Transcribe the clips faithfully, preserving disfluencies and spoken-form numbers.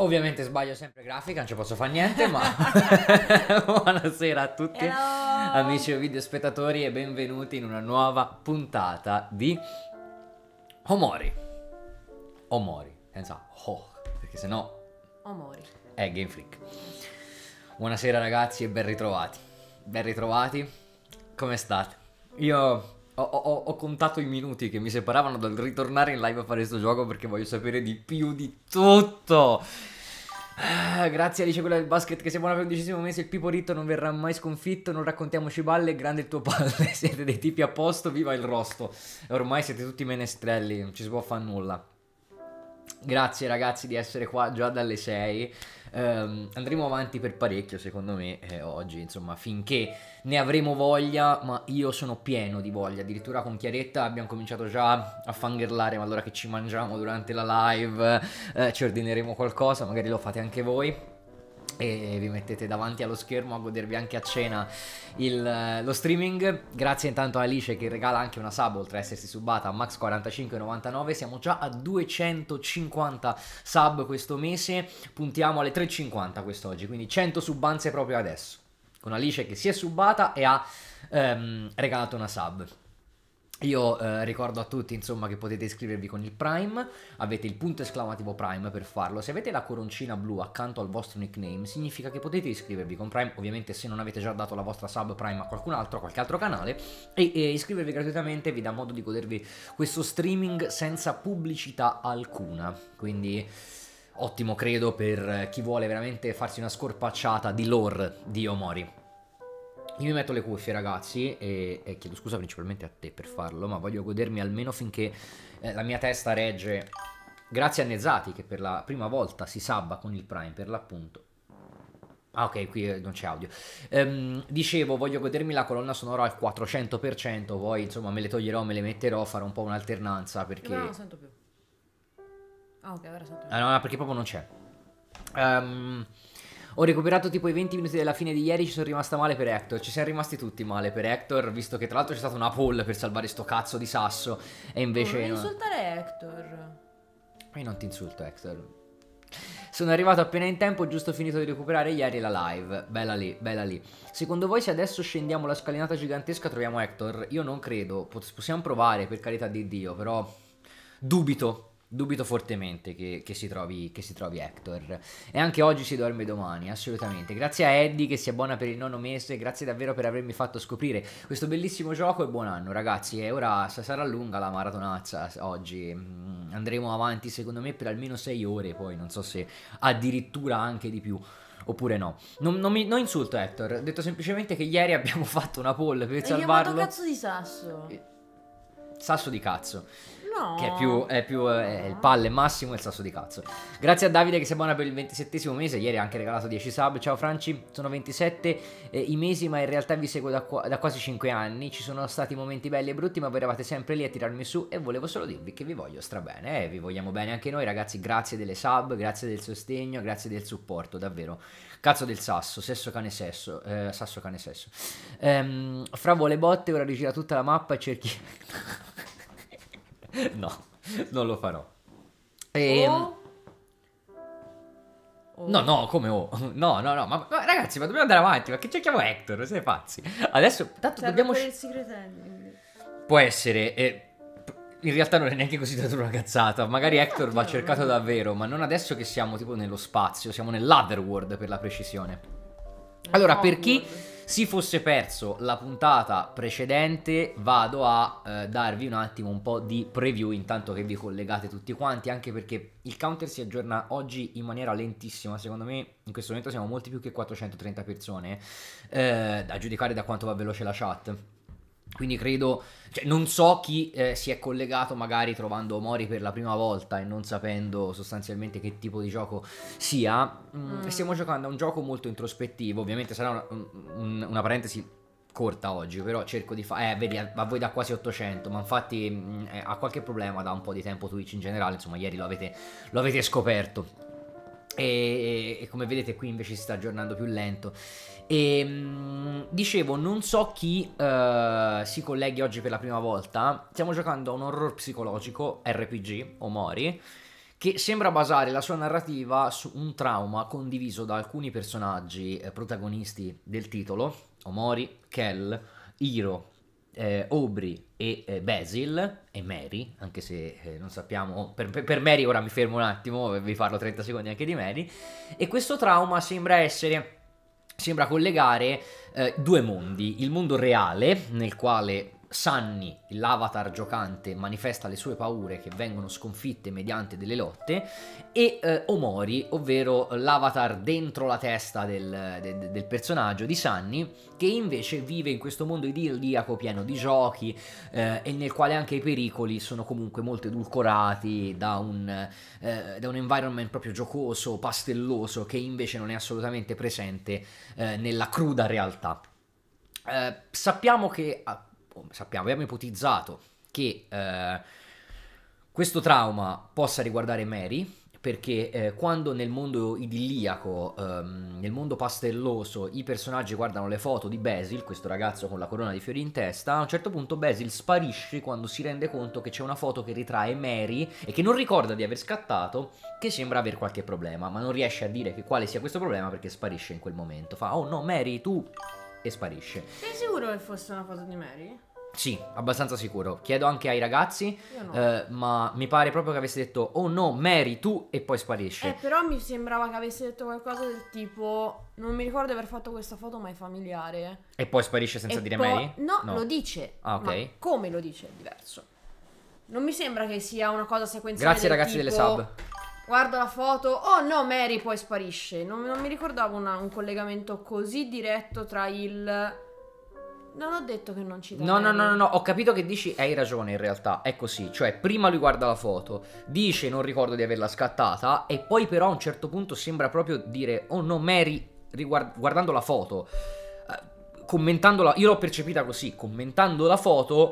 Ovviamente sbaglio sempre grafica, non ci posso fare niente, ma buonasera a tutti, Hello! amici e video spettatori, e benvenuti in una nuova puntata di Omori. Omori, senza oh, perché sennò Omori. è Game Freak. Buonasera ragazzi e ben ritrovati. Ben ritrovati, come state? Io ho, ho- ho contato i minuti che mi separavano dal ritornare in live a fare questo gioco perché voglio sapere di più di tutto. Ah, grazie Alice, quella del basket, che sei buona per l'undicesimo mese. Il Pipo Ritto non verrà mai sconfitto. Non raccontiamoci balle, grande il tuo palle. Siete dei tipi a posto, viva il rosto. E ormai siete tutti menestrelli, non ci si può fare nulla. Grazie ragazzi di essere qua già dalle sei. Ehm, andremo avanti per parecchio secondo me eh, oggi, insomma, finché ne avremo voglia, ma io sono pieno di voglia. Addirittura con Chiaretta abbiamo cominciato già a fangirlare, ma allora che ci mangiamo durante la live, eh, ci ordineremo qualcosa, magari lo fate anche voi e vi mettete davanti allo schermo a godervi anche a cena il, eh, lo streaming. Grazie intanto a Alice che regala anche una sub, oltre a essersi subata a Max quarantacinque novantanove. Siamo già a duecentocinquanta sub questo mese, puntiamo alle trecentocinquanta quest'oggi, quindi cento subanze proprio adesso, con Alice che si è subata e ha ehm, regalato una sub. Io eh, ricordo a tutti insomma che potete iscrivervi con il Prime, avete il punto esclamativo Prime per farlo. Se avete la coroncina blu accanto al vostro nickname significa che potete iscrivervi con Prime, ovviamente se non avete già dato la vostra sub Prime a qualcun altro, a qualche altro canale, e, e iscrivervi gratuitamente vi dà modo di godervi questo streaming senza pubblicità alcuna, quindi ottimo credo per chi vuole veramente farsi una scorpacciata di lore di Omori. Io mi metto le cuffie ragazzi e, e chiedo scusa principalmente a te per farlo, ma voglio godermi almeno finché eh, la mia testa regge. Grazie a Nezzati che per la prima volta si sabba con il Prime per l'appunto. Ah ok, qui eh, non c'è audio. Ehm, dicevo, voglio godermi la colonna sonora al quattrocento per cento, poi insomma me le toglierò, me le metterò, farò un po' un'alternanza perché... Io però non sento più. Ah, ok, ora sento più. Ah, no, perché proprio non c'è. Ehm... Ho recuperato tipo i venti minuti della fine di ieri, ci sono rimasta male per Hector. Ci siamo rimasti tutti male per Hector, visto che tra l'altro c'è stata una poll per salvare sto cazzo di sasso. E invece... Non no. insultare Hector. Ma io non ti insulto Hector. Sono arrivato appena in tempo, giusto finito di recuperare ieri la live. Bella lì, bella lì. Secondo voi se adesso scendiamo la scalinata gigantesca troviamo Hector? Io non credo, possiamo provare per carità di Dio, però dubito. Dubito fortemente che, che, si trovi, che si trovi Hector. E anche oggi si dorme domani, assolutamente. Grazie a Eddie che si abbona per il nono mese. Grazie davvero per avermi fatto scoprire questo bellissimo gioco e buon anno ragazzi. E ora sarà lunga la maratonazza oggi. Andremo avanti secondo me per almeno sei ore. Poi non so se addirittura anche di più oppure no. Non, non, mi, non insulto Hector. Ho detto semplicemente che ieri abbiamo fatto una poll per Hai salvarlo. chiamato cazzo di sasso. Sasso di cazzo. No. Che è più, è più è il palle massimo e il sasso di cazzo. Grazie a Davide che si abbona per il ventisettesimo mese. Ieri ha anche regalato dieci sub. Ciao Franci, sono ventisette eh, i mesi, ma in realtà vi seguo da, qua, da quasi cinque anni. Ci sono stati momenti belli e brutti, ma voi eravate sempre lì a tirarmi su. E volevo solo dirvi che vi voglio strabene. Eh, vi vogliamo bene anche noi ragazzi. Grazie delle sub, grazie del sostegno, grazie del supporto, davvero. Cazzo del sasso, sesso cane sesso. eh, Sasso cane sesso. ehm, Fra vuole botte, ora rigira tutta la mappa e cerchi... No, non lo farò. E... Oh. Oh. No, no, come oh? No, no, no, ma, ma ragazzi, ma dobbiamo andare avanti, ma che cerchiamo Hector? Siete pazzi? Adesso, tanto Serve dobbiamo... per sc- il secret ending. Può essere, eh, in realtà non è neanche considerato una cazzata. Magari Hector va cercato davvero, ma non adesso che siamo tipo nello spazio, siamo nell'otherworld per la precisione. Allora, per chi si fosse perso la puntata precedente, vado a eh, darvi un attimo un po' di preview intanto che vi collegate tutti quanti, anche perché il counter si aggiorna oggi in maniera lentissima. Secondo me in questo momento siamo molti più che quattrocentotrenta persone, eh, a giudicare da quanto va veloce la chat. Quindi credo, cioè non so chi eh, si è collegato magari trovando Omori per la prima volta e non sapendo sostanzialmente che tipo di gioco sia. mm, Mm. Stiamo giocando a un gioco molto introspettivo, ovviamente sarà una, un- una parentesi corta oggi, però cerco di fare... Eh, vedi, a, a voi da quasi ottocento, ma infatti mh, eh, ha qualche problema da un po' di tempo Twitch in generale, insomma ieri lo avete, lo avete scoperto. E, e come vedete qui invece si sta aggiornando più lento. E mh, dicevo, non so chi eh, si colleghi oggi per la prima volta. Stiamo giocando a un horror psicologico R P G, Omori, che sembra basare la sua narrativa su un trauma condiviso da alcuni personaggi eh, protagonisti del titolo, Omori, Kel, Hiro, eh, Aubrey e eh, Basil e Mary, anche se eh, non sappiamo, per, per, per Mary ora mi fermo un attimo, vi parlo trenta secondi anche di Mary, e questo trauma sembra essere, sembra collegare eh, due mondi, il mondo reale nel quale Sunny, l'avatar giocante, manifesta le sue paure che vengono sconfitte mediante delle lotte, e eh, Omori, ovvero l'avatar dentro la testa del, de, del personaggio di Sunny, che invece vive in questo mondo idilliaco pieno di giochi eh, e nel quale anche i pericoli sono comunque molto edulcorati da un, eh, da un environment proprio giocoso, pastelloso, che invece non è assolutamente presente eh, nella cruda realtà. Eh, sappiamo che... sappiamo, abbiamo ipotizzato che eh, questo trauma possa riguardare Mary, perché eh, quando nel mondo idilliaco, ehm, nel mondo pastelloso, i personaggi guardano le foto di Basil, questo ragazzo con la corona di fiori in testa, a un certo punto Basil sparisce quando si rende conto che c'è una foto che ritrae Mary e che non ricorda di aver scattato, che sembra aver qualche problema, ma non riesce a dire che quale sia questo problema perché sparisce in quel momento. Fa, oh no Mary, tu... e sparisce. Sei sicuro che fosse una foto di Mary? Sì, abbastanza sicuro. Chiedo anche ai ragazzi, Io no. eh, ma mi pare proprio che avesse detto oh no, Mary, tu, e poi sparisce. Eh, però mi sembrava che avesse detto qualcosa del tipo non mi ricordo di aver fatto questa foto, ma è familiare. E poi sparisce senza E dire poi- Mary? No, lo dice. Ah, ok. Ma come lo dice è diverso. Non mi sembra che sia una cosa sequenziale. Grazie del ragazzi tipo, delle sub. Guardo la foto, oh no, Mary, poi sparisce. Non, non mi ricordavo una- un collegamento così diretto tra il... Non ho detto che non ci dà No, no, Mary. no, no, no, ho capito che dici, hai ragione in realtà, è così, cioè prima lui guarda la foto, dice non ricordo di averla scattata e poi però a un certo punto sembra proprio dire oh no Mary, riguard- guardando la foto, eh, commentandola, io l'ho percepita così, commentando la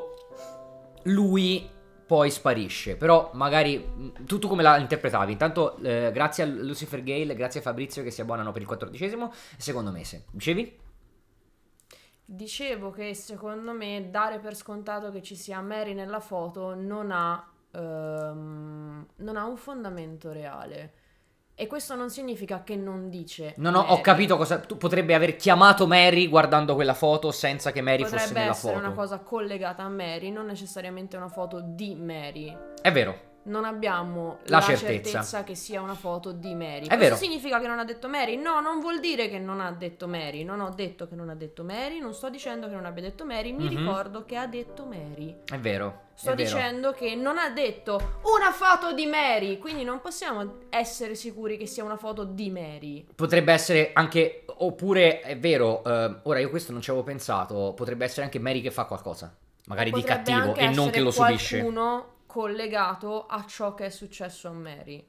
foto, lui poi sparisce, però magari, mh, tu, tu come la interpretavi? Intanto eh, grazie a Lucifer Gale, grazie a Fabrizio che si abbonano per il quattordicesimo secondo mese, dicevi? Dicevo che secondo me dare per scontato che ci sia Mary nella foto non ha, ehm, non ha un fondamento reale. E questo non significa che non dice No, no, ho Mary. capito cosa. Tu potrebbe aver chiamato Mary guardando quella foto senza che Mary fosse Potrebbe nella essere foto. una cosa collegata a Mary, non necessariamente una foto di Mary. È vero. Non abbiamo La la, certezza. certezza. che sia una foto di Mary. È Questo vero. significa che non ha detto Mary? No, non vuol dire che non ha detto Mary. Non ho detto che non ha detto Mary, non sto dicendo che non abbia detto Mary, mi Mhm. ricordo che ha detto Mary. È vero. Sto è vero. dicendo che non ha detto una foto di Mary, quindi non possiamo essere sicuri che sia una foto di Mary. Potrebbe essere anche. Oppure è vero. eh, ora io questo non ci avevo pensato. Potrebbe essere anche Mary che fa qualcosa. Magari di Potrebbe cattivo anche e non essere che lo subisce. qualcuno collegato a ciò che è successo a Mary.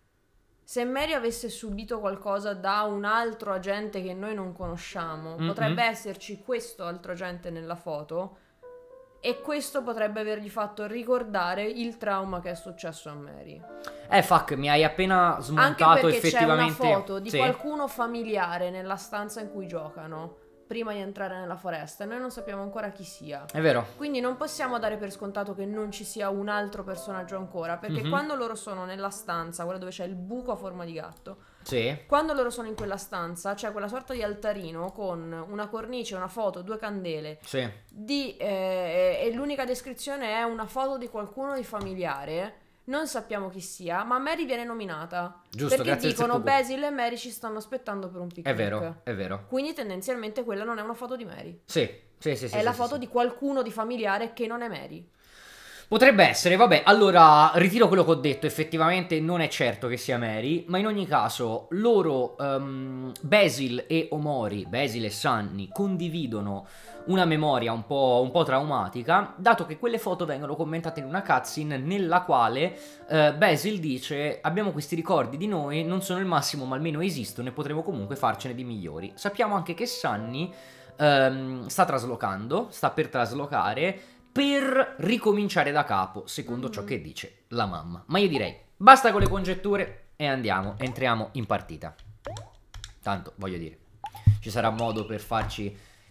Se Mary avesse subito qualcosa da un altro agente che noi non conosciamo, Mm-mm. potrebbe esserci questo altro agente nella foto e questo potrebbe avergli fatto ricordare il trauma che è successo a Mary. Eh, fuck, mi hai appena Anche smontato perché effettivamente. c'è una foto di Sì. qualcuno familiare nella stanza in cui giocano prima di entrare nella foresta e noi non sappiamo ancora chi sia. È vero. Quindi non possiamo dare per scontato che non ci sia un altro personaggio ancora, perché Mhm. quando loro sono nella stanza, quella dove c'è il buco a forma di gatto, Sì. quando loro sono in quella stanza c'è quella sorta di altarino con una cornice, una foto, due candele, Sì. di, eh, e l'unica descrizione è una foto di qualcuno di familiare. Non sappiamo chi sia, ma Mary viene nominata. Giusto, perché grazie al dicono seppuku. Basil e Mary ci stanno aspettando per un picnic. È vero, è vero. Quindi tendenzialmente quella non è una foto di Mary. Sì, sì, sì, sì. È sì, la sì, foto sì. di qualcuno di familiare che non è Mary. Potrebbe essere, vabbè, allora ritiro quello che ho detto, effettivamente non è certo che sia Mary, ma in ogni caso loro, ehm, Basil e Omori, Basil e Sunny, condividono una memoria un po', un po' traumatica, dato che quelle foto vengono commentate in una cutscene nella quale eh, Basil dice abbiamo questi ricordi di noi, non sono il massimo ma almeno esistono e potremo comunque farcene di migliori. Sappiamo anche che Sunny ehm, sta traslocando, sta per traslocare, per ricominciare da capo, secondo ciò che dice la mamma. Ma io direi, basta con le congetture e andiamo, entriamo in partita. Tanto, voglio dire, ci sarà modo per farci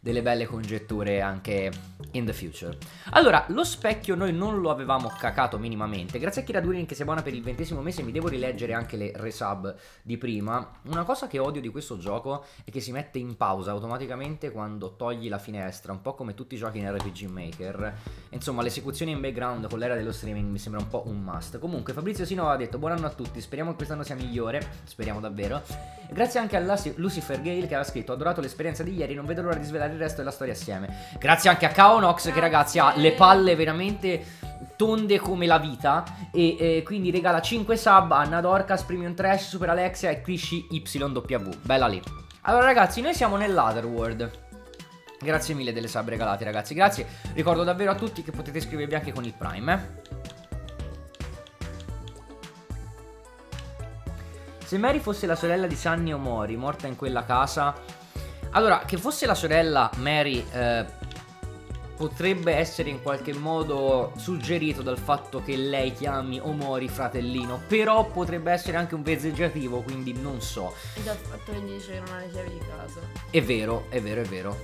delle belle congetture anche in the future. Allora, lo specchio noi non lo avevamo cacato minimamente. Grazie a Kira Durin che si abbona per il ventesimo mese, mi devo rileggere anche le resub di prima. Una cosa che odio di questo gioco è che si mette in pausa automaticamente quando togli la finestra, un po' come tutti i giochi in R P G Maker. Insomma, l'esecuzione in background con l'era dello streaming mi sembra un po' un must. Comunque Fabrizio Sino ha detto buon anno a tutti, speriamo che quest'anno sia migliore, speriamo davvero. E grazie anche a Lucifer Gale che aveva scritto ho adorato l'esperienza di ieri, non vedo l'ora di svelare il resto della storia assieme. Grazie anche a Kaonox che ragazzi ha le palle veramente tonde come la vita e eh, quindi regala cinque sub a Nadorcas, Premium Trash, Super Alexia e Crisci Y W. Bella lì. Allora ragazzi, noi siamo nell'Otherworld. Grazie mille delle sub regalate ragazzi, grazie. Ricordo davvero a tutti che potete iscrivervi anche con il Prime, eh. Se Mary fosse la sorella di Sunny Omori, morta in quella casa... Allora, che fosse la sorella Mary eh, potrebbe essere in qualche modo suggerito dal fatto che lei chiami Omori fratellino, però potrebbe essere anche un vezzeggiativo, quindi non so. E dal fatto che dice che non ha le chiavi di casa. È vero, è vero, è vero.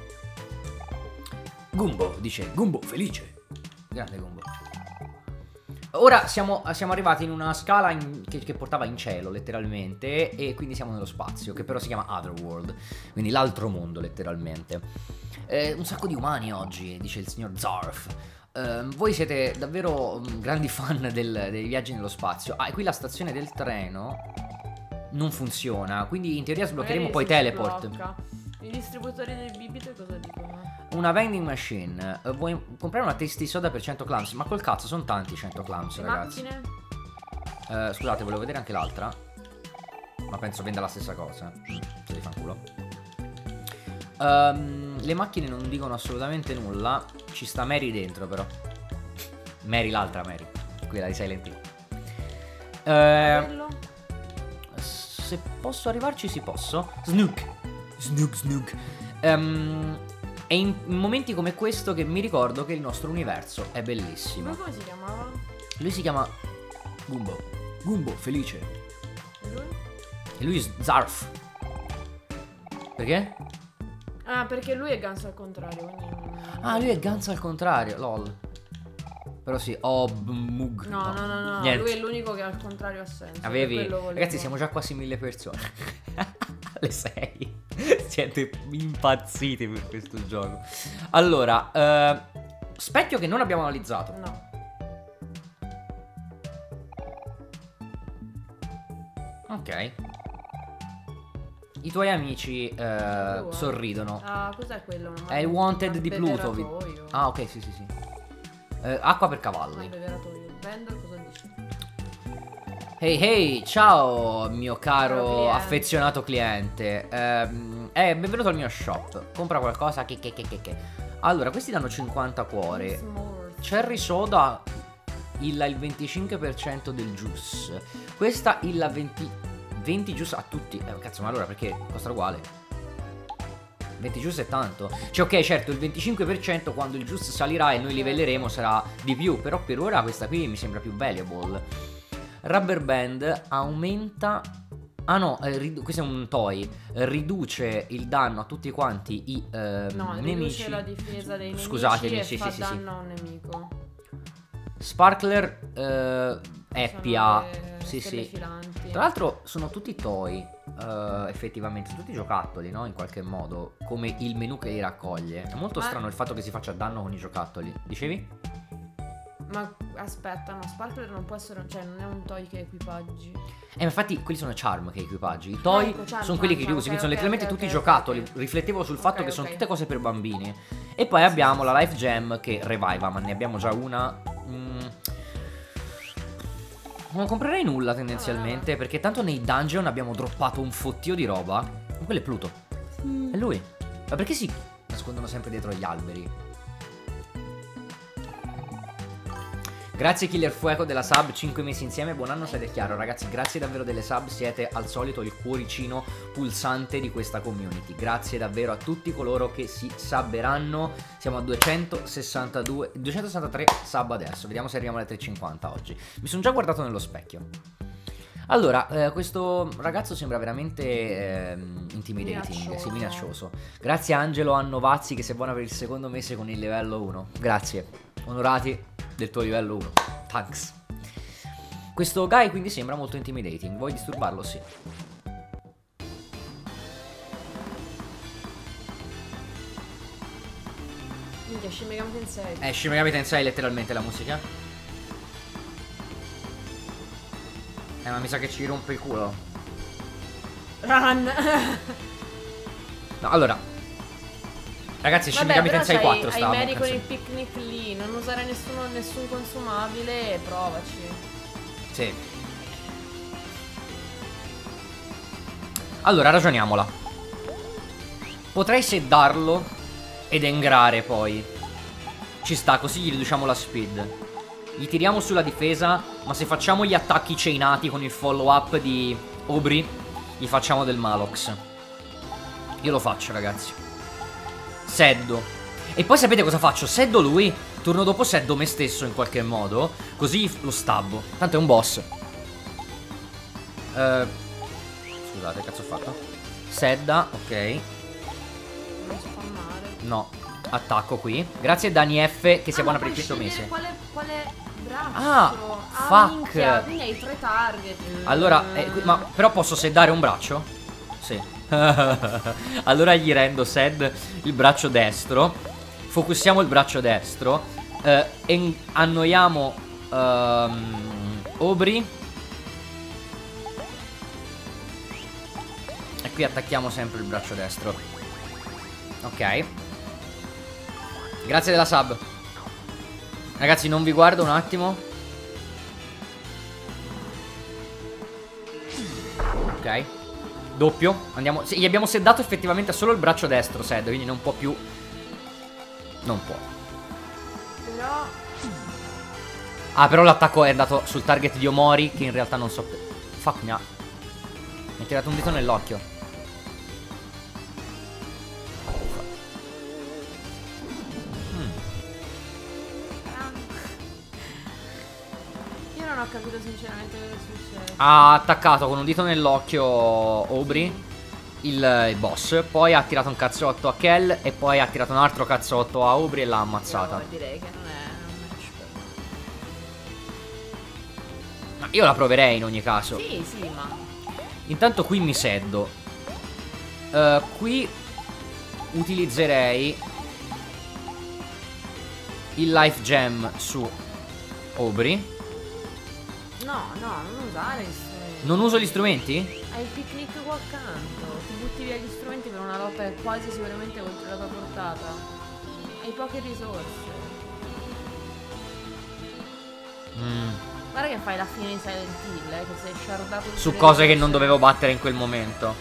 Gumbo, dice Gumbo felice. Grande Gumbo. Ora siamo, siamo arrivati in una scala in, che, che portava in cielo letteralmente, e quindi siamo nello spazio, che però si chiama Otherworld, quindi l'altro mondo letteralmente. Eh, un sacco di umani oggi, dice il signor Zarf. Eh, voi siete davvero grandi fan del, dei viaggi nello spazio. Ah, e qui la stazione del treno non funziona, quindi in teoria sbloccheremo poi teleport. Blocca. I distributori delle bibite cosa dicono? Una vending machine. uh, Vuoi comprare una tasty soda per cento clams? Ma col cazzo sono tanti cento clams, Le ragazzi. macchine? uh, Scusate, volevo vedere anche l'altra, ma penso venda la stessa cosa. mm, Se li fanculo. um, Le macchine non dicono assolutamente nulla. Ci sta Mary dentro però. Mary, l'altra Mary, quella di Silent Hill. uh, Quello? Se posso arrivarci si posso. Snook Snook Snook um, È in momenti come questo che mi ricordo che il nostro universo è bellissimo. Lui come si chiamava? Lui si chiama Gumbo. Gumbo felice. E lui? E lui è Zarf. Perché? Ah, perché lui è Gans al contrario, quindi... Ah, lui è Gans al contrario, lol. Però sì, oh, Mug. No, no, no, no, Niente. lui è l'unico che al contrario ha senso. Avevi... per quello volevo- Ragazzi, siamo già quasi mille persone. Alle sei. Siete impazziti per questo gioco. Allora, eh, specchio che non abbiamo analizzato. No. Ok. I tuoi amici eh, Wow. sorridono. Ah, cos'è quello? È il Wanted di Pluto. vi- Beveratoio. Ah, ok, sì, sì, sì. Eh, acqua per Ah, cavalli. beveratoio. Vendor cosa dice? Hey hey, ciao mio Caro caro cliente. affezionato cliente. Ehm, eh, benvenuto al mio shop. Compra qualcosa che che che che che. Allora, questi danno cinquanta cuori. S'mores. Cherry soda il, il venticinque per cento del juice. Questa il venti, venti juice a tutti. Eh, cazzo, ma allora perché costa uguale? venti juice è tanto. Cioè, ok, certo, il venticinque per cento quando il juice salirà e noi livelleremo sarà di più. Però per ora questa qui mi sembra più valuable. Rubber band aumenta. Ah no, eh, ridu- questo è un toy. eh, Riduce il danno a tutti quanti i eh, No, nemici. riduce la difesa dei nemici. Scusatemi, e sì, fa sì, sì, danno sì. a un nemico. Sparkler eh, Eppia. Sono le Sì, stelle sì. filanti. Tra l'altro sono tutti toy, eh, effettivamente, sono tutti giocattoli, no? In qualche modo, come il menu che li raccoglie. È molto Ma- strano il fatto che si faccia danno con i giocattoli. Dicevi? Ma aspetta, no, Sparkler non può essere, cioè non è un toy che equipaggi. Eh, ma infatti quelli sono charm che equipaggi. I toy ecco, charm, sono quelli charm, che li usi, ok, quindi sono ok, letteralmente ok, tutti ok, giocattoli. ok. Riflettevo sul fatto Ok, che sono ok. tutte cose per bambini. E poi abbiamo la Life Gem che reviva, ma ne abbiamo già una. Mm. Non comprerei nulla tendenzialmente, Ah. perché tanto nei dungeon abbiamo droppato un fottio di roba. Ma quello è Pluto. È lui. Ma perché si nascondono sempre dietro gli alberi? Grazie Killer Fueco della sub, cinque mesi insieme, buon anno, siete chiaro ragazzi, grazie davvero delle sub, siete al solito il cuoricino pulsante di questa community. Grazie davvero a tutti coloro che si subberanno, siamo a duecentosessantadue, duecentosessantatré sub adesso, vediamo se arriviamo alle trecentocinquanta oggi. Mi sono già guardato nello specchio. Allora, eh, questo ragazzo sembra veramente eh, intimidating, Minaccioso. sì, minaccioso. Grazie a Angelo Annovazzi che si abbona per il secondo mese con il livello uno. Grazie, onorati del tuo livello uno. Thanks. Questo guy quindi sembra molto intimidating. Vuoi disturbarlo? Sì. Minchia, Shin Megami Tensei. Eh, Shin Megami Tensei letteralmente la musica. Eh, ma mi sa che ci rompe il culo. Run. No, allora. Ragazzi, Shin Vabbè, Megami però Tensei c'hai- quattro hai stava. Mary con il picnic lì, non usare nessuno, nessun consumabile e provaci. Sì. Allora, ragioniamola. Potrei seddarlo ed engrare poi. Ci sta, così gli riduciamo la speed. Gli tiriamo sulla difesa, ma se facciamo gli attacchi chainati con il follow up di Aubrey, gli facciamo del Malox. Io lo faccio, ragazzi. Seddo. E poi sapete cosa faccio? Seddo lui, turno dopo seddo me stesso in qualche modo, così lo stabbo. Tanto è un boss. Eh, scusate, cazzo ho fatto? Sedda, ok. Non spammare. No, attacco qui. Grazie a Dani F che si Ah, abbona ma per il puoi quinto scegliere mese. Quale, quale braccio? Ah, Ah, fuck. minchia, quindi hai tre target. Allora, eh, qui- ma però posso seddare un braccio? Sì. Allora gli rendo sed il braccio destro. Focussiamo il braccio destro. eh, en- Annoiamo ehm, Aubrey. E qui attacchiamo sempre il braccio destro. Ok. Grazie della sub. Ragazzi, non vi guardo un attimo. Ok. Doppio. Andiamo. Sì, gli abbiamo seddato effettivamente solo il braccio destro, Sed, quindi non può più. Non può. Però Ah, però l'attacco è andato sul target di Omori, che in realtà non so. Fuck, mi ha. Mi ha tirato un dito nell'occhio. io non ho capito sinceramente cosa è successo. Ha attaccato con un dito nell'occhio Aubrey, il, il boss. Poi ha tirato un cazzotto a Kel. E poi ha tirato un altro cazzotto a Aubrey e l'ha ammazzata. Io direi che non è un match per me. Ma io la proverei in ogni caso. Sì, sì, ma Intanto qui mi seddo. Eh, Qui utilizzerei il Life Gem su Aubrey. no, no, non usare gli strumenti. Non uso gli strumenti? Hai il picnic qua accanto. Ti butti via gli strumenti per una lotta che quasi sicuramente è oltre la tua portata. Hai poche risorse. Mm. Guarda che fai la fine di Silent Hill, eh, che sei sciardato tutte Su le cose che risorse. non dovevo battere in quel momento.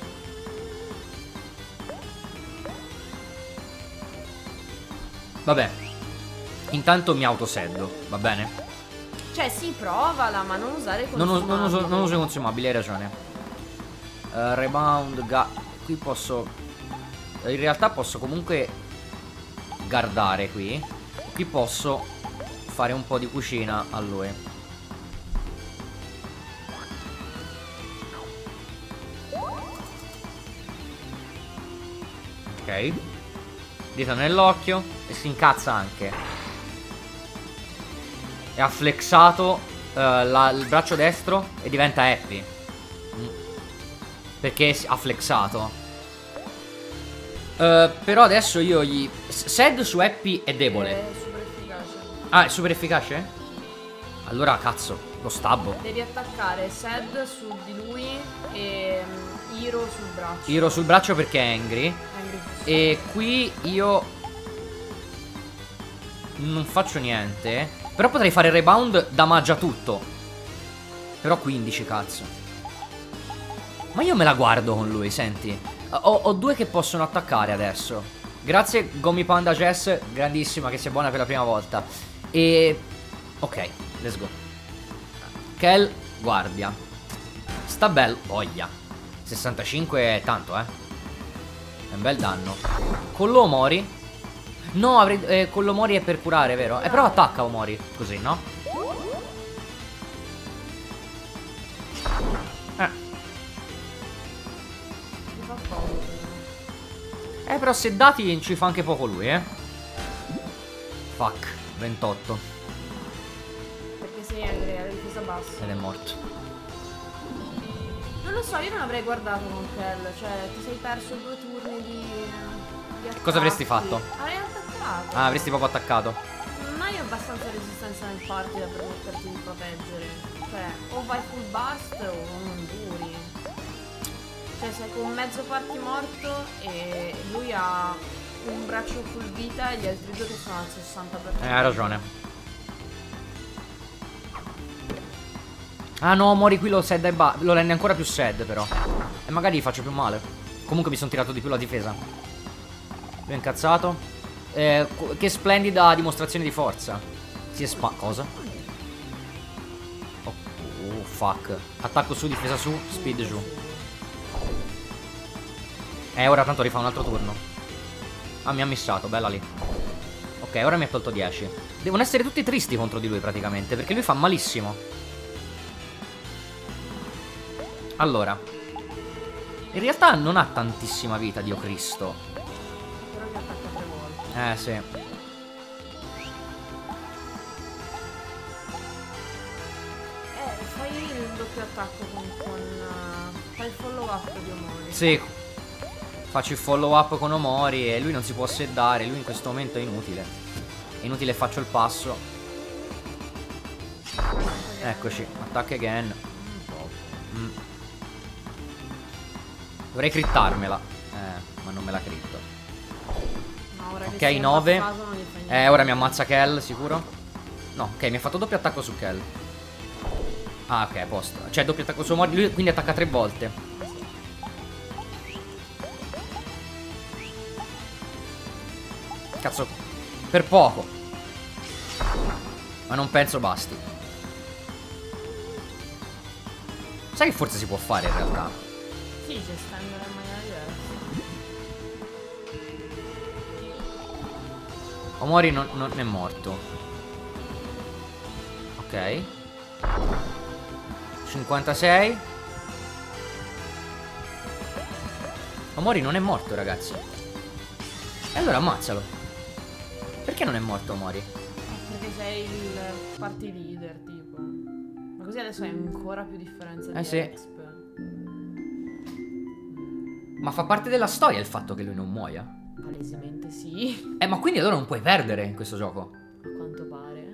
Vabbè. Intanto mi autoseddo, va bene? Cioè, sì, provala, ma non usare i Non, us- non uso, consumabili. non uso i consumabili, hai ragione. Eh, rebound, ga- qui posso. In realtà posso comunque guardare qui. Qui posso fare un po' di cucina a lui. Ok. Dito nell'occhio. E si incazza anche. E ha flexato eh, la- il braccio destro e diventa happy. Mm. Perché si- ha flexato. Eh, però adesso io gli. S- Sed su happy è debole. È super efficace. Ah, è super efficace? Allora cazzo, lo stabbo. Devi attaccare Sed su di lui e mm, Hiro sul braccio. Tiro sul braccio perché è angry. Angry Fist. E qui io non faccio niente. Però potrei fare rebound, damaggia tutto. Però quindici, cazzo. Ma io me la guardo con lui, senti. Ho, ho due che possono attaccare adesso. Grazie Gomi Panda Jess, grandissima, che si è buona per la prima volta. E... ok, let's go. Kel, guardia. Sta bello, voglia. sessantacinque è tanto, eh. È un bel danno. Con l'Omori. No, avrei, eh, con l'Omori è per curare, vero? Eh, però attacca Omori, così, no? Eh. Mi fa poco però. Eh, però se dati ci fa anche poco lui, eh. Fuck, ventotto. Perché sei è la difesa bassa. Ed è morto. Non lo so, io non avrei guardato con Kell, cioè ti sei perso due turni di, di attacchi. Cosa avresti fatto? Avrei attaccato. Ah, avresti proprio attaccato. Non hai abbastanza resistenza nel party da permetterti di proteggere. Cioè, o vai full burst o non duri. Cioè, sei con mezzo party morto e lui ha un braccio full vita e gli altri due che sono al sessanta per cento. Eh, hai ragione. Ah no, Mori qui lo sad e ba- lo rende ancora più sad però. E magari gli faccio più male. Comunque mi sono tirato di più la difesa. Lui è incazzato. Eh, che splendida dimostrazione di forza. Si è spa... Cosa? Oh, oh, fuck. Attacco su, difesa su, speed giù. Eh, ora tanto rifà un altro turno. Ah, mi ha missato, bella lì. Ok, ora mi ha tolto dieci. Devono essere tutti tristi contro di lui praticamente, perché lui fa malissimo. Allora, in realtà non ha tantissima vita, Dio Cristo. Però ti attacca tre volte. Eh, sì. Eh, fai il doppio attacco con... con uh, fai il follow up di Omori. Sì. Faccio il follow up con Omori e lui non si può seddare. Lui in questo momento è inutile. È inutile, faccio il passo. Eccoci, attack again. Mm. Dovrei crittarmela. Eh, ma non me la critto. No, ora che Ok, sei nove. abbassato non gli fai niente. Eh, ora mi ammazza Kell, sicuro? No, ok, mi ha fatto doppio attacco su Kell. Ah, ok, a posto. Cioè, doppio attacco su Omori, lui quindi attacca tre volte. Cazzo, per poco. Ma non penso basti. Sai che forse si può fare in realtà? Sì, c'è stendere in maniera diversa. Omori non, non è morto. Ok. cinquantasei. Omori non è morto, ragazzi. E allora ammazzalo. Perché non è morto Omori? Perché sei il party leader, tipo. Ma così adesso hai ancora più differenza Eh di sì. exp. Ma fa parte della storia il fatto che lui non muoia. Palesemente sì. Eh, ma quindi allora non puoi perdere in questo gioco. A quanto pare.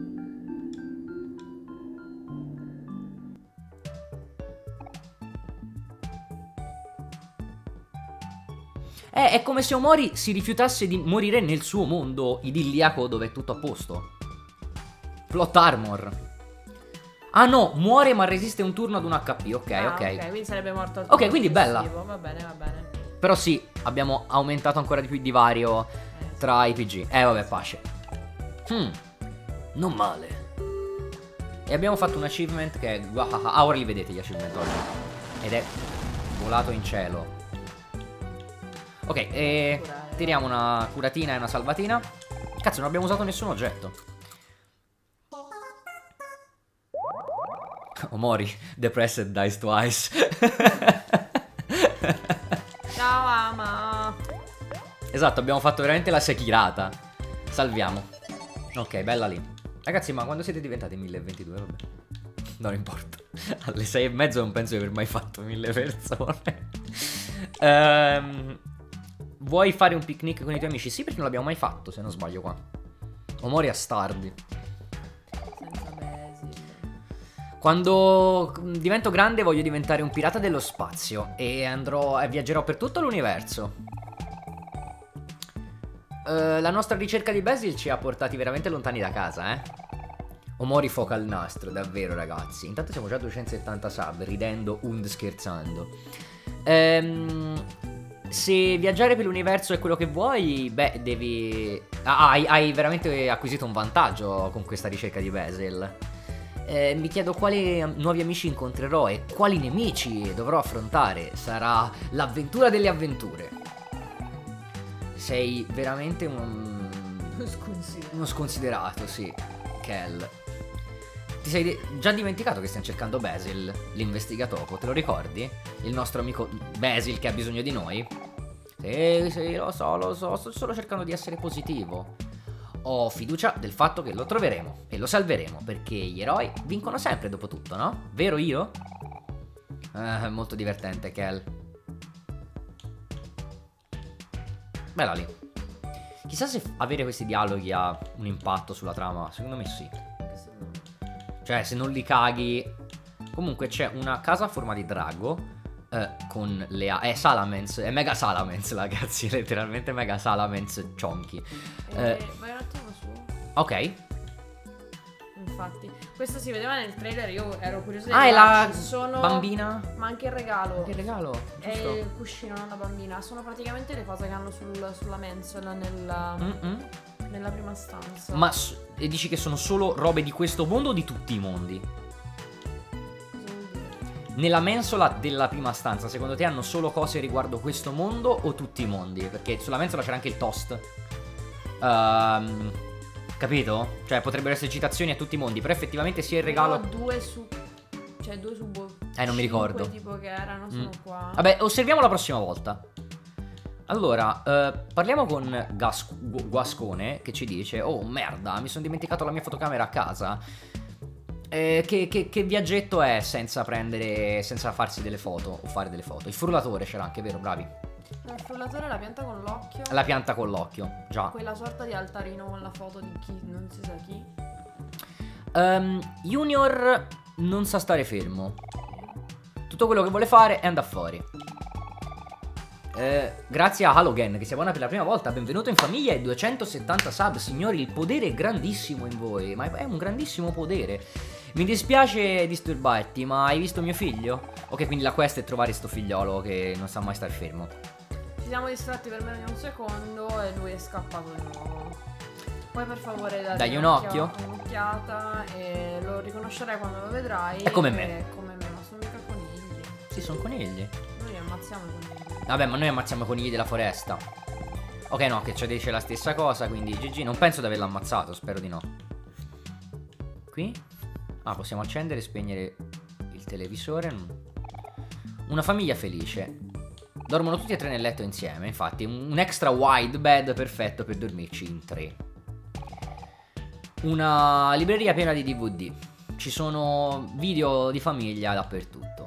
Eh, è come se Omori si rifiutasse di morire nel suo mondo idilliaco dove è tutto a posto. Plot armor. Ah no, muore ma resiste un turno ad un H P. Ok, Ah, ok. ok, quindi sarebbe morto al Ok, turno quindi bella. successivo. Va bene, va bene. Però sì, abbiamo aumentato ancora di più il divario Eh, sì. tra i P G. Eh vabbè, pace. Hmm, non male. E abbiamo fatto un achievement che è... Ah, ora li vedete gli achievement oggi. Ed è volato in cielo. Ok, e Curare. tiriamo una curatina e una salvatina. Cazzo, non abbiamo usato nessun oggetto. Omori, depressed dies twice. Ciao, ama. Esatto, abbiamo fatto veramente la sekirata. Salviamo. Ok, bella lì. Ragazzi, ma quando siete diventati mille e ventidue? Vabbè, non importa. Alle sei e mezzo non penso di aver mai fatto mille persone. Ehm... Vuoi fare un picnic con i tuoi amici? Sì, perché non l'abbiamo mai fatto, se non sbaglio qua. Omori a Stardi. Senza Basil. Quando divento grande voglio diventare un pirata dello spazio e andrò e viaggerò per tutto l'universo. Uh, la nostra ricerca di Basil ci ha portati veramente lontani da casa, eh. Omori foca il nastro, davvero ragazzi. Intanto siamo già a duecentosettanta sub, ridendo und scherzando. Ehm... Se viaggiare per l'universo è quello che vuoi, beh, devi... Ah, hai, hai veramente acquisito un vantaggio con questa ricerca di Basil. Eh, mi chiedo quali nuovi amici incontrerò e quali nemici dovrò affrontare. Sarà l'avventura delle avventure. Sei veramente un... Sconsiderato. uno sconsiderato, sì, Kell. ti sei di- già dimenticato che stiamo cercando Basil, l'investigatopo, te lo ricordi? Il nostro amico Basil che ha bisogno di noi? Sì, sì, lo so, lo so, sto solo cercando di essere positivo. Ho fiducia del fatto che lo troveremo e lo salveremo, perché gli eroi vincono sempre dopo tutto, no? Vero io? Eh, molto divertente, Kel. Bella lì. Chissà se avere questi dialoghi ha un impatto sulla trama. Secondo me sì. Cioè, se non li caghi. Comunque c'è una casa a forma di drago. Eh, con le a- È Salamence. È Mega Salamence, ragazzi. Letteralmente Mega Salamence Chonky. Eh, Eh, vai un attimo su. ok. Infatti, questo si vedeva nel trailer, io ero curiosa di Ah, è la guardarci. Sono... bambina. Ma anche il regalo. Che regalo. È Giusto. il cuscino, non la bambina. Sono praticamente le cose che hanno sul- sulla mensola nella, Mm-mm. nella prima stanza. Ma s- e dici che sono solo robe di questo mondo o di tutti i mondi? Cosa vuol dire? Nella mensola della prima stanza, secondo te hanno solo cose riguardo questo mondo o tutti i mondi? Perché sulla mensola c'era anche il toast. Ehm, capito? Cioè potrebbero essere citazioni a tutti i mondi, però effettivamente sia il regalo... Però due su... Cioè due su... boh, Eh, non mi cinque ricordo. tipo che erano, sono Mm. qua. Vabbè, osserviamo la prossima volta. Allora, eh, parliamo con Gas- Gu- Guascone che ci dice: oh merda, mi sono dimenticato la mia fotocamera a casa. Eh, che, che- che viaggetto è senza prendere, senza farsi delle foto o fare delle foto? Il frullatore c'era anche, vero? Bravi. Il frullatore, la pianta con l'occhio. La pianta con l'occhio, già. Quella sorta di altarino con la foto di chi, non si sa chi. Ehm, Junior non sa stare fermo. Tutto quello che vuole fare è andare fuori. Eh, grazie a Halogen che si abbona per la prima volta. Benvenuto in famiglia e duecentosettanta sub. Signori, il potere è grandissimo in voi. Ma è un grandissimo potere. Mi dispiace disturbarti, ma hai visto mio figlio? Ok, quindi la quest è trovare sto figliolo che non sa mai stare fermo. Ci siamo distratti per meno di un secondo e lui è scappato di nuovo. Poi per favore dagli, Dagli un occhio. un'occhiata e lo riconoscerai quando lo vedrai. È come me. È come me, ma sono mica conigli. Sì, sono conigli. Noi ammazziamo i conigli. Vabbè, ma noi ammazziamo i conigli della foresta. Ok, no, che ci dice la stessa cosa, quindi G G. Non penso di averlo ammazzato, spero di no. Qui? Ah, possiamo accendere e spegnere il televisore. Una famiglia felice. Dormono tutti e tre nel letto insieme. Infatti, un extra wide bed perfetto per dormirci in tre. Una libreria piena di D V D. Ci sono video di famiglia dappertutto.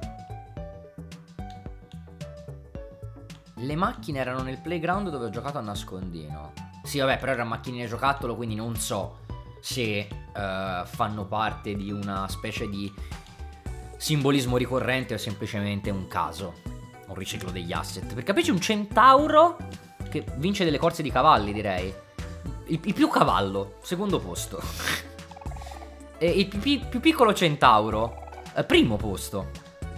Le macchine erano nel playground dove ho giocato a nascondino. Sì, vabbè, però erano macchinine giocattolo, quindi non so se uh, fanno parte di una specie di simbolismo ricorrente o semplicemente un caso, un riciclo degli asset. Per capirci, un centauro che vince delle corse di cavalli, direi. Il, il più cavallo, secondo posto. E il più, pi- più piccolo centauro, eh, primo posto.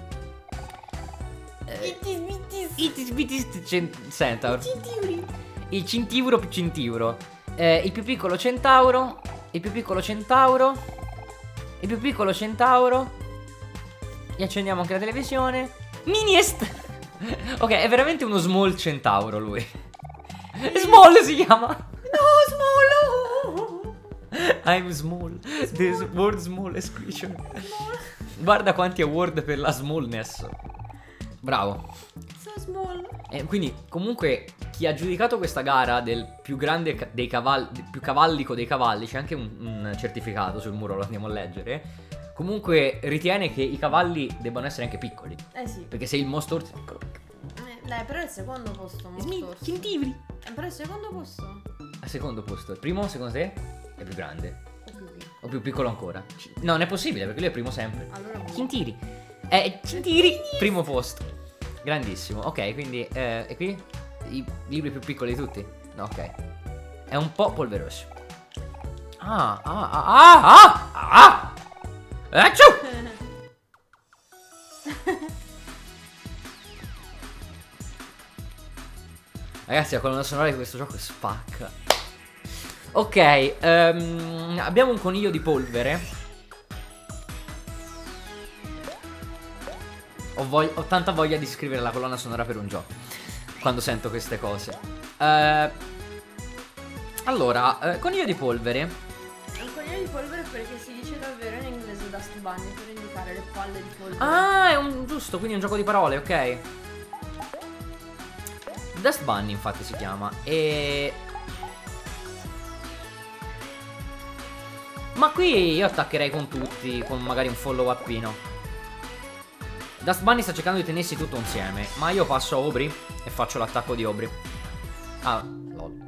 Eh, Itis bitis cent- centaur. Il cintiuro più cintiuro. Eh, il più piccolo centauro. Il più piccolo centauro. Il più piccolo centauro. E accendiamo anche la televisione. Miniest. Ok, è veramente uno small centauro lui. Small si chiama. No, small. I'm small. The word smallest creature. Guarda quanti award per la smallness. Bravo. So small. E quindi comunque chi ha giudicato questa gara del più grande ca- dei cavalli, del più cavallico dei cavalli, c'è anche un, un certificato sul muro, lo andiamo a leggere. Comunque ritiene che i cavalli debbano essere anche piccoli, Eh sì. perché se il mostro Eh, dai, però è il secondo posto. Mostro. Cintivri. Eh, però è il secondo posto. Al secondo posto, il primo secondo te è più grande O più piccolo. o più piccolo ancora? C- No, non è possibile perché lui è primo sempre. Allora boh. Cintiri. Eh, Cintiri, primo posto. Grandissimo. Ok, quindi eh, e qui i libri più piccoli di tutti? No, ok. È un po' polveroso. Ah, ah, ah, ah, ah, ah. Acciù! Ragazzi, la colonna sonora di questo gioco spacca. Ok, ehm, abbiamo un coniglio di polvere. Ho, vog- ho tanta voglia di scrivere la colonna sonora per un gioco quando sento queste cose. Eh, allora, eh, coniglio di polvere. Un coniglio di polvere perché si dice davvero in inglese Bunny per indicare le palle di polvere. Ah, è un giusto, quindi è un gioco di parole, ok. Dust Bunny infatti si chiama. E... ma qui io attaccherei con tutti, con magari un follow upino. Dust Bunny sta cercando di tenersi tutto insieme, ma io passo a Aubrey e faccio l'attacco di Aubrey. Ah, lol.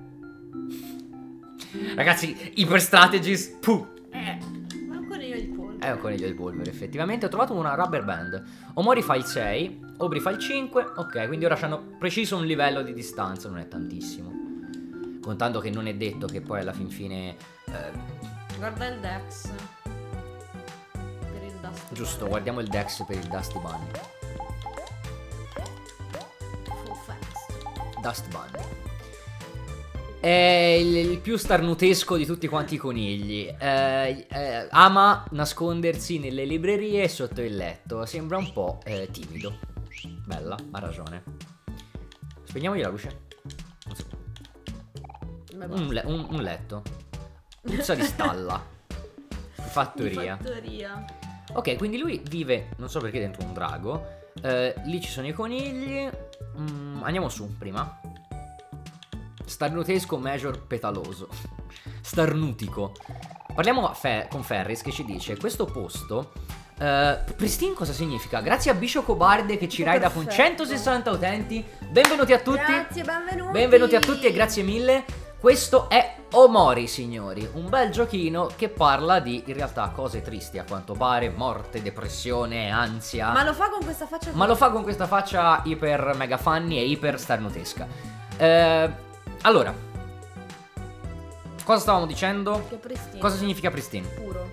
Ragazzi, Hyper Strategies. Puh. Eh, ma è un coniglio di polvere. È un coniglio di polvere, effettivamente. Ho trovato una rubber band. Omori fa il sei, Aubrey fa il cinque. Ok, quindi ora hanno preciso un livello di distanza. Non è tantissimo, contando che non è detto che poi alla fin fine eh, Guarda il Dex per il Dusty giusto, Bunny. guardiamo il Dex per il Dusty Bunny. Full fast. Dust Bunny è il, il più starnutesco di tutti quanti i conigli. eh, eh, Ama nascondersi nelle librerie e sotto il letto. Sembra un po' eh, timido. Bella, ha ragione. Spegniamogli la luce. Beh, Un, le- un- un letto. Puzza di stalla. Fattoria. Di fattoria. Ok, quindi lui vive, non so perché, dentro un drago. Eh, lì ci sono i conigli. Mm, andiamo su prima. Starnutesco Major petaloso. Starnutico. Parliamo a Fe- con Ferris che ci dice: questo posto eh, pristine cosa significa? Grazie a Biscio Cobarde che ci raida con Perfetto. centosessanta utenti. Benvenuti a tutti. Grazie, benvenuti. Benvenuti a tutti e grazie mille. Questo è Omori, signori, un bel giochino che parla di, in realtà, cose tristi a quanto pare, morte, depressione, ansia. Ma lo fa con questa faccia. Ma lo fa con questa faccia iper mega funny e iper starnutesca. Eh, allora, cosa stavamo dicendo? Che pristino. Cosa significa pristine? Puro.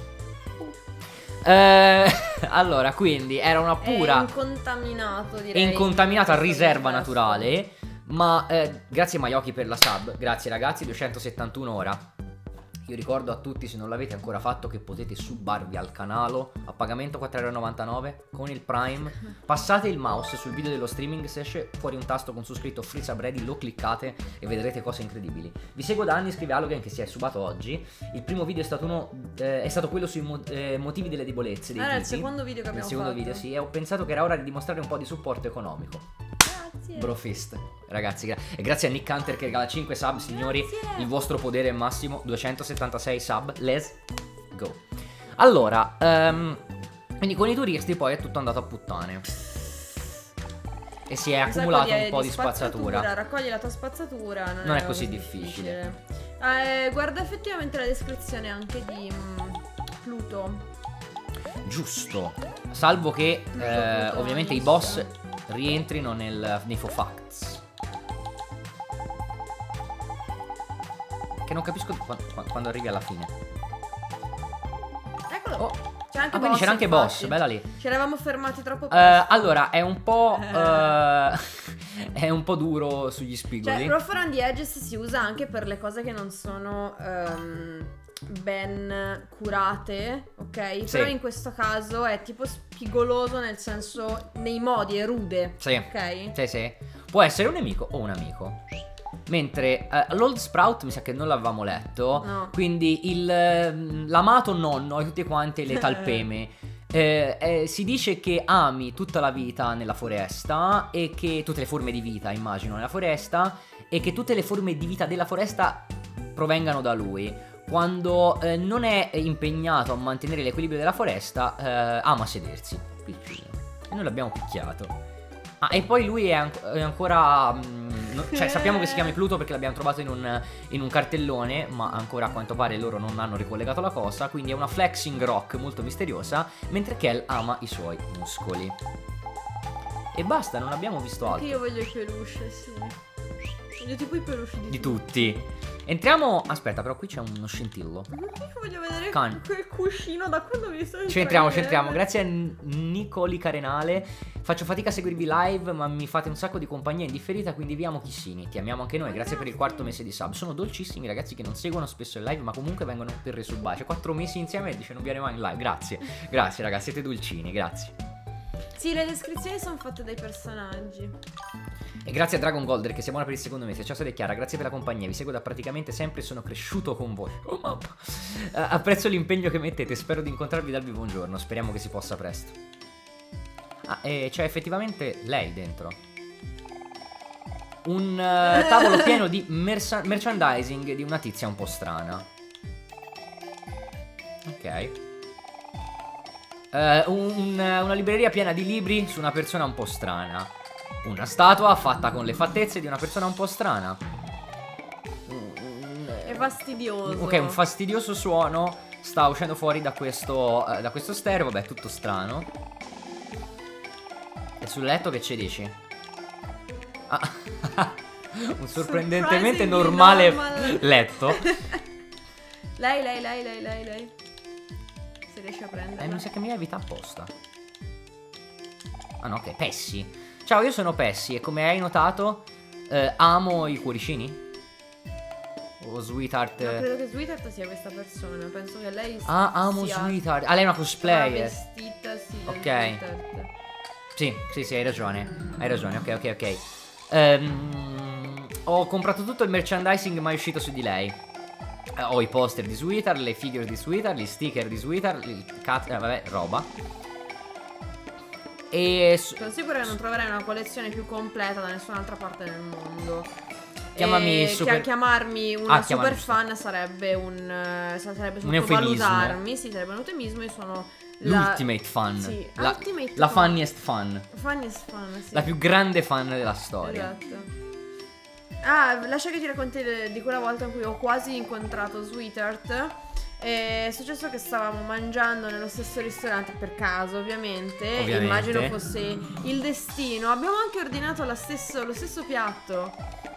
Eh, allora, quindi era una pura È incontaminato, direi. e incontaminata Questo riserva contesto. naturale. Ma eh, grazie Maiochi per la sub. Grazie ragazzi, duecentosettantuno ora. Io ricordo a tutti, se non l'avete ancora fatto, che potete subbarvi al canale a pagamento quattro e novantanove euro con il Prime. Passate il mouse sul video dello streaming, se esce fuori un tasto con su scritto Free Sub Ready, lo cliccate e vedrete cose incredibili. Vi seguo da anni, scrive Halogen che si è subato oggi. Il primo video è stato uno eh, è stato quello sui mo- eh, motivi delle debolezze dei Era il tipi. secondo video che Il abbiamo secondo fatto. video, sì, e ho pensato che era ora di dimostrare un po' di supporto economico. Grazie. Brofist, ragazzi, gra- e grazie a Nick Hunter che regala cinque sub, signori. Grazie. Il vostro potere è massimo, duecentosettantasei sub. Let's go. Allora, ehm, quindi con i turisti poi è tutto andato a puttane e si è Un sacco accumulato un po' di spazzatura. spazzatura. Raccogli la tua spazzatura. Non, Non è era così difficile. Eh, guarda effettivamente la descrizione anche di mm, Pluto. Giusto. Salvo che Pluto, eh, Pluto, ovviamente i giusto. boss rientrino nel, nei faux facts. Che non capisco qua- qua- quando arrivi alla fine. Eccolo. Oh. C'è anche Ah, quindi boss, c'era anche infatti. boss, bella lì. Ci eravamo fermati troppo Eh, presto. allora, è un po'. eh, è un po' duro sugli spigoli. Cioè, Rough Around the Edges si usa anche per le cose che non sono ehm, ben curate, ok? Sì. Però in questo caso è tipo spigoloso, nel senso, nei modi, è rude. Sì. Ok? Sì, sì. Può essere un nemico o un amico. Mentre eh, l'Old Sprout mi sa che non l'avevamo letto. No. Quindi il, ehm, l'amato nonno e tutte quante le talpeme. eh, eh, si dice che ami tutta la vita nella foresta e che tutte le forme di vita, immagino, nella foresta, e che tutte le forme di vita della foresta provengano da lui. Quando eh, non è impegnato a mantenere l'equilibrio della foresta, eh, ama sedersi. Piccino. E noi l'abbiamo picchiato. Ah, e poi lui è, an- è ancora. mm, no- cioè, sappiamo che si chiama Pluto perché l'abbiamo trovato in un, in un cartellone, ma ancora a quanto pare loro non hanno ricollegato la cosa. Quindi è una flexing rock molto misteriosa. Mentre Kel ama i suoi muscoli. E basta, non abbiamo visto Anche io altro. voglio i peluche, sì. Voglio tipo i peluche di, Di tutti. Entriamo. Aspetta, però qui c'è uno scintillo. Io voglio vedere Can. quel cuscino da quando mi sto Ci entriamo, ci entriamo. Grazie a N- Nicoli Carenale. Faccio fatica a seguirvi live, ma mi fate un sacco di compagnia indifferita, quindi vi amo chissini. Ti amiamo anche noi. Grazie per il quarto mese di sub. Sono dolcissimi ragazzi che non seguono spesso il live, ma comunque vengono per resubbare. Cioè, quattro mesi insieme e dice non viene mai in live. Grazie. Grazie ragazzi, siete dolcini, grazie. Sì, le descrizioni sono fatte dai personaggi. E grazie a Dragon Golder che sia buona per il secondo mese. Ciao Sade Chiara, grazie per la compagnia. Vi seguo da praticamente sempre e sono cresciuto con voi. Oh mamma. Uh, apprezzo l'impegno che mettete. Spero di incontrarvi dal vivo un giorno. Speriamo che si possa presto. Ah, e c'è effettivamente lei dentro. Un uh, tavolo pieno di merchandising di una tizia un po' strana. Ok. Uh, un, una libreria piena di libri su una persona un po' strana. Una statua fatta con le fattezze di una persona un po' strana. È fastidioso. Ok, un fastidioso suono sta uscendo fuori da questo, uh, da questo stereo. Vabbè, tutto strano. E sul letto che ci dici? Ah, un sorprendentemente normale normal. letto. Lei, lei, lei, lei, lei, lei. Se riesce a prendere. Eh, mi sa che mi evita apposta. Ah no, ok, Pessi. Ciao, io sono Pessi e come hai notato eh, amo i cuoricini. O Sweetheart. No, credo che Sweetheart sia questa persona. Penso che lei Ah, amo sia Sweetheart. Ah, lei è una cosplayer. vestita, sì, Ok. Sweetheart. Sì, sì, sì, hai ragione. Hai ragione, ok, ok, ok. Ehm, ho comprato tutto il merchandising mai uscito su di lei. Eh, ho i poster di Sweetheart, le figure di Sweetheart, gli sticker di Sweetheart, il cat, eh, vabbè, roba. E sono sicura che non troverai una collezione più completa da nessun'altra parte del mondo. Chiamami e super... chiamarmi una ah, super chiamarmi... sarebbe sarebbe un uh, sarebbe un eufemismo. sottovalutarmi. Sì, sarebbe un eufemismo. Io sono l'ultimate la... fan. Sì, la, ultimate la fan. funniest fan. Funniest fan, sì. La più grande fan della storia. Esatto. Ah, lascia che ti racconti di quella volta in cui ho quasi incontrato Sweetheart. È successo che stavamo mangiando nello stesso ristorante per caso, ovviamente. ovviamente. Immagino fosse il destino. Abbiamo anche ordinato la stesso, lo stesso piatto.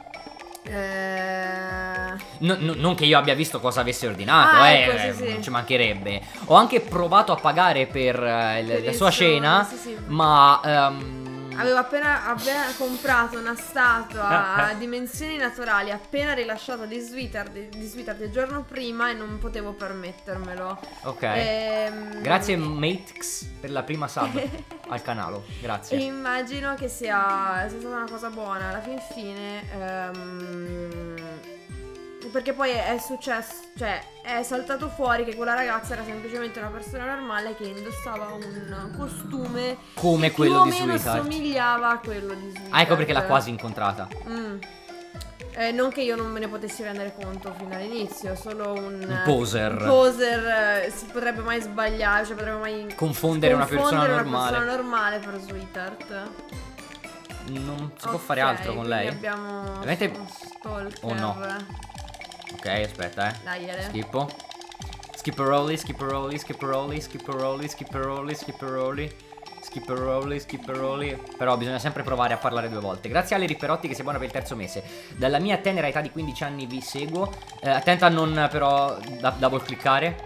Eh... No, no, non che io abbia visto cosa avesse ordinato, ah, eh, ecco, sì, eh, sì. non ci mancherebbe. Ho anche provato a pagare per, uh, il, per la sua suo... cena, sì, sì. ma... Um... Avevo appena, appena comprato una statua a dimensioni naturali appena rilasciata di Sweetheart, di, di Sweetheart il giorno prima e non potevo permettermelo. Ok. Ehm... Grazie Matex per la prima sub al canale. Grazie. E immagino che sia, sia stata una cosa buona alla fin fine. Ehm... Perché poi è successo, cioè è saltato fuori che quella ragazza era semplicemente una persona normale che indossava un costume come quello più o di meno Sweetheart. somigliava a quello di Sweetheart. Ah, ecco perché l'ha quasi incontrata. Mm. Eh, non che io non me ne potessi rendere conto fin dall'inizio, solo un, un poser. Un poser eh, si potrebbe mai sbagliare, cioè potrebbe mai confondere una persona una normale. persona normale per Sweetheart. Non si okay, può fare altro con lei? Abbiamo Ovviamente... stalker. Oh no. Ok, aspetta, eh. Dagliele. Schippo. Skipperoli, skipperoli, skipperoli, skipperoli, skipperoli, skipperoli, skipperoli, skipperoli. Però bisogna sempre provare a parlare due volte. Grazie alle Ripperotti che sei buona per il terzo mese. Dalla mia tenera età di quindici anni vi seguo. Eh, attenta a non però da double cliccare.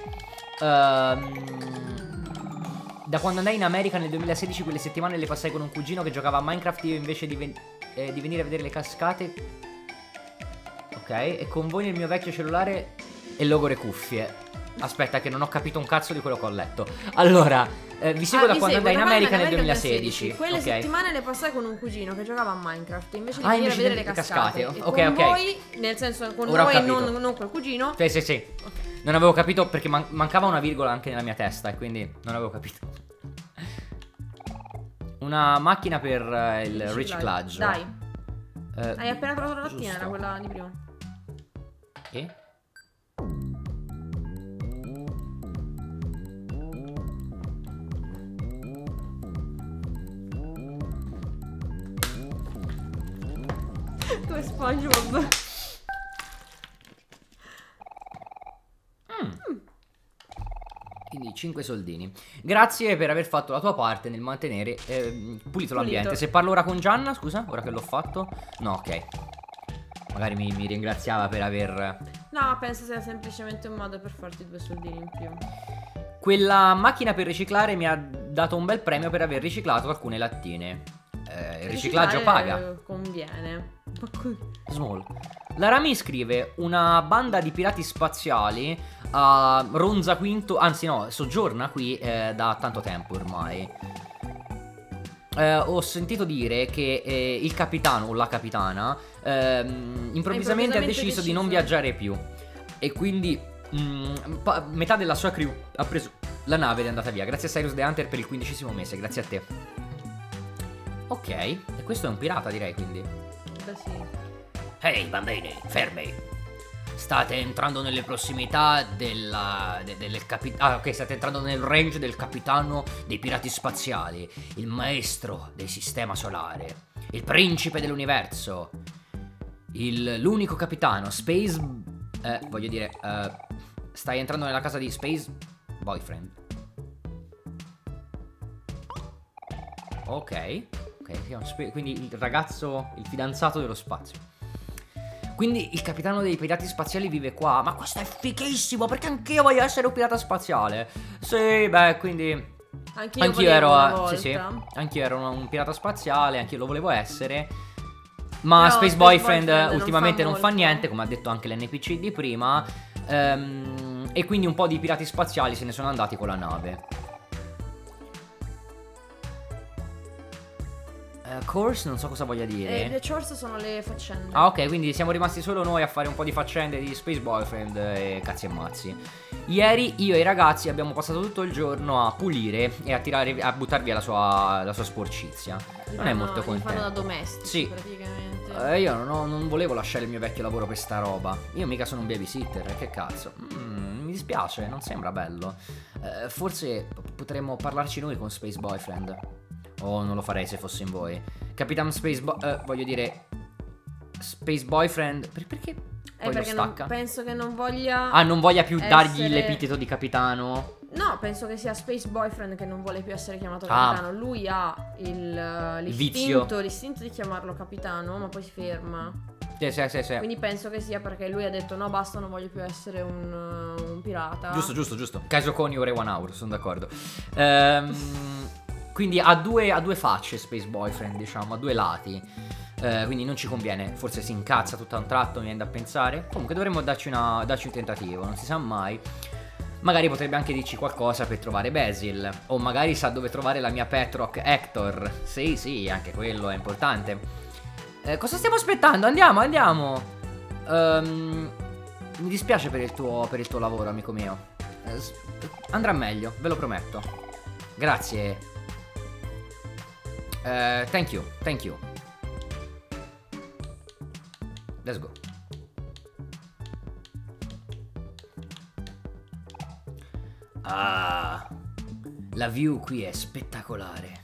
Ehm... Da quando andai in America nel duemilasedici, quelle settimane le passai con un cugino che giocava a Minecraft. Io invece di, ven eh, di venire a vedere le cascate. Ok, e con voi nel mio vecchio cellulare e logore cuffie. Aspetta che non ho capito un cazzo di quello che ho letto. Allora, eh, vi seguo ah, da quando andai in America nel duemilasedici. duemilasedici. Quelle okay. settimane le passai con un cugino che giocava a Minecraft. Invece di ah, venire invece a vedere le cascate, cascate. E Ok, con ok. voi, nel senso con Ora noi non, non col cugino. Sì, sì, sì. Okay. Non avevo capito perché man mancava una virgola anche nella mia testa e quindi non avevo capito. Una macchina per uh, il riciclaggio. Dai. Uh, Hai appena trovato la lattina, giusto. era quella di prima. E? Dove SpongeBob? Mm. Quindi cinque soldini. Grazie per aver fatto la tua parte nel mantenere eh, pulito l'ambiente. Se parlo ora con Gianna, scusa, ora che l'ho fatto. No, ok. Magari mi, mi ringraziava per aver... No, penso sia semplicemente un modo per farti due soldini in più. Quella macchina per riciclare mi ha dato un bel premio per aver riciclato alcune lattine. Eh, il riciclaggio paga. Conviene. Small. La Rami scrive: una banda di pirati spaziali a Ronza Quinto, anzi no, soggiorna qui eh, da tanto tempo ormai. eh, ho sentito dire che eh, il capitano o la capitana ehm, improvvisamente, improvvisamente ha deciso, deciso di non viaggiare più. E quindi mh, metà della sua crew ha preso la nave ed è andata via. Grazie a Cyrus the Hunter per il quindicesimo mese, grazie a te. Ok, e questo è un pirata, direi, quindi. Beh sì. Ehi, hey, bambini, fermi. State entrando nelle prossimità della, de, del capitano. Ah, ok, state entrando nel range del capitano dei pirati spaziali, il maestro del sistema solare, il principe dell'universo, l'unico capitano, Space. Eh, voglio dire, uh, stai entrando nella casa di Space Boyfriend. Ok, ok, quindi il ragazzo, il fidanzato dello spazio. Quindi il capitano dei pirati spaziali vive qua. Ma questo è fighissimo, perché anch'io voglio essere un pirata spaziale. Sì, beh, quindi anch'io, anch'io ero sì, sì, anch'io ero un pirata spaziale, anch'io lo volevo essere. Ma Space, Space Boyfriend, Boyfriend ultimamente non fa, non fa niente, come ha detto anche l'N P C di prima. um, E quindi un po' di pirati spaziali se ne sono andati con la nave. Course non so cosa voglia dire. eh, Le chores sono le faccende. Ah, ok, quindi siamo rimasti solo noi a fare un po' di faccende di Space Boyfriend e cazzi e mazzi. Ieri io e i ragazzi abbiamo passato tutto il giorno a pulire e a tirare, a buttar via la sua, la sua sporcizia. Gli non fanno, è molto contento. Li fanno da domestici, sì, praticamente. eh, Io non, ho, non volevo lasciare il mio vecchio lavoro per sta roba. Io mica sono un babysitter, che cazzo. mm, Mi dispiace, non sembra bello. eh, Forse potremmo parlarci noi con Space Boyfriend. O oh, non lo farei se fossi in voi. Capitan Space Boy, eh, voglio dire Space Boyfriend. Per, perché eh, poi perché lo stacca? Non, penso che non voglia. Ah, non voglia più essere... dargli l'epiteto di capitano. No, penso che sia Space Boyfriend che non vuole più essere chiamato ah. capitano. Lui ha il, l'istinto, l'istinto di chiamarlo capitano, ma poi si ferma. Sì, sì, sì, sì. Quindi penso che sia perché lui ha detto no, basta, non voglio più essere un, un pirata. Giusto, giusto, giusto. Caso Coni ore one hour, sono d'accordo. Ehm Quindi ha due, ha due facce Space Boyfriend, diciamo, ha due lati. eh, Quindi non ci conviene. Forse si incazza tutto a un tratto, mi viene da pensare. Comunque dovremmo darci, una, darci un tentativo, non si sa mai. Magari potrebbe anche dirci qualcosa per trovare Basil. O magari sa dove trovare la mia pet rock Hector. Sì, sì, anche quello è importante. eh, Cosa stiamo aspettando? Andiamo, andiamo. um, Mi dispiace per il tuo, per il tuo lavoro, amico mio. eh, Andrà meglio, ve lo prometto. Grazie. Uh, thank you, thank you. Let's go. Ah, la view qui è spettacolare.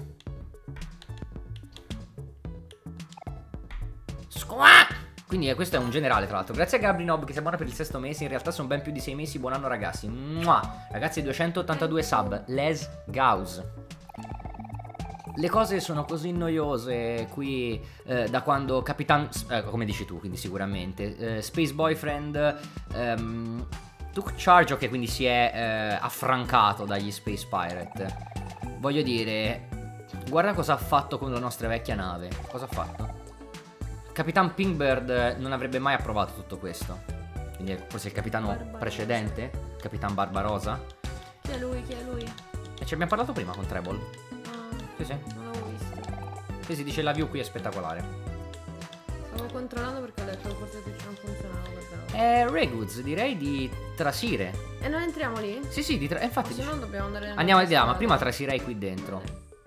Squac! Quindi eh, questo è un generale, tra l'altro. Grazie a Gabri Nob che si abbona per il sesto mese. In realtà sono ben più di sei mesi. Buon anno ragazzi. Mua! Ragazzi, duecentottantadue sub. Les Gauss. Le cose sono così noiose qui eh, da quando Capitan, eh, come dici tu, quindi sicuramente eh, Space Boyfriend ehm, took charge, che quindi si è eh, affrancato dagli Space Pirate. Voglio dire, guarda cosa ha fatto con la nostra vecchia nave. Cosa ha fatto? Capitan Pingbird non avrebbe mai approvato tutto questo. Quindi forse il capitano Barbarosa. Precedente, Capitan Barbarosa. Chi è lui? Chi è lui? E ci abbiamo parlato prima con Treble. Sì, sì. Non l'avevo visto. Sì, si dice la view qui è spettacolare. Stavo controllando perché ho detto che forse Twitch non funzionava. Eh, Regoods, direi di trasire. E non entriamo lì? Sì, sì, di tra- eh, infatti. Se no dobbiamo andare. Andiamo di là, ma prima trasirei qui dentro.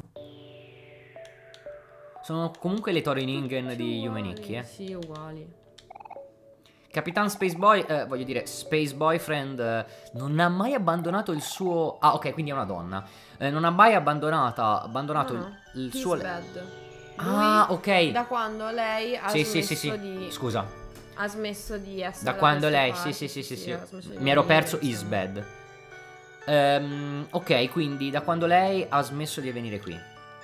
Sono comunque le Thorin di Yumenikki, eh. Sì, uguali. Capitan Space Boy, eh, voglio dire, Space Boyfriend eh, non ha mai abbandonato il suo... Ah, ok, quindi è una donna. Eh, non ha mai abbandonata, abbandonato no, no. il, il He's suo... bad. Ah, ok. Da quando lei ha sì, smesso sì, sì, sì. di... Scusa. Ha smesso di essere... Da quando lei... Sì, sì, sì, sì, sì. Mi ero perso is bad. Um, ok, quindi da quando lei ha smesso di venire qui.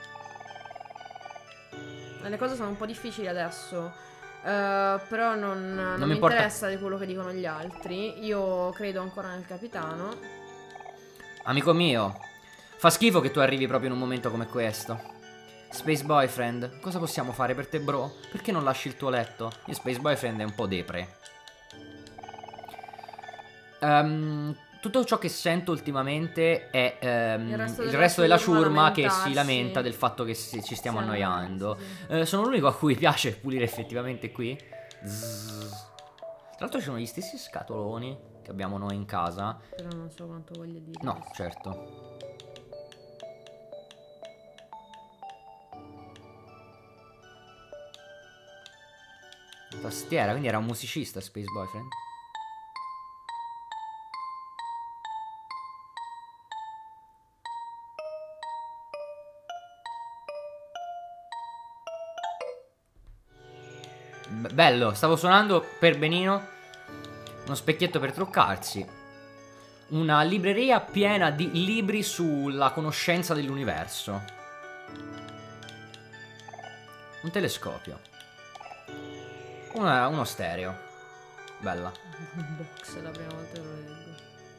Le cose sono un po' difficili adesso. Uh, però non, non, non mi importa. interessa di quello che dicono gli altri. Io credo ancora nel capitano. Amico mio, fa schifo che tu arrivi proprio in un momento come questo. Space Boyfriend, cosa possiamo fare per te, bro? Perché non lasci il tuo letto? Il Space Boyfriend è un po' depre. um, tutto ciò che sento ultimamente è ehm, Il resto il della resto della ciurma ciurma che si lamentarsi. lamenta del fatto che si- ci stiamo Sì, annoiando. sì, sì. Eh, sono l'unico a cui piace pulire effettivamente qui. Zzz. Tra l'altro ci sono gli stessi scatoloni che abbiamo noi in casa. Però non so quanto voglia dire. No, certo. Tastiera, quindi era un musicista Space Boyfriend. Be- bello, stavo suonando per benino. Uno specchietto per truccarsi. Una libreria piena di libri sulla conoscenza dell'universo. Un telescopio. Una- uno stereo. Bella. Un box è la prima volta che lo leggo.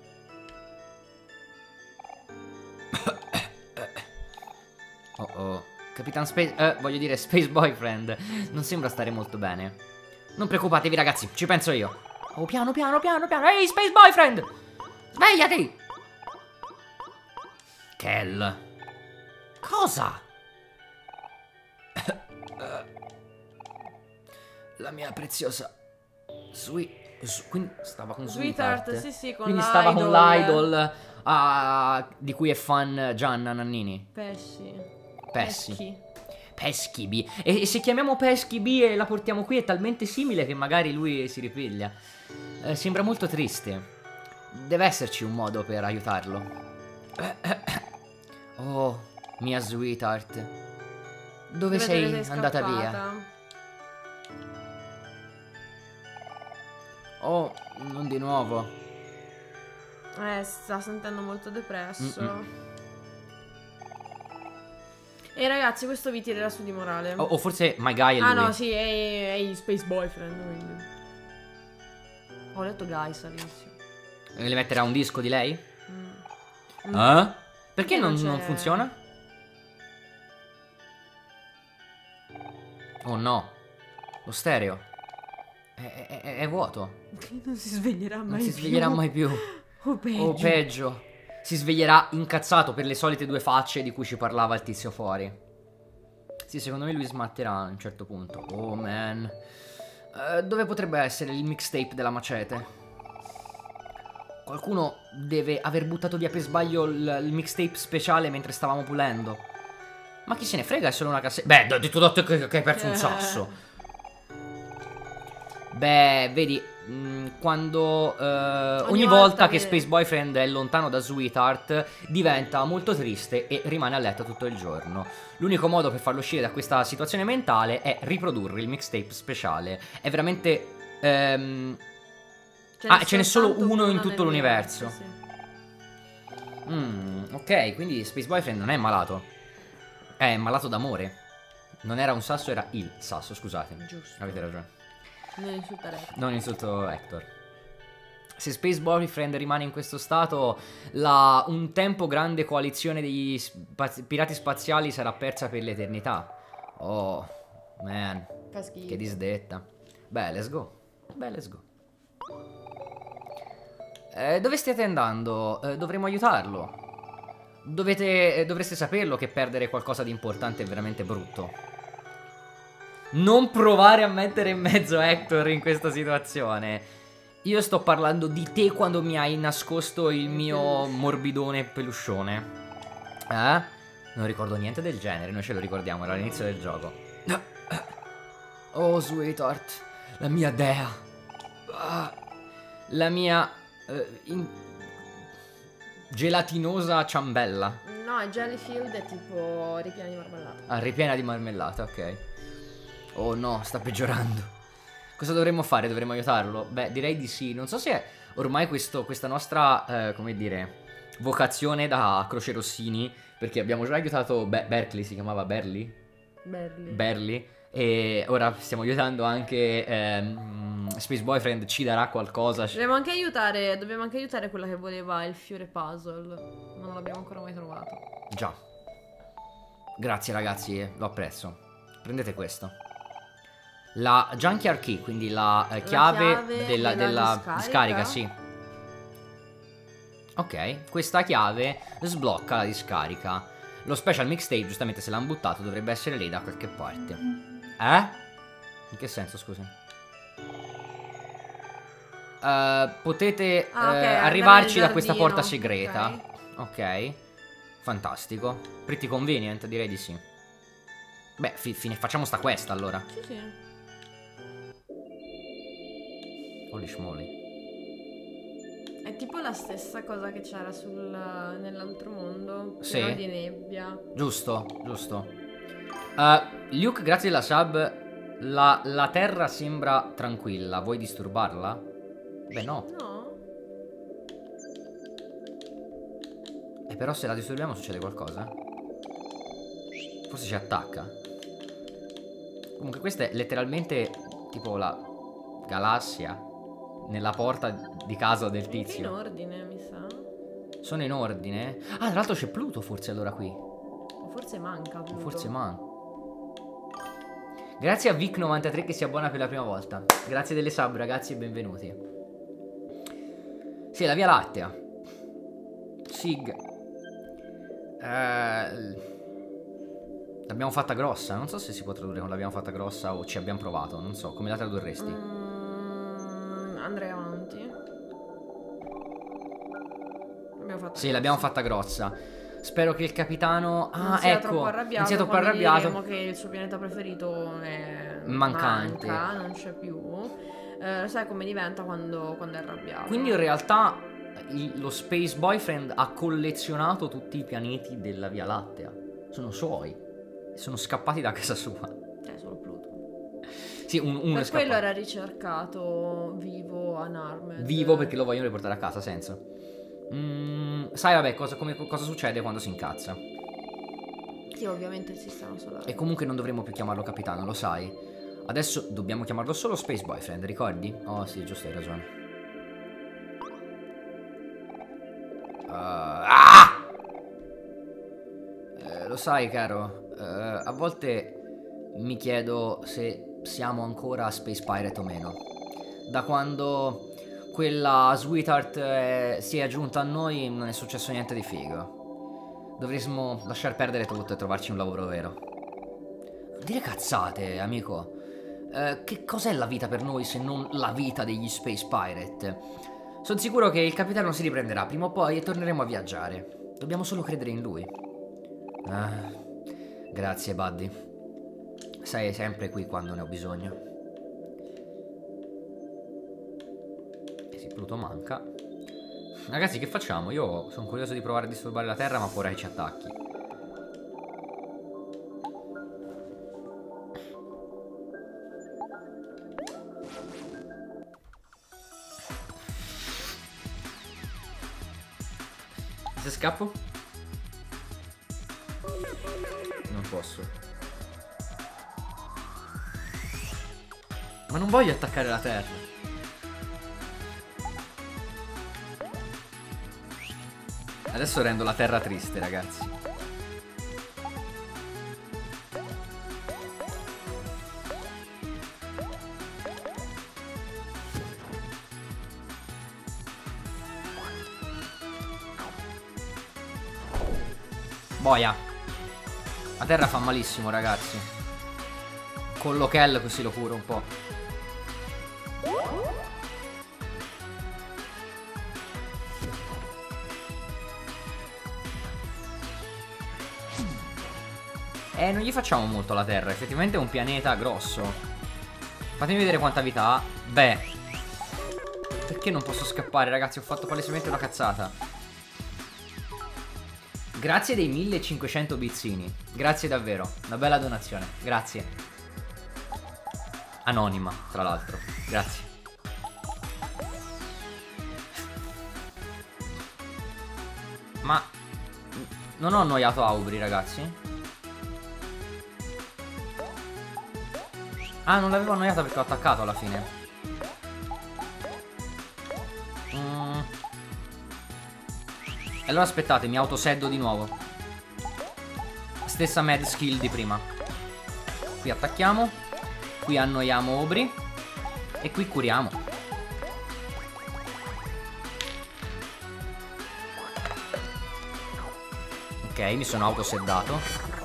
Oh oh. Capitan Space... Eh, voglio dire Space Boyfriend. Non sembra stare molto bene. Non preoccupatevi ragazzi, ci penso io. Oh, piano, piano, piano, piano. Ehi, Space Boyfriend! Svegliati! Kel. Cosa? La mia preziosa... Sweet... Su- quindi stava con Sweetheart, Sweetheart. sì, sì, con Quindi stava con l'idol. l'idol ah, di cui è fan Gianna Nannini. Pesci. Pesci. Peschi. Peschi B. E, e se chiamiamo Peschi B e la portiamo qui è talmente simile che magari lui si ripiglia. Eh, sembra molto triste. Deve esserci un modo per aiutarlo. Oh, mia sweetheart. Dove, Dove sei, te sei andata via? scappata? Oh, non di nuovo. Eh, si sta sentendo molto depresso. Mm-mm. E ragazzi, questo vi tirerà su di morale. O, o forse My Guy è lui. Ah no, sì, è, è il Space Boyfriend, quindi. Ho letto Guys all'inizio. Le metterà un disco di lei? Mm. Eh? Perché non non, c'è- non funziona? Oh no. Lo stereo. È, è- è- è vuoto. Non si sveglierà mai Non si più. sveglierà mai più. O peggio. O peggio. Si sveglierà incazzato per le solite due facce di cui ci parlava il tizio fuori. Sì, secondo me lui smatterà a un certo punto. Oh man. Eh, dove potrebbe essere il mixtape della macete? Qualcuno deve aver buttato via per sbaglio il, il mixtape speciale mentre stavamo pulendo. Ma chi se ne frega, è solo una cassetta. Beh, ho detto da te che, che hai perso un sasso. Beh, vedi, mh, quando eh, ogni, Ogni volta, volta che che- Space Boyfriend è lontano da Sweetheart diventa molto triste e rimane a letto tutto il giorno. L'unico modo per farlo uscire da questa situazione mentale è riprodurre il mixtape speciale. È veramente... ehm, Ah, ce n'è solo soltanto uno in uno tutto l'universo. sì. mm, ok, quindi Space Boyfriend non è malato. È malato d'amore. Non era un sasso, era il sasso, scusate. Giusto. Avete ragione. Non insultare. Non insulto Hector. Se Space Boyfriend rimane in questo stato, la un tempo grande coalizione degli spaz- pirati spaziali sarà persa per l'eternità. Oh, man, Fa schifo. che disdetta. Beh, let's go. Beh, let's go. Eh, dove stiate andando? Eh, dovremo aiutarlo. Dovete, eh, dovreste saperlo che perdere qualcosa di importante è veramente brutto. Non provare a mettere in mezzo Hector in questa situazione. Io sto parlando di te quando mi hai nascosto il mio morbidone peluscione. Eh? Non ricordo niente del genere, noi ce lo ricordiamo, era all'inizio del gioco. Oh, sweetheart, la mia dea. Ah, la mia eh, in- gelatinosa ciambella. No, è Jellyfield è tipo ripieno di marmellata. Ah, ripiena di marmellata, ok. Oh no, sta peggiorando. Cosa dovremmo fare? Dovremmo aiutarlo? Beh, direi di sì. Non so se è ormai questo, questa nostra, eh, come dire, vocazione da Croce Rossini, perché abbiamo già aiutato Be- Berkeley, si chiamava Berly? Berli. Berly. E ora stiamo aiutando anche ehm, Space Boyfriend, ci darà qualcosa. Dobbiamo anche aiutare, dobbiamo anche aiutare quella che voleva il fiore puzzle, ma non l'abbiamo ancora mai trovato. Già. Grazie ragazzi, eh, lo apprezzo. Prendete questo. La Junkyard Key, quindi la eh, chiave, chiave della, della della discarica? discarica, sì. Ok, questa chiave sblocca la discarica. Lo special mixtape, giustamente se l'hanno buttato, dovrebbe essere lì da qualche parte. Eh? In che senso, scusa? Uh, potete ah, okay, uh, arrivarci da questa porta segreta. Ok, okay. Fantastico. Pretty convenient, direi di sì. Beh, fi fine, facciamo sta quest allora. Sì, sì. Holy schmoly. È tipo la stessa cosa che c'era sul nell'altro mondo. Sì. Di nebbia. Giusto, giusto. Uh, Luke, grazie della sub. La, la terra sembra tranquilla. Vuoi disturbarla? Beh, no. No. E però se la disturbiamo succede qualcosa. Forse ci attacca. Comunque questa è letteralmente tipo la galassia nella porta di casa del tizio. In ordine, mi sa. Sono in ordine? Ah, tra l'altro c'è Pluto forse allora qui. Forse manca Pluto. Forse manca. Grazie a Vic novantatré che si abbona per la prima volta. Grazie delle sub ragazzi e benvenuti. Sì, la Via Lattea. Sig. Eh, L'abbiamo fatta grossa. Non so se si può tradurre con l'abbiamo fatta grossa o ci abbiamo provato. Non so, come la tradurresti? Mm, andrei avanti. L'abbiamo fatta Sì, l'abbiamo fatta grossa. Spero che il capitano... Ah, non sia ecco, troppo arrabbiato. non sia troppo quando arrabbiato. Diremo che il suo pianeta preferito è mancante. Manca, non c'è più. Eh, sai come diventa quando, quando è arrabbiato. Quindi in realtà il, lo Space Boyfriend ha collezionato tutti i pianeti della Via Lattea. Sono suoi. Sono scappati da casa sua. Eh, solo Pluto. Sì, un, uno per è scappato. quello era ricercato vivo, unarmed. Vivo perché lo vogliono riportare a casa, senso. Mm, sai, vabbè, cosa, come, cosa succede quando si incazza? Sì, ovviamente il sistema solare. E comunque non dovremmo più chiamarlo capitano, lo sai. Adesso dobbiamo chiamarlo solo Space Boyfriend, ricordi? Oh sì, giusto, hai ragione. Uh, ah! eh, Lo sai, caro, uh, a volte mi chiedo se siamo ancora Space Pirate o meno. Da quando quella sweetheart eh, si è aggiunta a noi non è successo niente di figo. Dovremmo lasciar perdere tutto e trovarci un lavoro vero. Non dire cazzate, amico. Uh, che cos'è la vita per noi se non la vita degli Space Pirate? Sono sicuro che il capitano si riprenderà prima o poi e torneremo a viaggiare. Dobbiamo solo credere in lui. Ah, grazie, Buddy. Sei sempre qui quando ne ho bisogno. E sì, Pluto manca. Ragazzi, che facciamo? Io sono curioso di provare a disturbare la Terra, ma ho paura che ci attacchi. Se scappo? Non posso. Ma non voglio attaccare la terra. Adesso rendo la terra triste, ragazzi. Boia. La terra fa malissimo, ragazzi. Con l'Okel così lo curo un po'. Eh, non gli facciamo molto alla terra. Effettivamente è un pianeta grosso. Fatemi vedere quanta vita ha. Beh, perché non posso scappare, ragazzi? Ho fatto palesemente una cazzata. Grazie dei millecinquecento bizzini. Grazie davvero. Una bella donazione. Grazie. Anonima, tra l'altro. Grazie. Ma non ho annoiato Aubrey, ragazzi? Ah, non l'avevo annoiata perché ho attaccato alla fine. Mm. E allora aspettate, mi autoseddo di nuovo. Stessa mad skill di prima. Qui attacchiamo. Qui annoiamo Aubrey. E qui curiamo. Ok, mi sono autoseddato.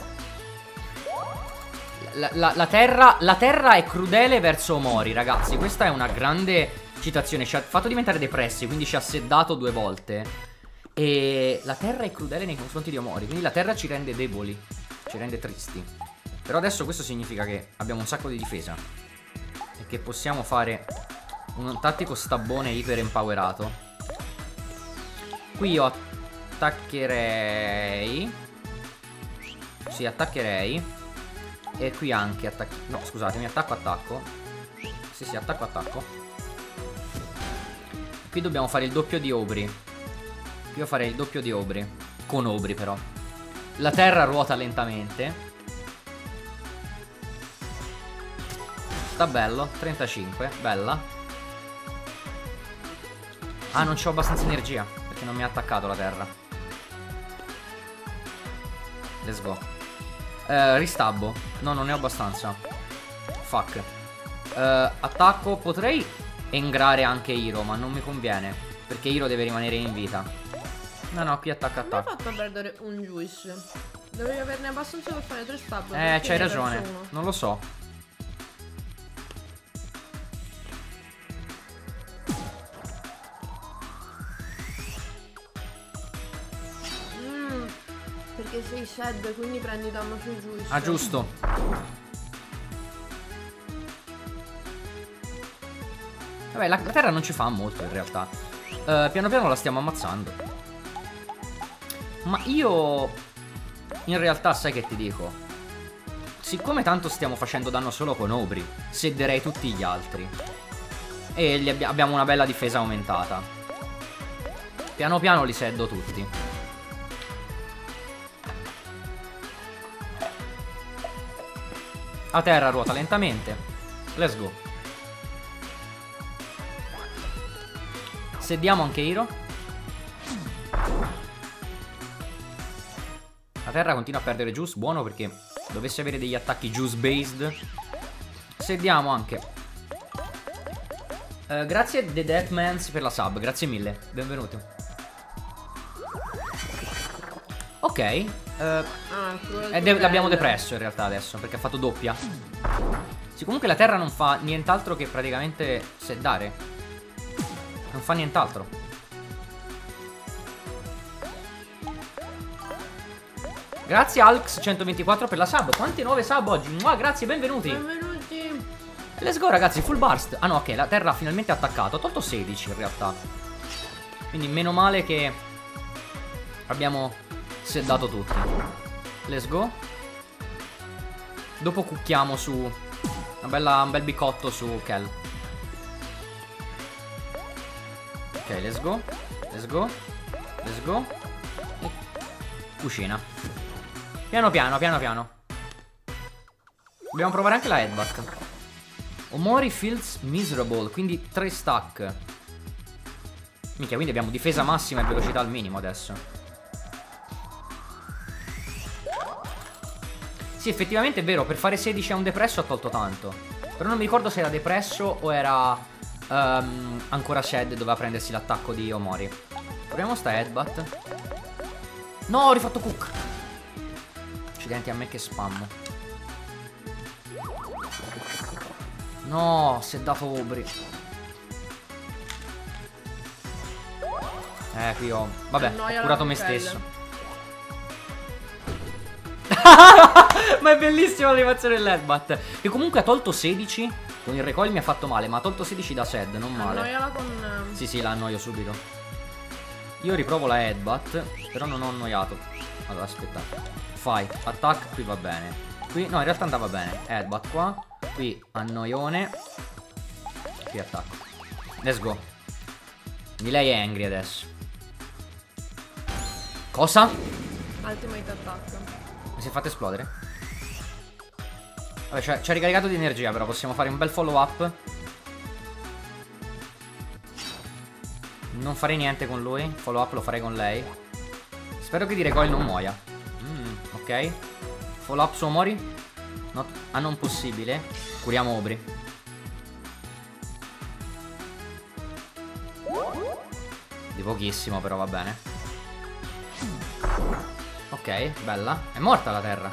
La, la, la, terra, la terra è crudele verso Omori, ragazzi. Questa è una grande citazione. Ci ha fatto diventare depressi, quindi ci ha seddato due volte. E la terra è crudele nei confronti di Omori, quindi la terra ci rende deboli, ci rende tristi. Però adesso questo significa che abbiamo un sacco di difesa e che possiamo fare un tattico stabbone iper empowerato. Qui io attaccherei. Sì, attaccherei. E qui anche attacco. No, scusatemi, attacco, attacco. Sì, sì, attacco, attacco. Qui dobbiamo fare il doppio di Obri. Qui io farei il doppio di Obri. Con Obri però. La terra ruota lentamente. Sta bello, trentacinque, bella. Ah, non c'ho abbastanza energia perché non mi ha attaccato la terra. Let's go. uh, Ristabbo. No, non ne ho abbastanza. Fuck. uh, Attacco. Potrei engrare anche Hiro, ma non mi conviene perché Hiro deve rimanere in vita. No, no, qui attacca, attacca. Come hai fatto a perdere un juice? Dovevi averne abbastanza per fare tre stab. Eh, c'hai ragione. Non lo so. Mm, perché sei shed, quindi prendi danno sui juice. Ah, giusto. Vabbè, la, la terra non ci fa molto in realtà. uh, Piano piano la stiamo ammazzando. Ma io in realtà sai che ti dico? Siccome tanto stiamo facendo danno solo con Obri, sedderei tutti gli altri. E li abbi abbiamo una bella difesa aumentata. Piano piano li seddo tutti. A terra ruota lentamente. Let's go. Sediamo anche Hiro. La terra continua a perdere juice. Buono, perché dovesse avere degli attacchi juice based. Sediamo anche. uh, Grazie The Deathmans per la sub. Grazie mille, benvenuto. Ok. uh, ah, de L'abbiamo depresso in realtà adesso, perché ha fatto doppia. Sì, comunque la terra non fa nient'altro che praticamente seddare. Non fa nient'altro. Grazie Alx centoventiquattro per la sub. Quante nuove sub oggi? Mua, grazie, benvenuti. Benvenuti. Let's go ragazzi, full burst. Ah no, ok, la terra ha finalmente attaccato. Ha tolto sedici in realtà. Quindi meno male che abbiamo seddato tutti. Let's go. Dopo cucchiamo su una bella, un bel bicotto su Kel. Ok, let's go. Let's go. Let's go. E cucina. Piano piano, piano piano. Dobbiamo provare anche la headbutt. Omori feels miserable, quindi tre stack. Minchia, quindi abbiamo difesa massima e velocità al minimo adesso. Sì, effettivamente è vero, per fare sedici a un depresso ha tolto tanto. Però non mi ricordo se era depresso o era um, ancora shed e doveva prendersi l'attacco di Omori. Proviamo sta headbutt. No, ho rifatto cook. Accidenti a me che spam. No, si è dato Obri. Eh, qui ho... Vabbè, ho curato me stesso. Ma è bellissima l'animazione dell'headbutt. Che comunque ha tolto sedici. Con il recoil mi ha fatto male, ma ha tolto sedici da sed, non male. Annoiala con... Sì, sì, la annoio subito. Io riprovo la headbutt, però non ho annoiato. Allora, aspettate. Fight, attack, qui va bene. Qui, no, in realtà andava bene. Headbutt qua. Qui annoione. Qui attacco. Let's go. Di lei è angry adesso. Cosa? Ultimate attack. Mi si è fatto esplodere? Vabbè, ci ha ricaricato di energia, però possiamo fare un bel follow up. Non farei niente con lui. Follow up lo farei con lei. Spero che di recoil non muoia. mm, Ok. Follow up su Omori. Not... Ah, non possibile. Curiamo Obri. Di pochissimo, però va bene. Ok. Ok, bella. È morta la terra.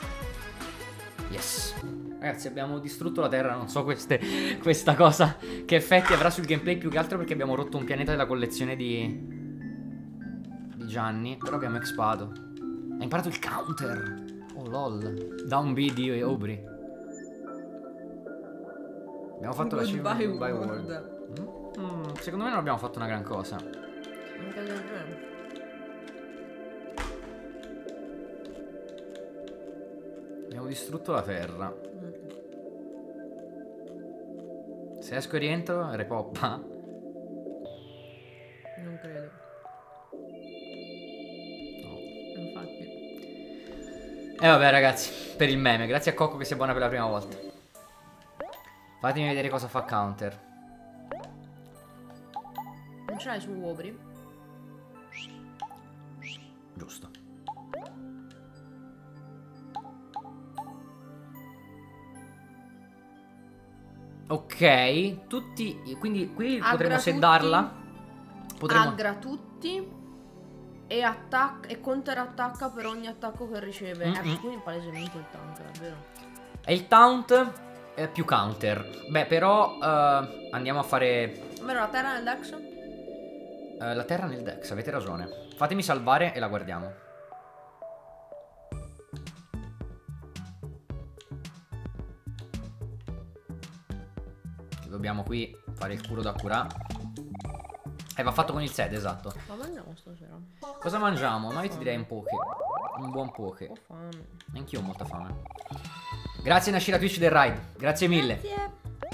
Yes. Ragazzi, abbiamo distrutto la terra. Non so queste, questa cosa che effetti avrà sul gameplay, più che altro perché abbiamo rotto un pianeta della collezione di Di Gianni. Però abbiamo expato. Ha imparato il counter. Oh lol. Down B di Aubrey. Abbiamo fatto Goodbye la cima Goodbye World. World. Mm, secondo me non abbiamo fatto una gran cosa. Anche del genere. Abbiamo distrutto la terra. Mm. Se esco e rientro, repoppa. Non credo. No. Infatti. E vabbè ragazzi, per il meme, grazie a Cocco che si abbona per la prima volta. Fatemi vedere cosa fa counter. Non ce l'hai su Aubrey? Giusto. Ok, tutti, quindi qui Aggra potremmo tutti. seddarla. Potremmo... Aggra tutti e attacca e counter attacca per ogni attacco che riceve. Mm -mm. Ecco, quindi palesemente il tank, è vero? E il taunt è più counter. Beh, però uh, andiamo a fare... Vero, la terra nel dex? Uh, la terra nel dex, avete ragione. Fatemi salvare e la guardiamo. Dobbiamo qui fare il curo da curà. E va fatto con il set, esatto. Ma mangiamo stasera? Cosa mangiamo? Ma io ti direi un poke. Un buon poke. Ho fame. Anch'io ho molta fame. Grazie Nashira Twitch del ride. Grazie mille. Grazie.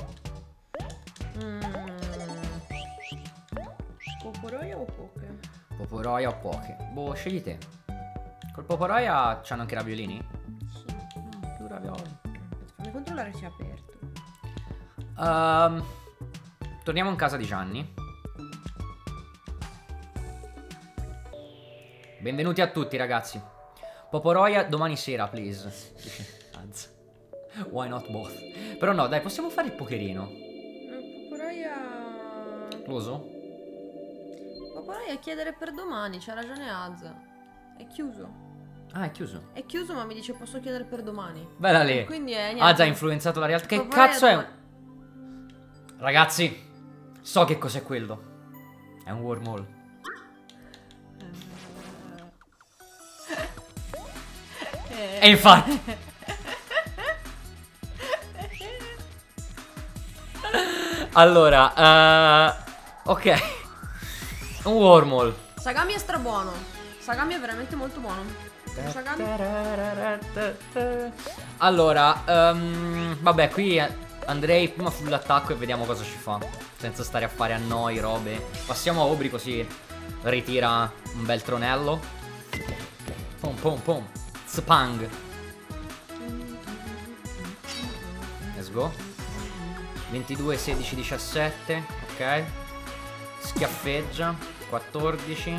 Mm. Poporoia o poke? Poporoia o poke? Boh, scegli te. Col poporoia c'hanno anche raviolini? Sì. Mm, più ravioli. Fammi controllare se è aperto. Um, torniamo in casa di Gianni. Benvenuti a tutti ragazzi. Poporoia domani sera, please. Why not both? Però no, dai, possiamo fare il pokerino. Poporoia... L'uso? Poporoia chiedere per domani, c'ha ragione Az. È chiuso. Ah, è chiuso. È chiuso ma mi dice posso chiedere per domani. Bella lì. Quindi è niente. Az ha influenzato la realtà. Che Poporoia cazzo è? domani. Ragazzi, so che cos'è quello. È un wormhole. E infatti allora uh, ok. Un wormhole. Sagami è strabuono. Sagami è veramente molto buono. Sagami. Allora um, vabbè, qui andrei prima sull'attacco e vediamo cosa ci fa, senza stare a fare a noi robe. Passiamo a Aubrey così ritira un bel tronello. Pom pom pom. Spang. Let's go. ventidue, sedici, diciassette. Ok. Schiaffeggia. quattordici.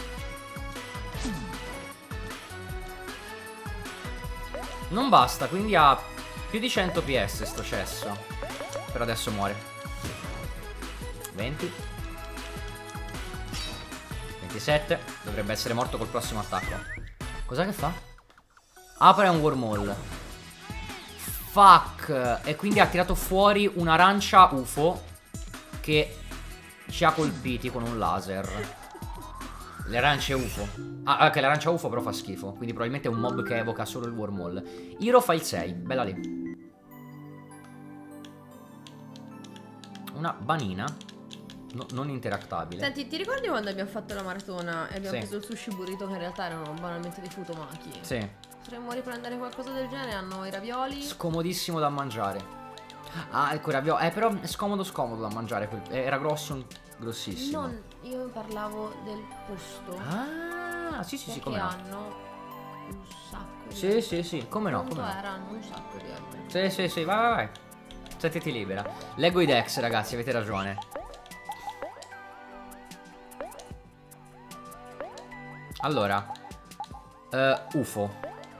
Non basta, quindi ha più di cento P S sto cesso. Però adesso muore. venti. ventisette. Dovrebbe essere morto col prossimo attacco. Cos'è che fa? Apre un wormhole. Fuck. E quindi ha tirato fuori un'arancia U F O che ci ha colpiti con un laser. Le arance U F O. Ah, ok, l'arancia U F O però fa schifo. Quindi probabilmente è un mob che evoca solo il wormhole. Hiro fa il sei. Bella lì. Una banina no, non interactabile. Senti, ti ricordi quando abbiamo fatto la maratona e abbiamo Sì. preso il sushi burrito che in realtà erano banalmente dei futomaki? Sì. Potremmo riprendere qualcosa del genere, hanno i ravioli. Scomodissimo da mangiare. Ah, ecco il raviolo. Eh, però è scomodo scomodo da mangiare. quel- Era grosso, grossissimo. Non, io parlavo del posto. Ah, sì, sì, sì, perché come no. hanno un sacco di Sì, sì, sì, come no, Quanto come no. erano un sacco di altre. Sì, sì, sì, vai, vai, vai. Sentiti libera. Leggo i Dex, ragazzi, avete ragione. Allora, uh, U F O.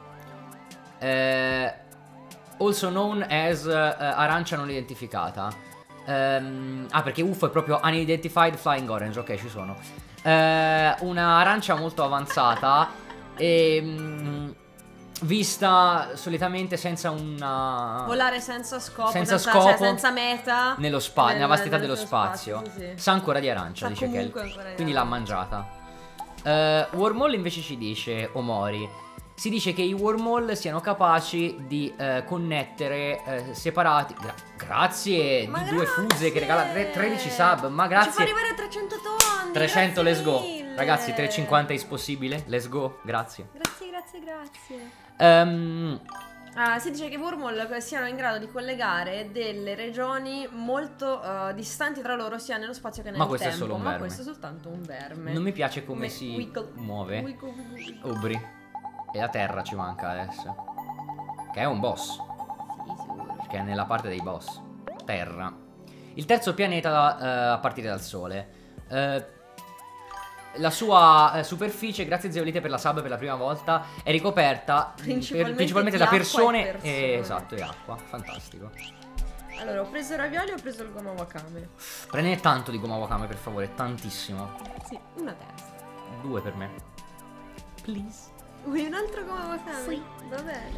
Uh, also known as uh, arancia non identificata. Um, ah, perché U F O è proprio Unidentified Flying Orange. Ok, ci sono. Uh, una arancia molto avanzata E, mh, vista solitamente senza una... Volare senza scopo, senza, senza, scopo cioè, senza meta. nello spa- nel- nella vastità nel dello suo spazio. spazio, sì, sì. Sa ancora di arancia, Sa dice Kelly. comunque ancora di Quindi l'ha arancia. mangiata. Uh, Wormhole invece ci dice, Omori, si dice che i wormhole siano capaci di uh, connettere uh, separati. Gra- grazie Ma di due grazie! fuse che regala tre- tredici sub. Ma Ci fa grazie. arrivare a trecento tonni. trecento, grazie let's go. mille. Ragazzi, trecentocinquanta is possibile. Let's go. Grazie. Grazie, grazie, grazie. Um, Ah, si dice che i wormhole siano in grado di collegare delle regioni molto uh, distanti tra loro sia nello spazio che nel Ma questo è tempo. solo un ma verme. questo è soltanto un verme. non mi piace come Me- si wiggle, muove. wiggle, wiggle, wiggle. Obri. E la terra ci manca adesso. Che è un boss. Sì, sicuro. Perché è nella parte dei boss. Terra. Il terzo pianeta eh, a partire dal Sole. Eh, la sua eh, superficie, grazie Zeolite per la sub per la prima volta, è ricoperta Principalmente per- principalmente di da acqua e persone. persone. eh, esatto, e acqua. Fantastico. Allora, ho preso i ravioli e ho preso il gomma wakame. Prendete tanto di gomma wakame, per favore. Tantissimo. Sì, una testa. Due per me. Please. Vuoi un altro gomma wakame? Sì. Va bene.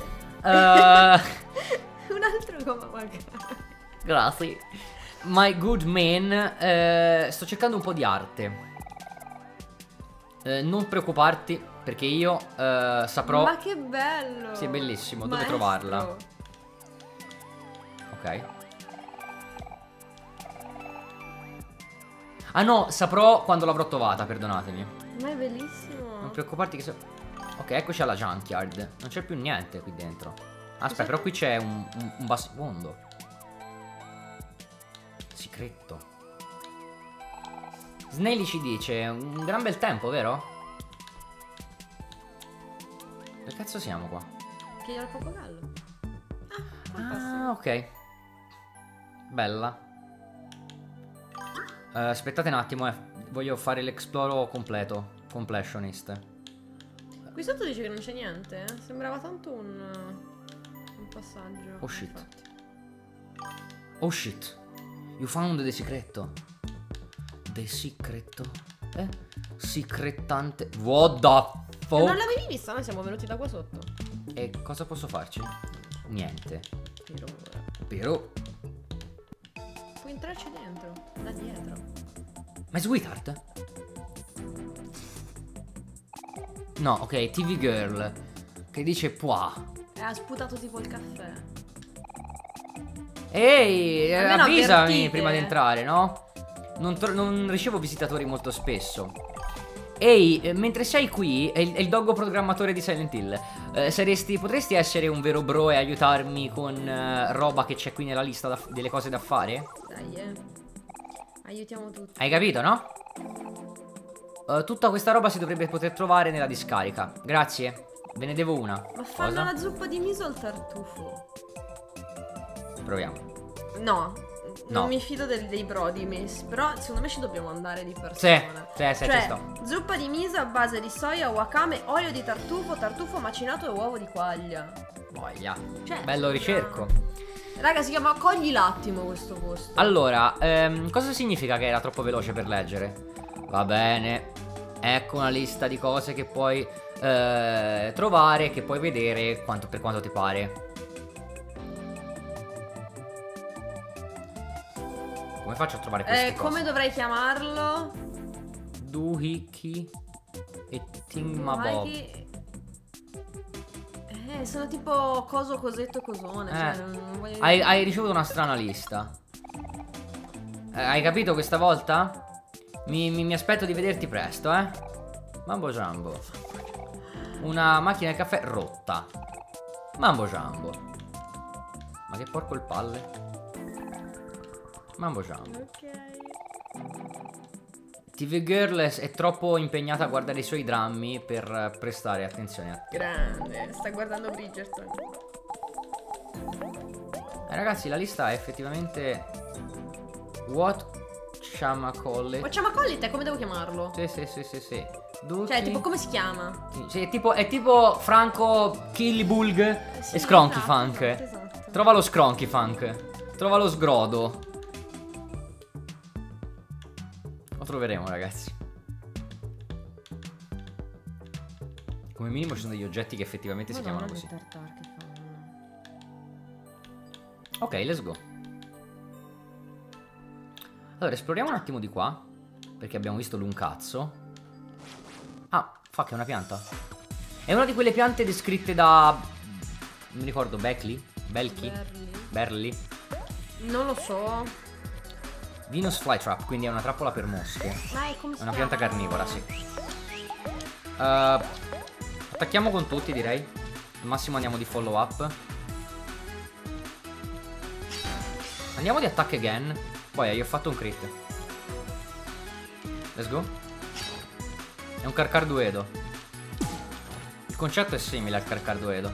Eh, Un altro gomma wakame. grazie. My good man. eh, sto cercando un po' di arte. Eh, non preoccuparti, perché io eh, saprò. Ma che bello! Sì, è bellissimo. Dove Maestro. trovarla? Ok. Ah no, saprò quando l'avrò trovata, perdonatemi. Ma è bellissimo. Non preoccuparti che se... Ok, eccoci alla junkyard. Non c'è più niente qui dentro. Aspetta, però qui c'è un, un, un bassimondo. Segreto. Snaily ci dice un gran bel tempo, vero? Che cazzo siamo qua? Chiedi al pappagallo. Ah, fantastico. Ah, ok. Bella. Eh, aspettate un attimo, eh. Voglio fare l'exploro completo. Completionist. Qui sotto dice che non c'è niente. eh. Sembrava tanto un, un passaggio. Oh shit. infatti. Oh shit. You found the secreto. The secreto. Eh? Secretante. What the E fuck? non l'avevi vista? Noi siamo venuti da qua sotto. E cosa posso farci? Niente. Però, Però. puoi entrarci dentro. Da dietro. Ma è Sweetheart? No, ok, T V Girl. Che dice Pua. E ha sputato tipo il caffè. Ehi, eh, Almeno avvisami avvertite. prima di entrare, no? Non, tro- non ricevo visitatori molto spesso. Ehi, eh, mentre sei qui, è il, è il doggo programmatore di Silent Hill. eh, saresti, potresti essere un vero bro e aiutarmi con eh, roba che c'è qui nella lista da- delle cose da fare? Dai, eh. Aiutiamo tutti. Hai capito, no? Eh, tutta questa roba si dovrebbe poter trovare nella discarica. Grazie. Ve ne devo una. Ma fanno Cosa? la zuppa di miso al tartufo. Proviamo. No. No. Non mi fido del- dei brodi miss. Però secondo me ci dobbiamo andare di Sì, persona. sì, sì, ci Cioè, sto. zuppa di miso a base di soia, wakame, olio di tartufo, tartufo macinato e uovo di quaglia. Voglia. Cioè, Bello sembra- ricerco. Raga, si chiama Cogli l'attimo questo posto. Allora, ehm, cosa significa che era troppo veloce per leggere? Va bene. Ecco una lista di cose che puoi eh, trovare, che puoi vedere quanto- per quanto ti pare. Come faccio a trovare queste Eh, come cose? dovrei chiamarlo? Duhiki e Timmabob. Maghi- Eh, sono tipo coso, cosetto, cosone. Eh, Cioè, non voglio Hai, hai ricevuto una strana lista. Eh, hai capito questa volta? Mi, mi- mi aspetto di vederti presto, eh. Mambo Jumbo. Una macchina del caffè rotta. Mambo Jumbo. Ma che porco il palle. Mambo Jumbo. Ok. T V Girl è è troppo impegnata a guardare i suoi drammi per eh, prestare attenzione a te. Grande, sta guardando Bridgerton. Eh, ragazzi, la lista è effettivamente What Chamacolle. Facciamo Collite, come devo chiamarlo? Sì, sì, sì, sì, sì. Duki- Cioè, tipo, come si chiama? Sì, è tipo, è tipo Franco Killibulg Sì, e Scronky esatto, Funk. esatto, esatto. Trova lo Scronky Funk. Trova lo sgrodo. Lo troveremo, ragazzi. Come minimo ci sono degli oggetti che effettivamente si Madonna, chiamano così. che tartar che fanno. Ok, let's go. Allora, esploriamo un attimo di qua, perché abbiamo visto l'un cazzo. Ah, fuck, è una pianta. È una di quelle piante descritte da... non mi ricordo, Beckley? Belchi? Berli. Berli? Non lo so. Venus Flytrap, quindi è una trappola per mosche. Ma è come È si una pianta chiama? carnivora, sì. Uh, attacchiamo con tutti, direi. Al massimo andiamo di follow up. Andiamo di attack again. Poi io ho fatto un crit. Let's go. È un Carcarduedo. Il concetto è simile al Carcarduedo.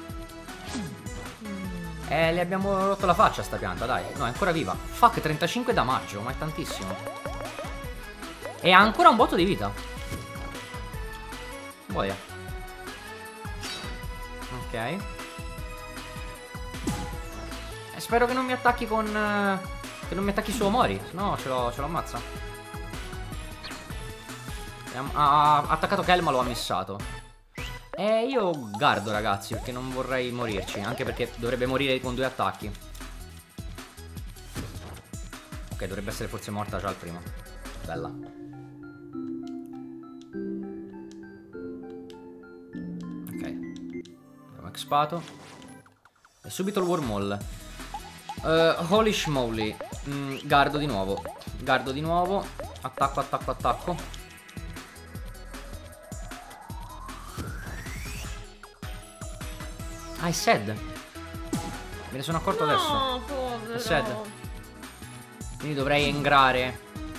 Eh, le abbiamo rotto la faccia a sta pianta, dai. No, è ancora viva. Fuck, trentacinque damaggio, ma è tantissimo. E ha ancora un botto di vita. Boia. Ok. E spero che non mi attacchi con... Uh, che non mi attacchi su Omori. No, ce lo, ce lo ammazza. Ha, ha attaccato Kel, ma lo ha missato. E io guardo, ragazzi, perché non vorrei morirci. Anche perché dovrebbe morire con due attacchi. Ok, dovrebbe essere forse morta già al primo. Bella. Ok. Abbiamo expato. E subito il wormhole. uh, Holy schmoly. mm, Gardo di nuovo. Gardo di nuovo. Attacco, attacco, attacco. Ah, è Sad. Me ne sono accorto no, adesso. No, povero. È Sad. Quindi dovrei engrare.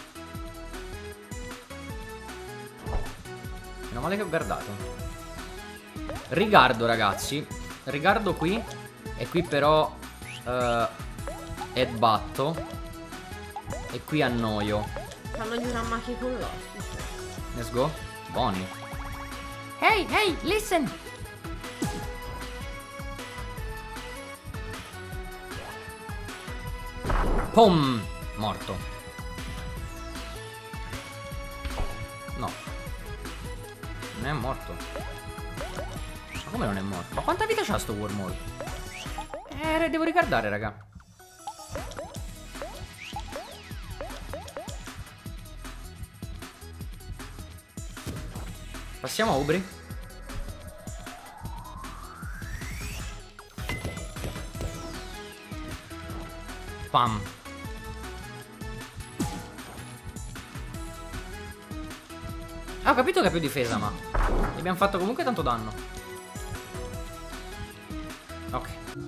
Meno male che ho guardato. Rigardo, ragazzi. Rigardo qui. E qui però uh, headbutto. E qui annoio. Fanno gli uramaki con l'ostice. Let's go. Buoni. Hey, hey, listen. Pom! Morto. No. Non è morto. Ma come non è morto? Ma quanta vita c'ha sto wormhole? Eh, devo ricordare, raga. Passiamo a Ubri. Pam. Ah, ho capito che ha più difesa, ma gli abbiamo fatto comunque tanto danno. Ok.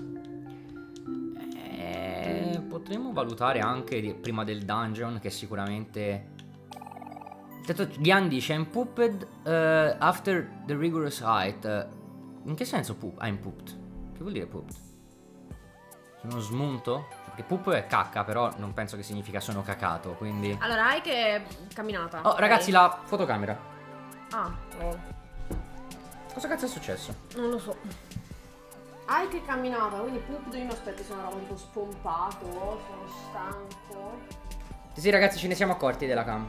Eh, potremmo valutare anche di, prima del dungeon, che sicuramente... Ghian dice I'm pooped uh, after the rigorous height. In che senso poop? I'm pooped. Che vuol dire pooped? Sono smunto? Perché poop è cacca, però non penso che significa sono cacato, quindi... Allora, hai che è camminata. Oh, ok? ragazzi, la fotocamera. Ah, no. Cosa cazzo è successo? Non lo so. Hai che è camminata, quindi poop, io mi aspetti, sono roba tipo spompato, sono stanco. Sì, sì, ragazzi, ce ne siamo accorti della cam.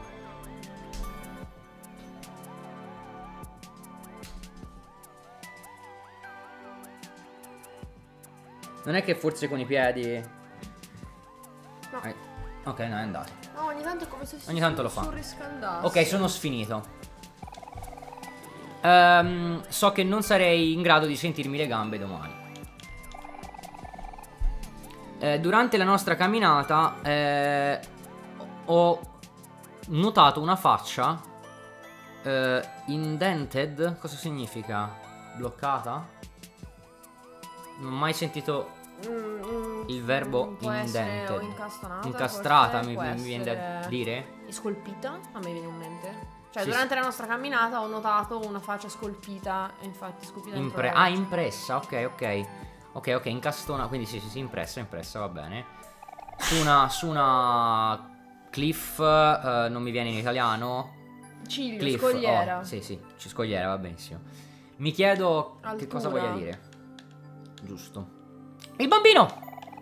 Non è che forse con i piedi... No. Eh, ok, no, è andato. No, ogni tanto è come se si Ogni tanto lo fa. surriscaldasse. Ok, sono sfinito. Ehm, so che non sarei in grado di sentirmi le gambe domani. Eh, durante la nostra camminata eh, ho notato una faccia eh, indented. Cosa significa? Bloccata? Non ho mai sentito Mm, mm, il verbo può essere indented. o incastrata. Incastrata, forse, mi, può mi viene da essere dire. Scolpita, a me viene in mente. Cioè, Sì, durante sì. la nostra camminata ho notato una faccia scolpita. E infatti, scolpita dentro Impre- la ah, roccia. impressa, ok, ok. Ok, ok, incastona, quindi sì, sì, sì, impressa, impressa, va bene. Su una, su una cliff, eh, non mi viene in italiano. Ciglio, Cliff, scogliera. oh, sì, sì, ci scogliera, va benissimo. Mi chiedo che Altura. cosa voglia dire. Giusto. Il bambino!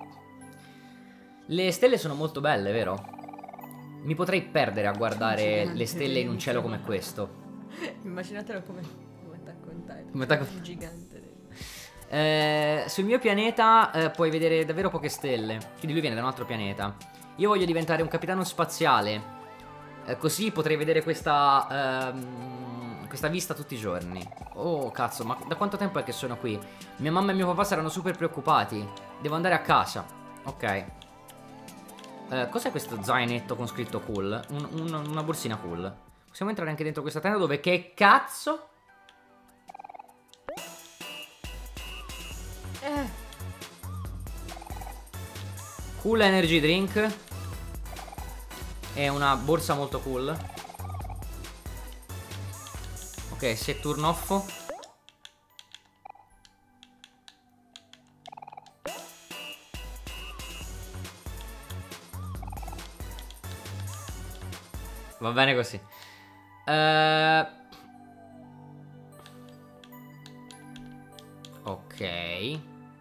Le stelle sono molto belle, vero? Mi potrei perdere a guardare Gigante le stelle in un cielo come dell'inferno. questo. Immaginatelo come, come Attack on Titan. Metà più gigante. eh, sul mio pianeta eh, puoi vedere davvero poche stelle. Quindi lui viene da un altro pianeta. Io voglio diventare un capitano spaziale, eh, così potrei vedere questa ehm, questa vista tutti i giorni. Oh cazzo, ma da quanto tempo è che sono qui? Mia mamma e mio papà saranno super preoccupati. Devo andare a casa. Ok. eh, Cos'è questo zainetto con scritto cool? Un, un, una borsina cool. Possiamo entrare anche dentro questa tenda dove che cazzo? Eh. Cool energy drink. È una borsa molto cool. Ok, set turn off. Va bene così. Uh... Ok.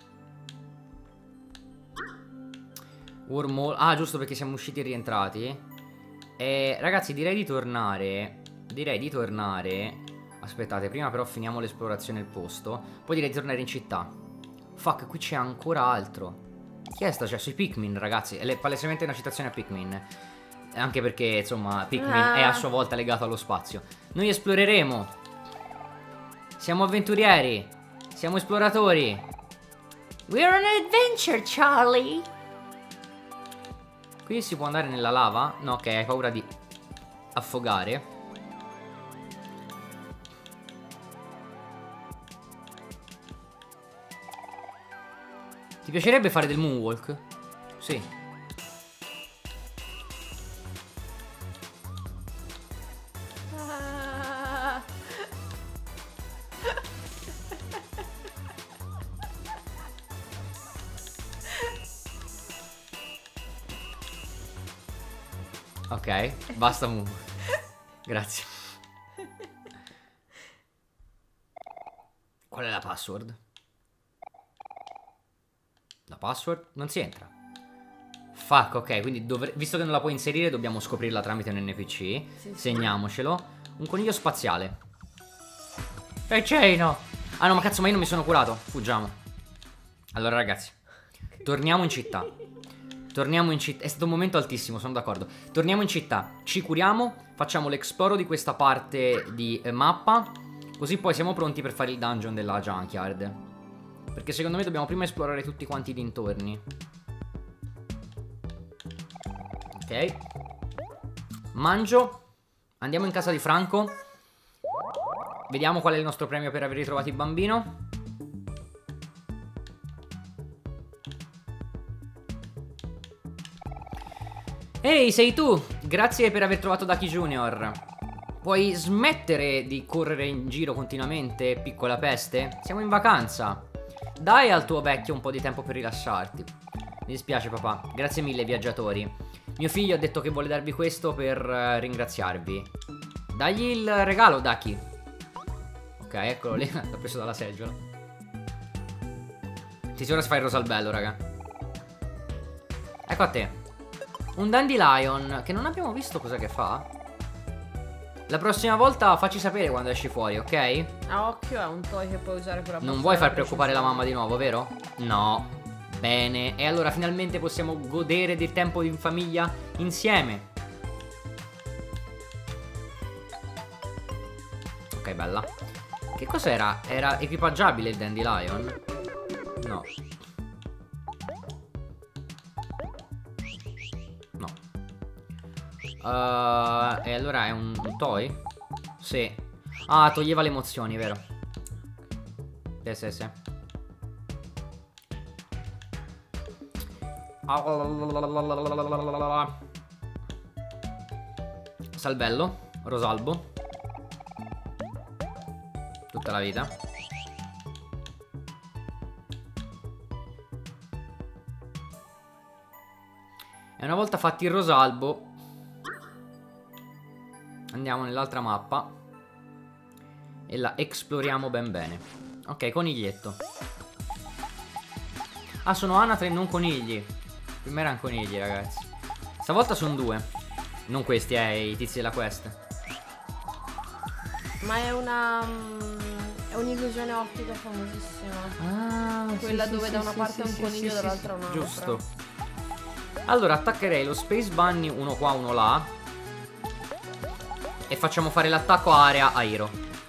Wormhole. Ah, giusto, perché siamo usciti e rientrati. E ragazzi, direi di tornare. Direi di tornare. Aspettate, prima però finiamo l'esplorazione del posto. Poi direi di tornare in città. Fuck, qui c'è ancora altro. Chi è sta? Cioè, sui Pikmin, ragazzi. È palesemente una citazione a Pikmin. Anche perché, insomma, Pikmin ah. è a sua volta legato allo spazio. Noi esploreremo. Siamo avventurieri. Siamo esploratori. We're on an adventure, Charlie. Qui si può andare nella lava? No, ok, hai paura di affogare. Ti piacerebbe fare del moonwalk? Sì. Ah. Ok, basta moonwalk. Grazie. Qual è la password? La password? Non si entra. Fuck, ok, quindi dovre... visto che non la puoi inserire dobbiamo scoprirla tramite un N P C. Sì, sì. Segniamocelo. Un coniglio spaziale. E Cino! Ah no, ma cazzo, ma io non mi sono curato. Fuggiamo. Allora ragazzi, torniamo in città. Torniamo in città. È stato un momento altissimo, sono d'accordo. Torniamo in città, ci curiamo, facciamo l'esploro di questa parte di eh, mappa. Così poi siamo pronti per fare il dungeon della Junkyard. Perché secondo me dobbiamo prima esplorare tutti quanti i dintorni. Ok. Mangio. Andiamo in casa di Franco. Vediamo qual è il nostro premio per aver ritrovato il bambino. Ehi, sei tu! Grazie per aver trovato Ducky Junior. Puoi smettere di correre in giro continuamente, piccola peste? Siamo in vacanza. Dai al tuo vecchio un po' di tempo per rilassarti. Mi dispiace papà, grazie mille viaggiatori. Mio figlio ha detto che vuole darvi questo per uh, ringraziarvi. Dagli il regalo, Ducky. Ok, eccolo lì, l'ho preso dalla seggiola. Sì, ora si fa il rosalbello, raga. Ecco a te. Un dandelion, che non abbiamo visto cosa che fa. La prossima volta facci sapere quando esci fuori, ok? A occhio è un toy che puoi usare per Non vuoi far preoccupare la mamma di nuovo, vero? No. Bene, e allora finalmente possiamo godere del tempo in famiglia insieme. Ok, bella. Che cos'era? Era equipaggiabile il dandelion? No. No. Uh, e allora è un, un toy? Sì. Ah, toglieva le emozioni, vero? Sì, sì, sì. Salvello, Rosalbo. Tutta la vita. E una volta fatti il Rosalbo andiamo nell'altra mappa e la esploriamo ben bene. Ok, coniglietto. Ah, sono anatre e non conigli. Prima erano conigli, ragazzi. Stavolta sono due. Non questi, eh, i tizi della quest. Ma è una... È un'illusione ottica famosissima. Ah, Quella sì, dove sì, da sì, una sì, parte è sì, un sì, coniglio, sì, dall'altra sì, un'altra. giusto. Allora attaccherei lo Space Bunny uno qua, uno là. E facciamo fare l'attacco area a Hiro.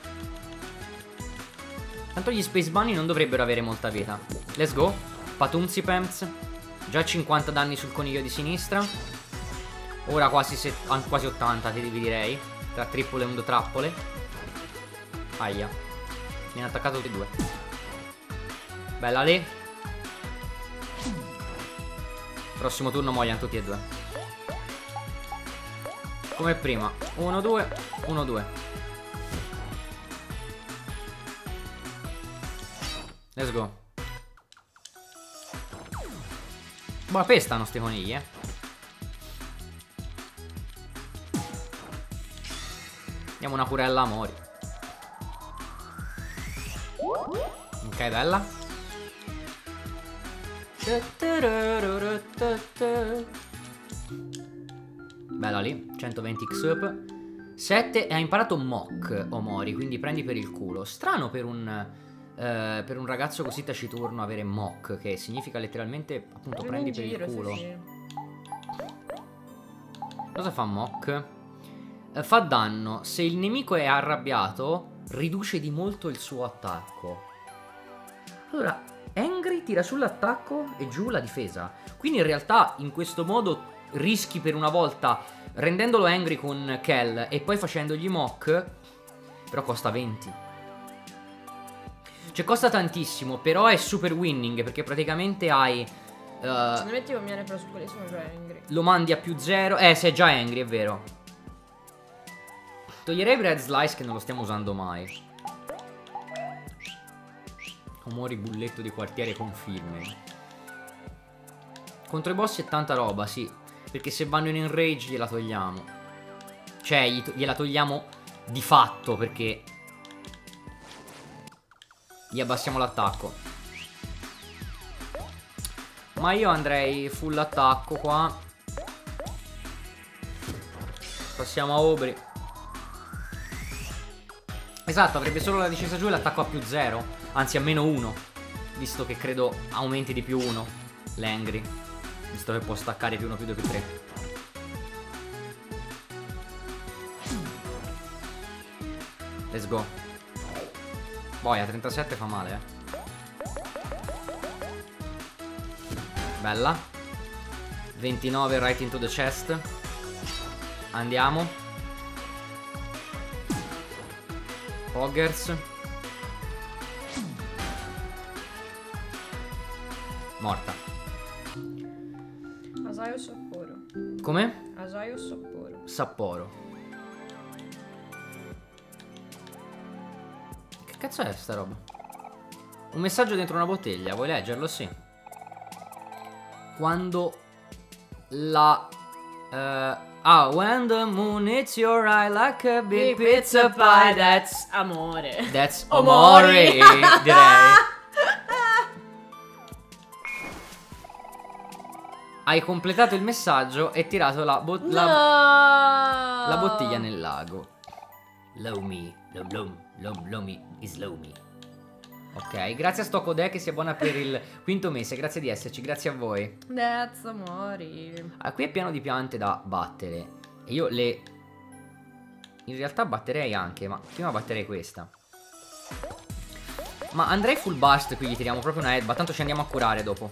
Tanto gli Space Bunny non dovrebbero avere molta vita. Let's go. Patunzi Pemps. Già cinquanta danni sul coniglio di sinistra. Ora quasi, set- ah, quasi ottanta, ti direi. Tra trippole e un trappole. Aia. Mi hanno attaccato tutti e due. Bella lì. Prossimo turno muoiono tutti e due. Come prima. uno due, uno due. Let's go. Ma pestano sti conigli, eh. Diamo una curella a Mori. Ok, bella. Bella lì. centoventi X up. sette e ha imparato Mock Omori, quindi prendi per il culo. Strano per un eh, per un ragazzo così taciturno avere Mock, che significa letteralmente appunto Prendi prendi in per giro, il sì, culo. sì. Cosa fa Mock? Eh, fa danno. Se il nemico è arrabbiato, riduce di molto il suo attacco. Allora, Angry tira sull'attacco e giù la difesa. Quindi in realtà in questo modo rischi per una volta rendendolo Angry con Kel e poi facendogli Mock. Però costa venti. Cioè costa tantissimo, però è super winning perché praticamente hai uh, Se ne metti con me ne preso quelli sono già angry. lo mandi a più zero. Eh, sei già Angry, è vero. Toglierei Bread Slice che non lo stiamo usando mai. Omori bulletto di quartiere confirme. Contro i boss è tanta roba, sì. Perché se vanno in enrage gliela togliamo. Cioè gliela togliamo di fatto perché gli abbassiamo l'attacco. Ma io andrei full attacco qua. Passiamo a Aubrey. Esatto, avrebbe solo la discesa giù e l'attacco a più zero. Anzi a meno uno. Visto che credo aumenti di più uno l'Angry. Visto che può staccare più uno, più due, più tre. Let's go. Boia, trentasette fa male, eh. Bella. ventinove right into the chest. Andiamo. Poggers. Morta. Asaio Sapporo. Come? Asaio Sapporo. Sapporo. Che cazzo è sta roba? Un messaggio dentro una bottiglia, vuoi leggerlo? Sì. Quando la... Uh, ah, when the moon hits your eye like a big pizza pie, that's... amore. That's Omori. amore, direi. Hai completato il messaggio e tirato la, bot No. la, la bottiglia nel lago. Lomi, lom lom, lom lomi, is lomi. Ok, grazie a sto codè che si abbona per il quinto mese, grazie di esserci, grazie a voi. That's amore. Ah, qui è pieno di piante da battere. E io le... in realtà batterei anche, ma prima batterei questa. Ma andrei full burst, qui gli tiriamo proprio una headbutt, tanto ci andiamo a curare dopo.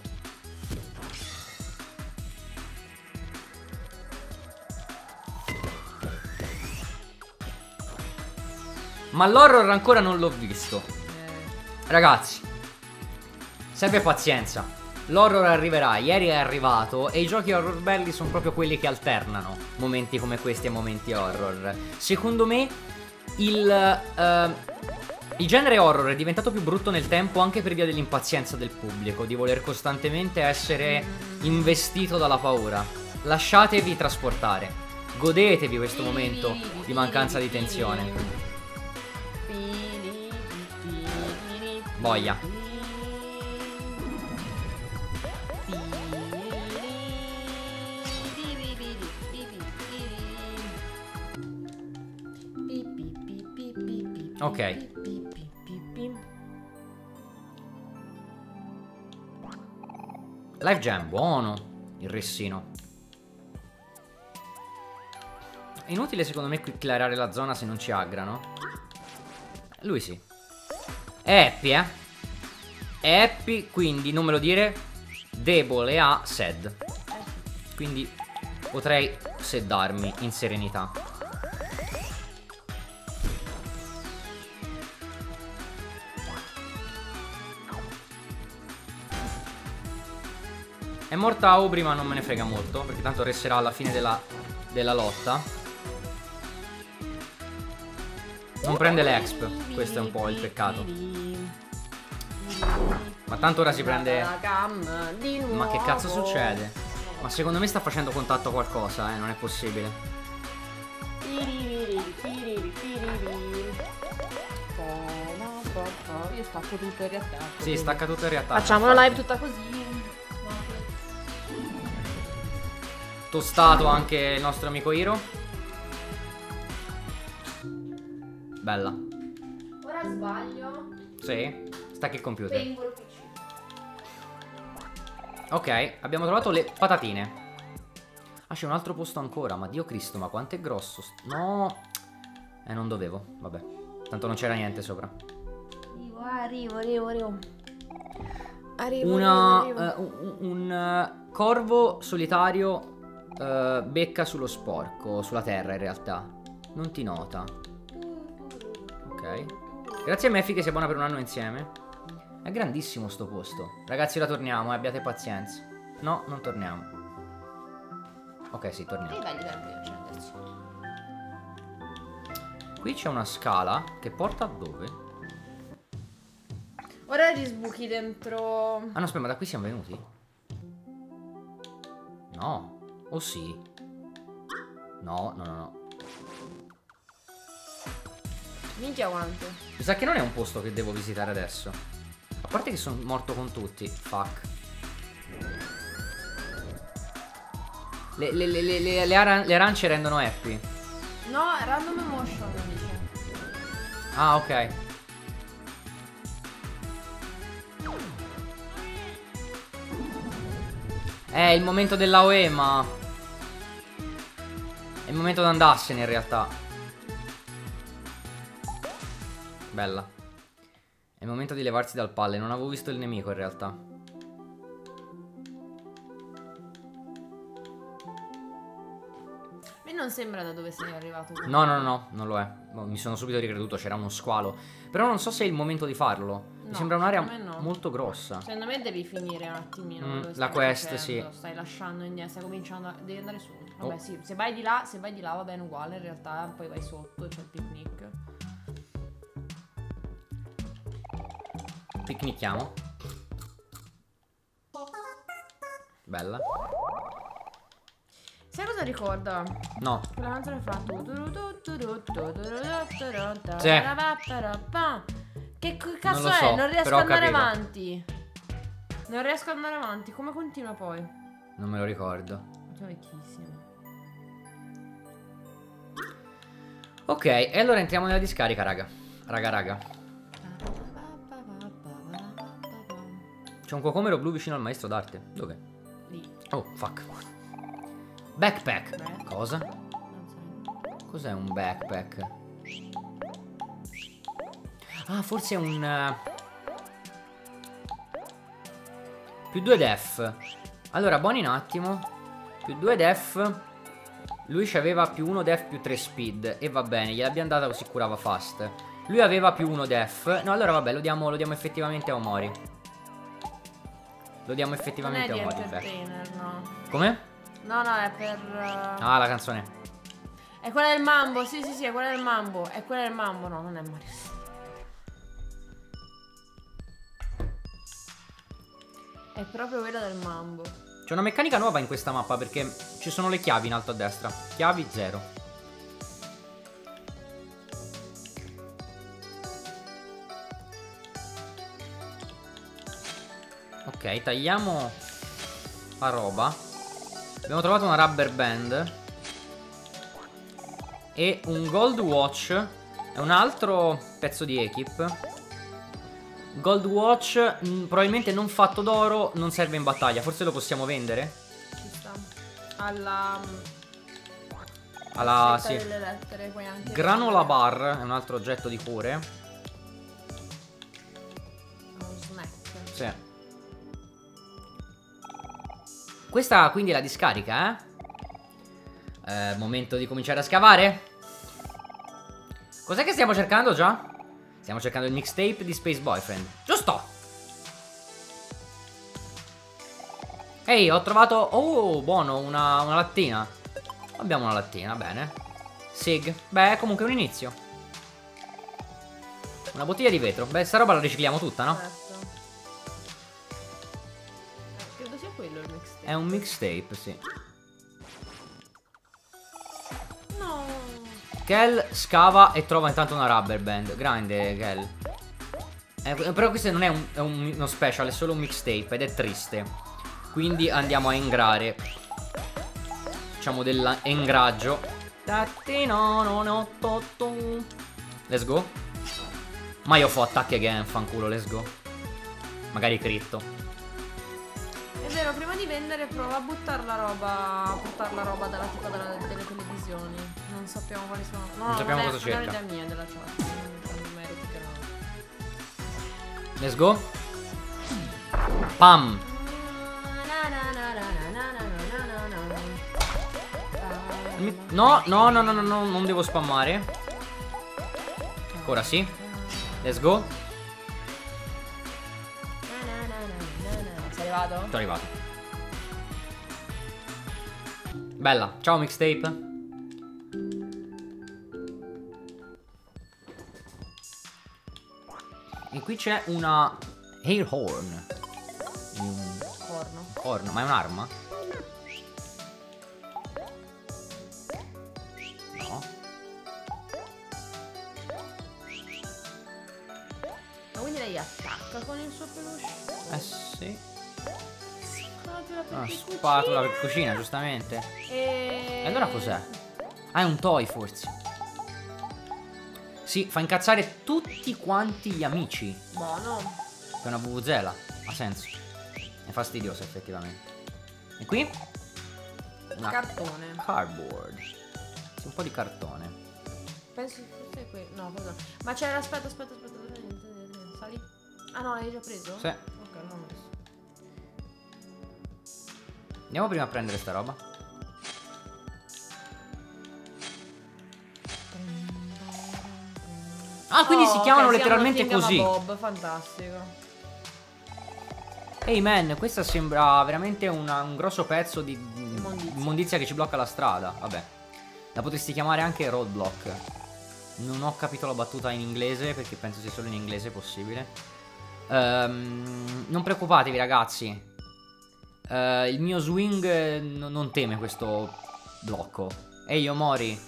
Ma l'horror ancora non l'ho visto. Eh. Ragazzi, serve pazienza. L'horror arriverà, ieri è arrivato. E i giochi horror belli sono proprio quelli che alternano momenti come questi e momenti horror. Secondo me il, uh, il genere horror è diventato più brutto nel tempo anche per via dell'impazienza del pubblico, di voler costantemente essere investito dalla paura. Lasciatevi trasportare. Godetevi questo momento di mancanza di tensione. Boia. Ok. Life Gem, buono. Il ressino. È inutile secondo me qui clearare la zona se non ci aggrano. Lui sì. È happy, eh. È happy, quindi non me lo dire. Debole a Sed. Quindi potrei seddarmi in serenità. È morta Aubrey, ma non me ne frega molto, perché tanto resterà alla fine della, della lotta. Non prende l'exp, questo è un po' il peccato. Ma tanto ora si prende... Ma che cazzo succede? Ma secondo me sta facendo contatto a qualcosa, eh, non è possibile. Io stacco tutto e riattacco. Sì, stacca tutto e riattacca. Facciamo una live tutta così. Tostato anche il nostro amico Hiro. Bella. Ora sbaglio. Sì. Stacca il computer. Spengo il P C. Ok, abbiamo trovato le patatine. Ah, c'è un altro posto ancora. Ma Dio Cristo, ma quanto è grosso. No. Eh, non dovevo. Vabbè. Tanto non c'era niente sopra. Arrivo, arrivo, arrivo. Arrivo, Una, arrivo, arrivo. uh, un, un uh, corvo solitario uh, becca sullo sporco, sulla terra in realtà. Non ti nota. Ok. Grazie a Mephi che si abbona per un anno insieme. È grandissimo sto posto. Ragazzi, ora torniamo, eh, abbiate pazienza. No, non torniamo. Ok, sì, torniamo. Che belli verbi accendersi. Qui c'è una scala che porta a dove? Ora gli sbuchi dentro. Ah no, aspetta, ma da qui siamo venuti? No. O sì? No, no, no, no. Minchia quanto. Mi sa che non è un posto che devo visitare adesso. A parte che sono morto con tutti. Fuck. Le, le, le, le, le, le, aran le arance rendono happy. No, random emotion dice. Ah, ok. È il momento della O E, ma... È il momento di andarsene in realtà. Bella. È il momento di levarsi dal palle. Non avevo visto il nemico in realtà. A me non sembra da dove sei arrivato. No, no, no, no, non lo è. Mi sono subito ricreduto, c'era uno squalo. Però non so se è il momento di farlo. Mi No, sembra un'area no. molto grossa. Secondo me devi finire un attimino. Mm, dove la stai quest, facendo. sì. Stai lasciando indietro, stai cominciando a... Devi andare su. Vabbè, Oh. sì, se vai di là, se vai di là va bene uguale in realtà. Poi vai sotto, c'è il picnic. Picnicchiamo. Bella. Sai cosa ricorda? No. Quella canzone fa Sì. Che c- cazzo Non lo è? so, Non riesco però ho ad andare capito. avanti. Non riesco ad andare avanti. Come continua poi? Non me lo ricordo. Sono vecchissimo. Ok, e allora entriamo nella discarica, raga. Raga, raga. C'è un cocomero blu vicino al maestro d'arte. Dove? Lì. Oh, fuck. Backpack. Beh. Cosa? Non so. Cos'è un backpack? Ah, forse è un... Uh... Più due def. Allora, buoni un attimo. Più due def. Lui aveva più uno def più tre speed. E va bene, gliel'abbiamo data così curava fast. Lui aveva più uno def. No, allora vabbè, lo diamo, lo diamo effettivamente a Omori. Lo diamo Non è effettivamente di a Omori. entertainer, no. Come? No, no, è per... uh, Ah, la canzone. È quella del mambo, sì, sì, sì, è quella del mambo. È quella del mambo, no, non è Mario. È proprio quella del mambo. C'è una meccanica nuova in questa mappa perché ci sono le chiavi in alto a destra. Chiavi zero. Ok, tagliamo la roba. Abbiamo trovato una rubber band e un gold watch e un altro pezzo di equip. Gold Watch, mh, probabilmente non fatto d'oro, non serve in battaglia. Forse lo possiamo vendere? Ci sta. Alla... Alla... sì. sì. Delle lettere, puoi anche Granola vendere. bar è un altro oggetto di cuore. Uno snack. Sì. Questa quindi è la discarica, eh? eh momento di cominciare a scavare. Cos'è che stiamo cercando già? Stiamo cercando il mixtape di Space Boyfriend. Giusto! Ehi, ho trovato... oh, buono, una, una lattina. Abbiamo una lattina, bene. Sig. Beh, comunque è un inizio. Una bottiglia di vetro. Beh, sta roba la ricicliamo tutta, no? Certo. Eh, credo sia quello il mixtape. È un mixtape, sì. No. Kel scava e trova intanto una rubber band. Grande, Kel. Eh, però questo non è, un, è un- uno special, è solo un mixtape ed è triste. Quindi andiamo a engrare. Facciamo dell'engraggio. Let's go. Ma io fo attacchi again, fanculo, let's go. Magari critto. È vero, prima di vendere prova a buttare la roba. A buttare la roba dalla tipa della- delle televisioni. Non sappiamo quali sono. No, Non sappiamo è- cosa cerca. Non è idea mia della chat. Non meriti che no. Let's go. Pam. Mi- No, no, no, no, no, no, non devo spammare. Ora sì. Let's go. Sei arrivato? Sono arrivato. Bella. Ciao mixtape. E qui c'è una hair horn. Un Corno. corno. Ma è un'arma? No. Ma quindi lei attacca con il suo peluche? Eh sì. Spatola per Una che spatola cucina. per cucina, giustamente. E... E allora cos'è? Ah, è un toy forse. Sì, fa incazzare tutti quanti gli amici. Buono. È una vuvuzela. Ha senso. È fastidioso effettivamente. E qui? Una Cartone. cardboard. Sì, un po' di cartone. Penso fosse qui. No, cosa? Ma c'era. Aspetta, aspetta, aspetta. Sali. Ah no, l'hai già preso? Sì. Ok, non l'ho messo. Andiamo prima a prendere sta roba. Ah, quindi Oh, si chiamano ok, letteralmente si chiamano così. Bob, fantastico. Ehi man, questa sembra veramente una- un grosso pezzo di Immondizia. immondizia che ci blocca la strada. Vabbè. La potresti chiamare anche roadblock. Non ho capito la battuta in inglese perché penso sia solo in inglese possibile. Ehm, non preoccupatevi ragazzi. Eh, il mio swing eh, no- non teme questo blocco. Ehi Omori.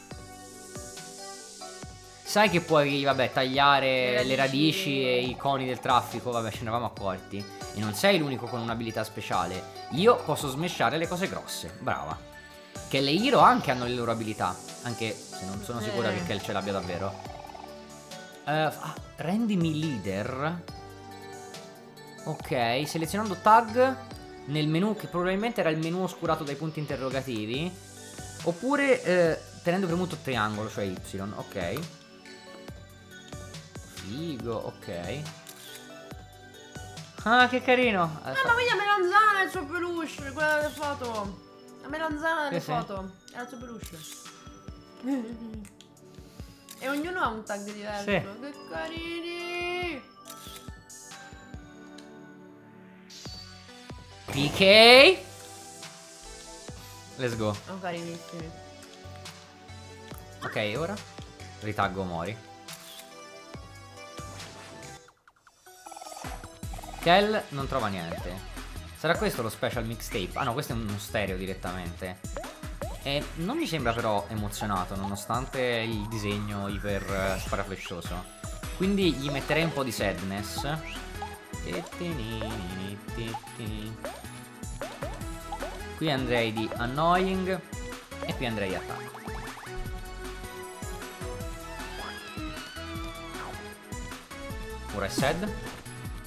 Sai che puoi, vabbè, tagliare Le le radici radici. e i coni del traffico? Vabbè, ce ne eravamo accorti. E non sei l'unico con un'abilità speciale. Io posso smashare le cose grosse. Brava. Che le Hero anche hanno le loro abilità. Anche se non sono sicura Eh. che Kel ce l'abbia davvero. Eh, ah, rendimi leader. Ok, selezionando tag nel menu, che probabilmente era il menu oscurato dai punti interrogativi. Oppure eh, tenendo premuto triangolo, cioè Y. Ok. Figo, ok. Ah, che carino. Ah, ma quindi la melanzana è il suo peluche, quella delle foto. La melanzana delle Sì, sì. foto. È il suo peluche. E ognuno ha un tag diverso. Sì. Che carini. P K. Let's go. Sono carinissimi. Ok, ora ritaggo Mori. Kel non trova niente. Sarà questo lo special mixtape? Ah no, questo è uno stereo direttamente. E non mi sembra però emozionato, nonostante il disegno iper eh, sparaflescioso. Quindi gli metterei un po' di sadness. Qui andrei di annoying. E qui andrei di attacco. Ora è sad.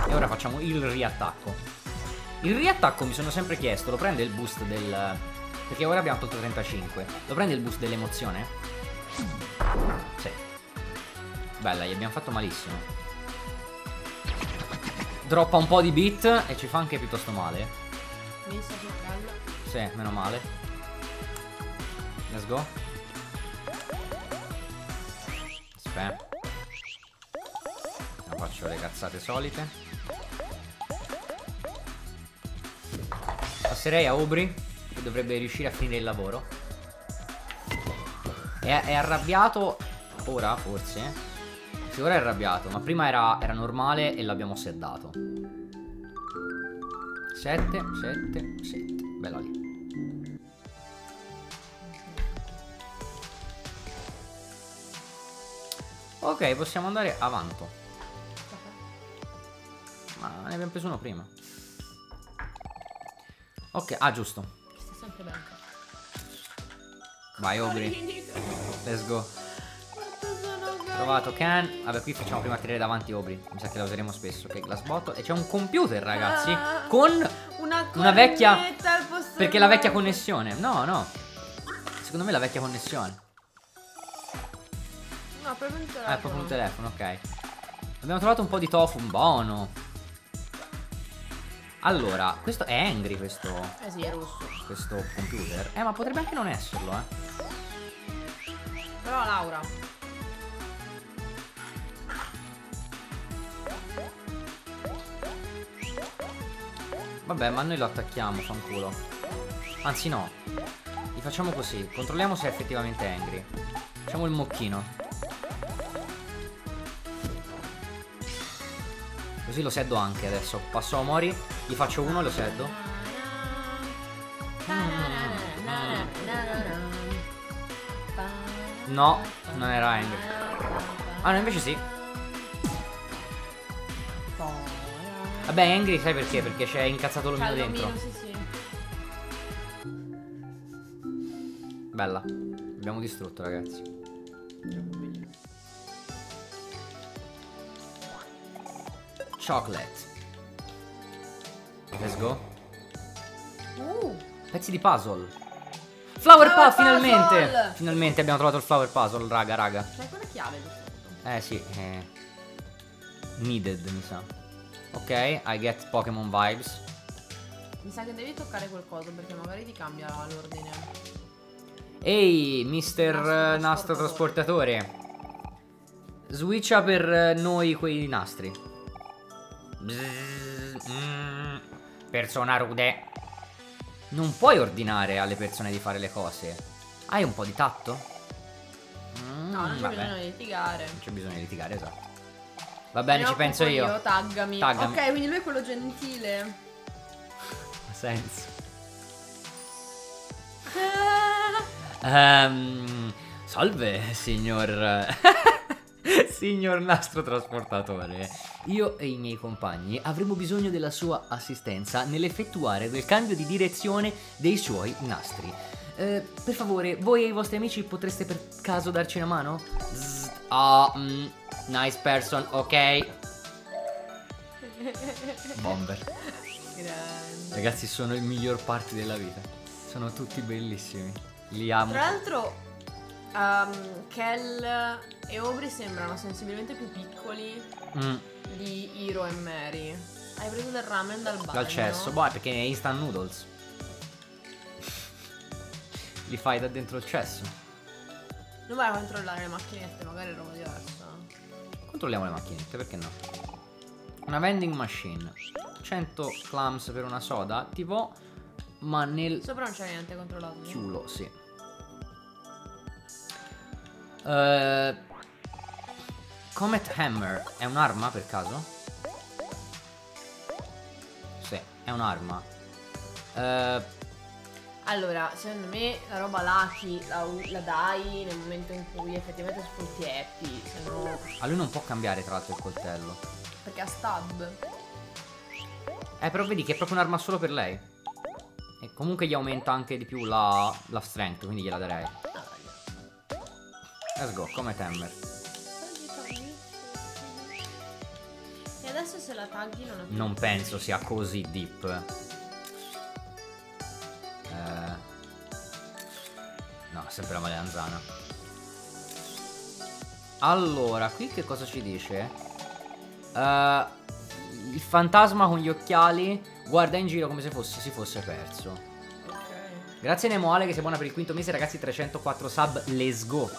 E ora facciamo il riattacco. Il riattacco mi sono sempre chiesto, lo prende il boost del... Perché ora abbiamo tolto trentacinque. Lo prende il boost dell'emozione? Sì. Bella, gli abbiamo fatto malissimo. Droppa un po' di beat e ci fa anche piuttosto male. Mi sta cercando. Sì, meno male. Let's go. Aspetta. Faccio le cazzate solite. Passerei a Aubrey, che dovrebbe riuscire a finire il lavoro. È, è arrabbiato ora, forse. Sì, ora è arrabbiato, ma prima era, era normale e l'abbiamo seddato. sette, sette, sette. Bella lì. Ok, possiamo andare avanti. Ma ne abbiamo preso uno prima. Ok, ah giusto. Sta sempre bene. Vai Aubrey. Let's go. Quanto sono carino. Trovato Can. Vabbè, qui facciamo prima tirare davanti Aubrey. Mi sa che la useremo spesso. Ok, Glass Bottle. E c'è un computer, ragazzi. Ah, Con una, una vecchia... al posto Perché la vecchia del- connessione. No, no. Secondo me la vecchia connessione. No, proprio un telefono. Ah, è proprio un telefono, ok. Abbiamo trovato un po' di tofu, buono. Allora, questo è Angry questo, Eh sì, è rosso. questo computer. Eh, ma potrebbe anche non esserlo, eh. Però Laura. Vabbè, ma noi lo attacchiamo, fanculo. Anzi no, gli facciamo così. Controlliamo se è effettivamente Angry. Facciamo il mocchino. Così lo seddo anche adesso. Passo a Mori, gli faccio uno e lo seddo. No, non era Angry. Ah no, invece sì. Vabbè, Angry sai perché? Perché c'è incazzato l'omino dentro. Sì, sì. Bella. Abbiamo distrutto, ragazzi. Chocolate. Let's go. Uh, Pezzi di puzzle. Flower, Flower puzzle, finalmente. puzzle! Finalmente abbiamo trovato il flower puzzle, raga, raga. c'è quella chiave di sotto. Eh sì, eh. Needed, mi sa. Ok, I get Pokémon vibes. Mi sa che devi toccare quel coso perché magari ti cambia l'ordine. Ehi, mister Nastro eh, nastro trasportatore. Switcha per eh, noi quei nastri. Bzzz, mm, persona rude. Non puoi ordinare alle persone di fare le cose. Hai un po' di tatto? Mm, No, non c'è vabbè. bisogno di litigare. Non c'è bisogno di litigare, esatto. Va bene, Me ci ne penso occupo io. Taggami. Taggami. Ok, quindi lui è quello gentile. Ha senso. Ehm, salve, signor. Signor nastro trasportatore. Io e i miei compagni avremo bisogno della sua assistenza nell'effettuare del cambio di direzione dei suoi nastri. Eh, per favore, voi e i vostri amici potreste per caso darci una mano? Zzz, ah, mm, nice person, ok. Bomber. Grande. Ragazzi, sono il miglior party della vita. Sono tutti bellissimi. Li amo. Tra l'altro, um, Kel e Aubrey sembrano sensibilmente più piccoli Mm, di Hiro e Mary. Hai preso del ramen dal bagno? dal cesso. Boh, perché è instant noodles. Li fai da dentro il cesso. Non vai a controllare le macchinette, magari è roba diversa. Controlliamo le macchinette, perché no? Una vending machine. cento clams per una soda. Tipo, ma nel Sopra non c'è niente controllato. chiulo, sì. Eh, Comet Hammer è un'arma per caso? Sì, è un'arma. Eh, Allora, secondo me la roba Lucky la, la dai nel momento in cui effettivamente sfrutti Happy, se no... a lui non può cambiare tra l'altro il coltello. Perché ha stab. Eh, però vedi che è proprio un'arma solo per lei. E comunque gli aumenta anche di più la, la strength, quindi gliela darei. Let's go, come Hammer. E adesso se la tagli non, non penso sia così deep. Eh, no, sempre la melanzana. Allora, qui che cosa ci dice? Uh, il fantasma con gli occhiali guarda in giro come se fosse, si fosse perso. Ok. Grazie Nemoale che sei buona per il quinto mese, ragazzi. Trecentoquattro sub, let's go.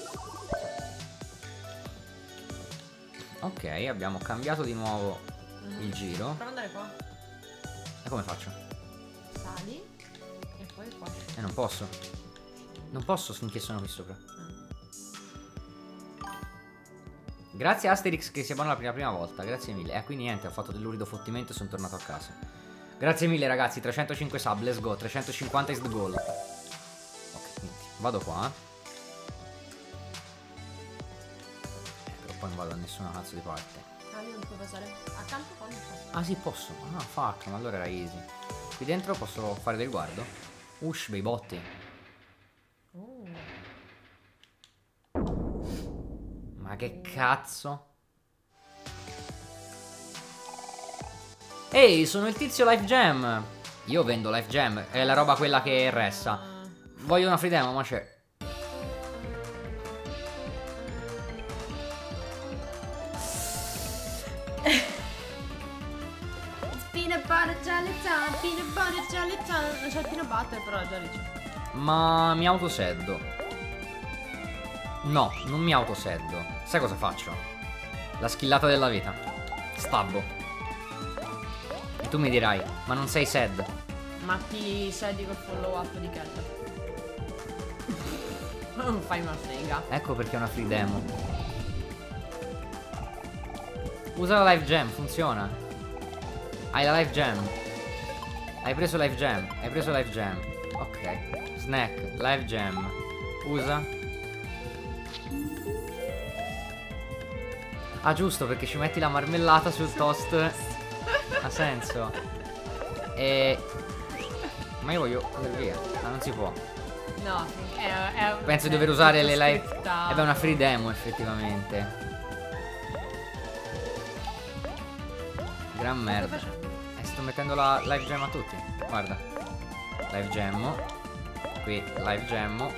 Ok, abbiamo cambiato di nuovo Mm-hmm. il giro. Prova ad andare qua. E come faccio? Sali e poi qua. Eh, non posso. Non posso finché sono qui sopra. Grazie Asterix che si abbona la prima, prima volta. Grazie mille. E eh, quindi niente, ho fatto dell'urido fottimento e sono tornato a casa. Grazie mille ragazzi. trecentocinque sub, let's go. trecentocinquanta is the goal. Ok, quindi vado qua. Eh, però poi non vado da nessuna cazzo di parte. Ah, io non puoi passare. Accanto qua non posso. Ah sì, posso. Ah, fuck, ma allora era easy. Qui dentro posso fare del guardo? Ush, bei botti. Oh. Ma che cazzo? Ehi, sono il tizio Life Jam. Io vendo Life Jam. È la roba quella che resta. Voglio una free demo, ma c'è. Peanut butter jelly time, peanut butter jelly time. Non c'è il peanut butter però già lì c'è. Ma mi autoseddo. No, non mi autoseddo. Sai cosa faccio? La schillata della vita. Stabbo. E tu mi dirai, ma non sei sad? Ma ti sedi col follow up di Kelly. Non fai una sega. Ecco perché è una free demo. Usa la Life Gem, funziona. Hai la Life Gem. Hai preso Life Gem. Hai preso Life Gem. Ok. Snack, Life Gem. Usa. Ah giusto, perché ci metti la marmellata sul toast. Ha senso. E... Ma io voglio andare via. Ah, non si può. No, è, è Penso di è dover usare tutto le live. scriptato. Eh beh, è una free demo effettivamente. Gran merda. Che stai facendo? Eh, sto mettendo la live gem a tutti. Guarda. Live gemmo. Qui live gemmo.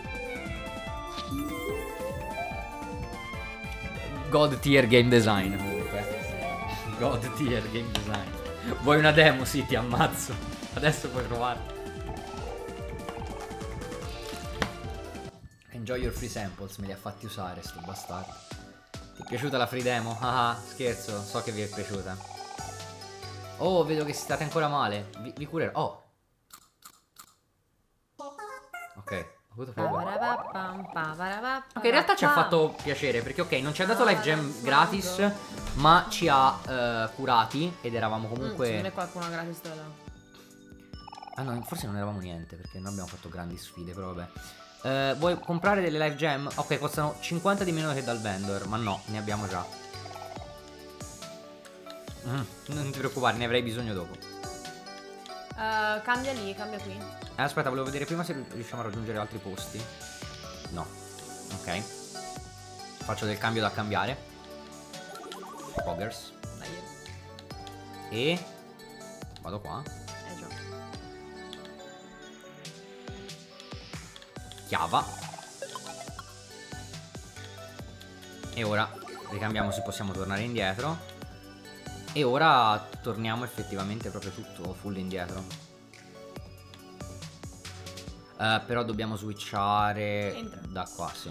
God tier game design comunque. God tier game design. Vuoi una demo? Sì, ti ammazzo. Adesso puoi provare. Enjoy your free samples, me li ha fatti usare sto bastardo. Ti è piaciuta la free demo? Ah, scherzo, so che vi è piaciuta. Oh, vedo che state ancora male. Vi, vi curerò. Oh. Ok, ho avuto paura. Ok, in realtà ci ha fatto piacere perché ok, non ci ha dato live gem gratis, ma ci ha eh, curati ed eravamo comunque... Mm, se ne qualcuno gratis te lo dà. Ah no, forse non eravamo niente perché non abbiamo fatto grandi sfide, però vabbè. Uh, vuoi comprare delle live gem? Ok, costano cinquanta di meno che dal vendor, ma no, ne abbiamo già. Mm, non ti preoccupare, ne avrei bisogno dopo. Uh, cambia lì, cambia qui. Eh, aspetta, volevo vedere prima se riusciamo a raggiungere altri posti. No. Ok. Faccio del cambio da cambiare. Poggers. Dai. E... vado qua. Eh già. Chiava. E ora ricambiamo se possiamo tornare indietro. E ora torniamo effettivamente proprio tutto full indietro. uh, Però dobbiamo switchare Entra. da qua, sì.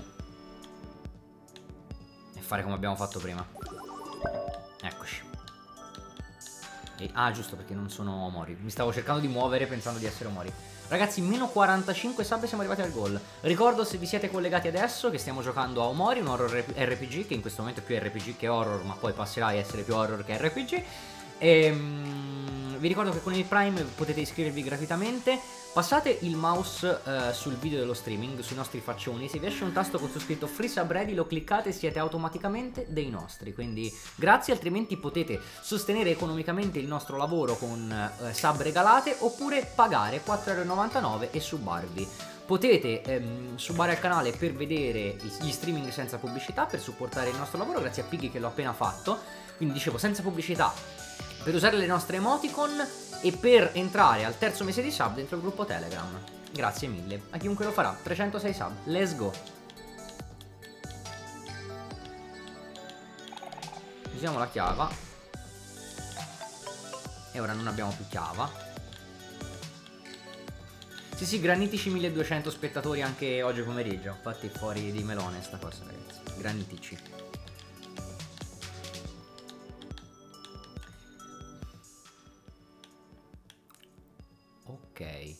E fare come abbiamo fatto prima. Eccoci. E, ah giusto, perché non sono Omori. Mi stavo cercando di muovere pensando di essere Omori. Ragazzi, meno quarantacinque sub e siamo arrivati al goal. Ricordo, se vi siete collegati adesso, che stiamo giocando a Omori, un horror R P G, che in questo momento è più R P G che horror, ma poi passerà a essere più horror che R P G. E, um, vi ricordo che con il Prime potete iscrivervi gratuitamente. Passate il mouse uh, sul video dello streaming, sui nostri faccioni. Se vi esce un tasto con su scritto Free Sub Ready, lo cliccate e siete automaticamente dei nostri. Quindi grazie, altrimenti potete sostenere economicamente il nostro lavoro con uh, sub regalate, oppure pagare quattro e novantanove euro e subarvi. Potete ehm, subbare al canale per vedere gli streaming senza pubblicità, per supportare il nostro lavoro, grazie a Piggy che l'ho appena fatto. Quindi dicevo, senza pubblicità per usare le nostre emoticon e per entrare al terzo mese di sub dentro il gruppo Telegram. Grazie mille a chiunque lo farà. trecentosei sub, let's go. Usiamo la chiava. E ora non abbiamo più chiava. Sì sì, granitici milleduecento spettatori anche oggi pomeriggio. Infatti fuori di melone sta cosa, ragazzi. Granitici. Ok.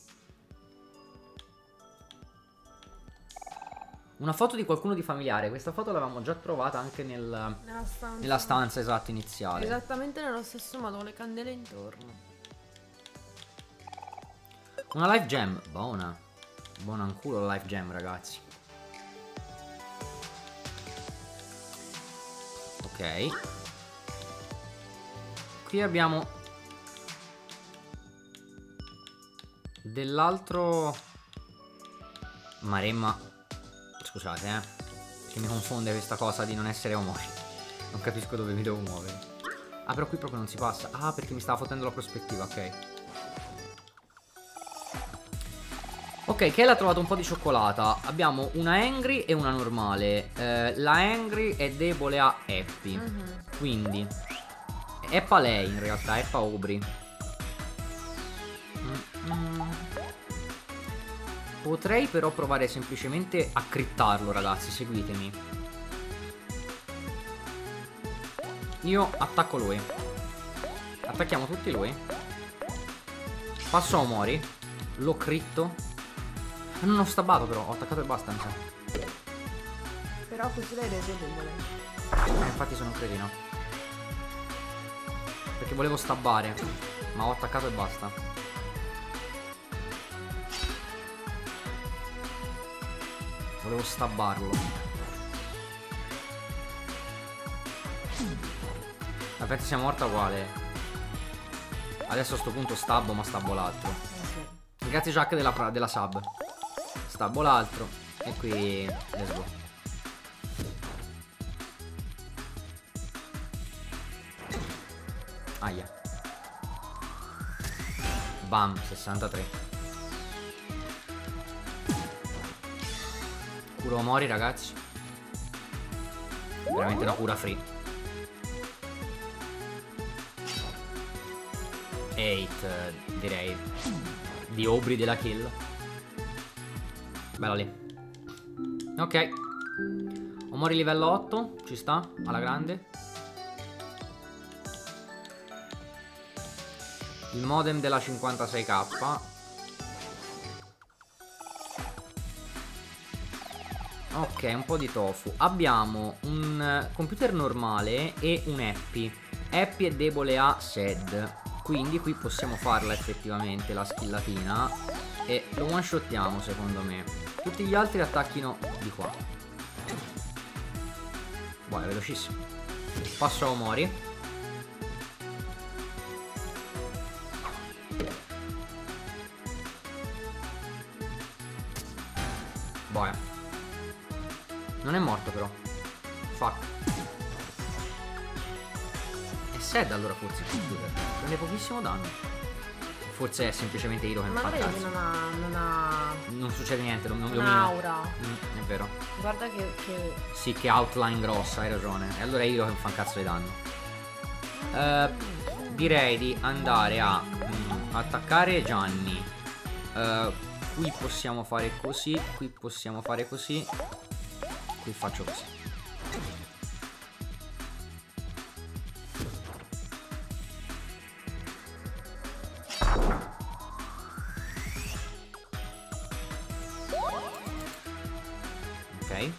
Una foto di qualcuno di familiare. Questa foto l'avevamo già trovata anche nel, Nella stanza. nella stanza, esatto, iniziale. Esattamente nello stesso modo, le candele intorno. Una life gem. Buona. Buona un culo la life gem, ragazzi. Ok. Qui abbiamo dell'altro Maremma. Scusate, eh, che mi confonde questa cosa di non essere omori. Non capisco dove mi devo muovere. Ah, però qui proprio non si passa. Ah, perché mi stava fottendo la prospettiva, ok. Ok, Kel ha trovato un po' di cioccolata. Abbiamo una Angry e una normale. eh, La Angry è debole a Happy. Mm-hmm. Quindi Eppa lei in realtà, Eppa Aubrey. Mm-mm. Potrei però provare semplicemente a crittarlo, ragazzi, seguitemi. Io attacco lui. Attacchiamo tutti lui. Passo a Omori. Lo critto. Non ho stabbato però, ho attaccato e basta, mi sa. Però così l'hai reso debole. Eh, infatti sono un cretino. Perché volevo stabbare, ma ho attaccato e basta. Volevo stabbarlo. La pezza sia morta uguale. Adesso a sto punto stabbo, ma stabbo l'altro. Eh sì. Grazie Jack della, della sub. Stabbo l'altro. E qui let's go. Aia. Bam, sessantatré. Curo Omori, ragazzi. Veramente una cura free. otto, direi. Di Aubrey della kill. Bella lì. Ok. Omori livello otto. Ci sta, alla grande. Il modem della cinquantasei K. Ok, un po' di tofu. Abbiamo un computer normale e un Happy. Happy è debole a S E D. Quindi qui possiamo farla effettivamente la skillatina. E lo one shottiamo secondo me. Tutti gli altri attacchino di qua. Buono, è velocissimo. Passo a Omori. Boia. Non è morto però. Fuck. È S E D allora forse il computer. Prende pochissimo danno. Forse è semplicemente Hiro che mi Ma fa vedi cazzo. che non ha. non ha. Non succede niente, lo, non lo un'aura. mm, È vero. Guarda che. che... Sì, che outline grossa, hai ragione. E allora è Hiro che mi fa un cazzo di danno. Eh, direi di andare a mm, attaccare Gianni. Eh, qui possiamo fare così. Qui possiamo fare così. Qui faccio così. Ok.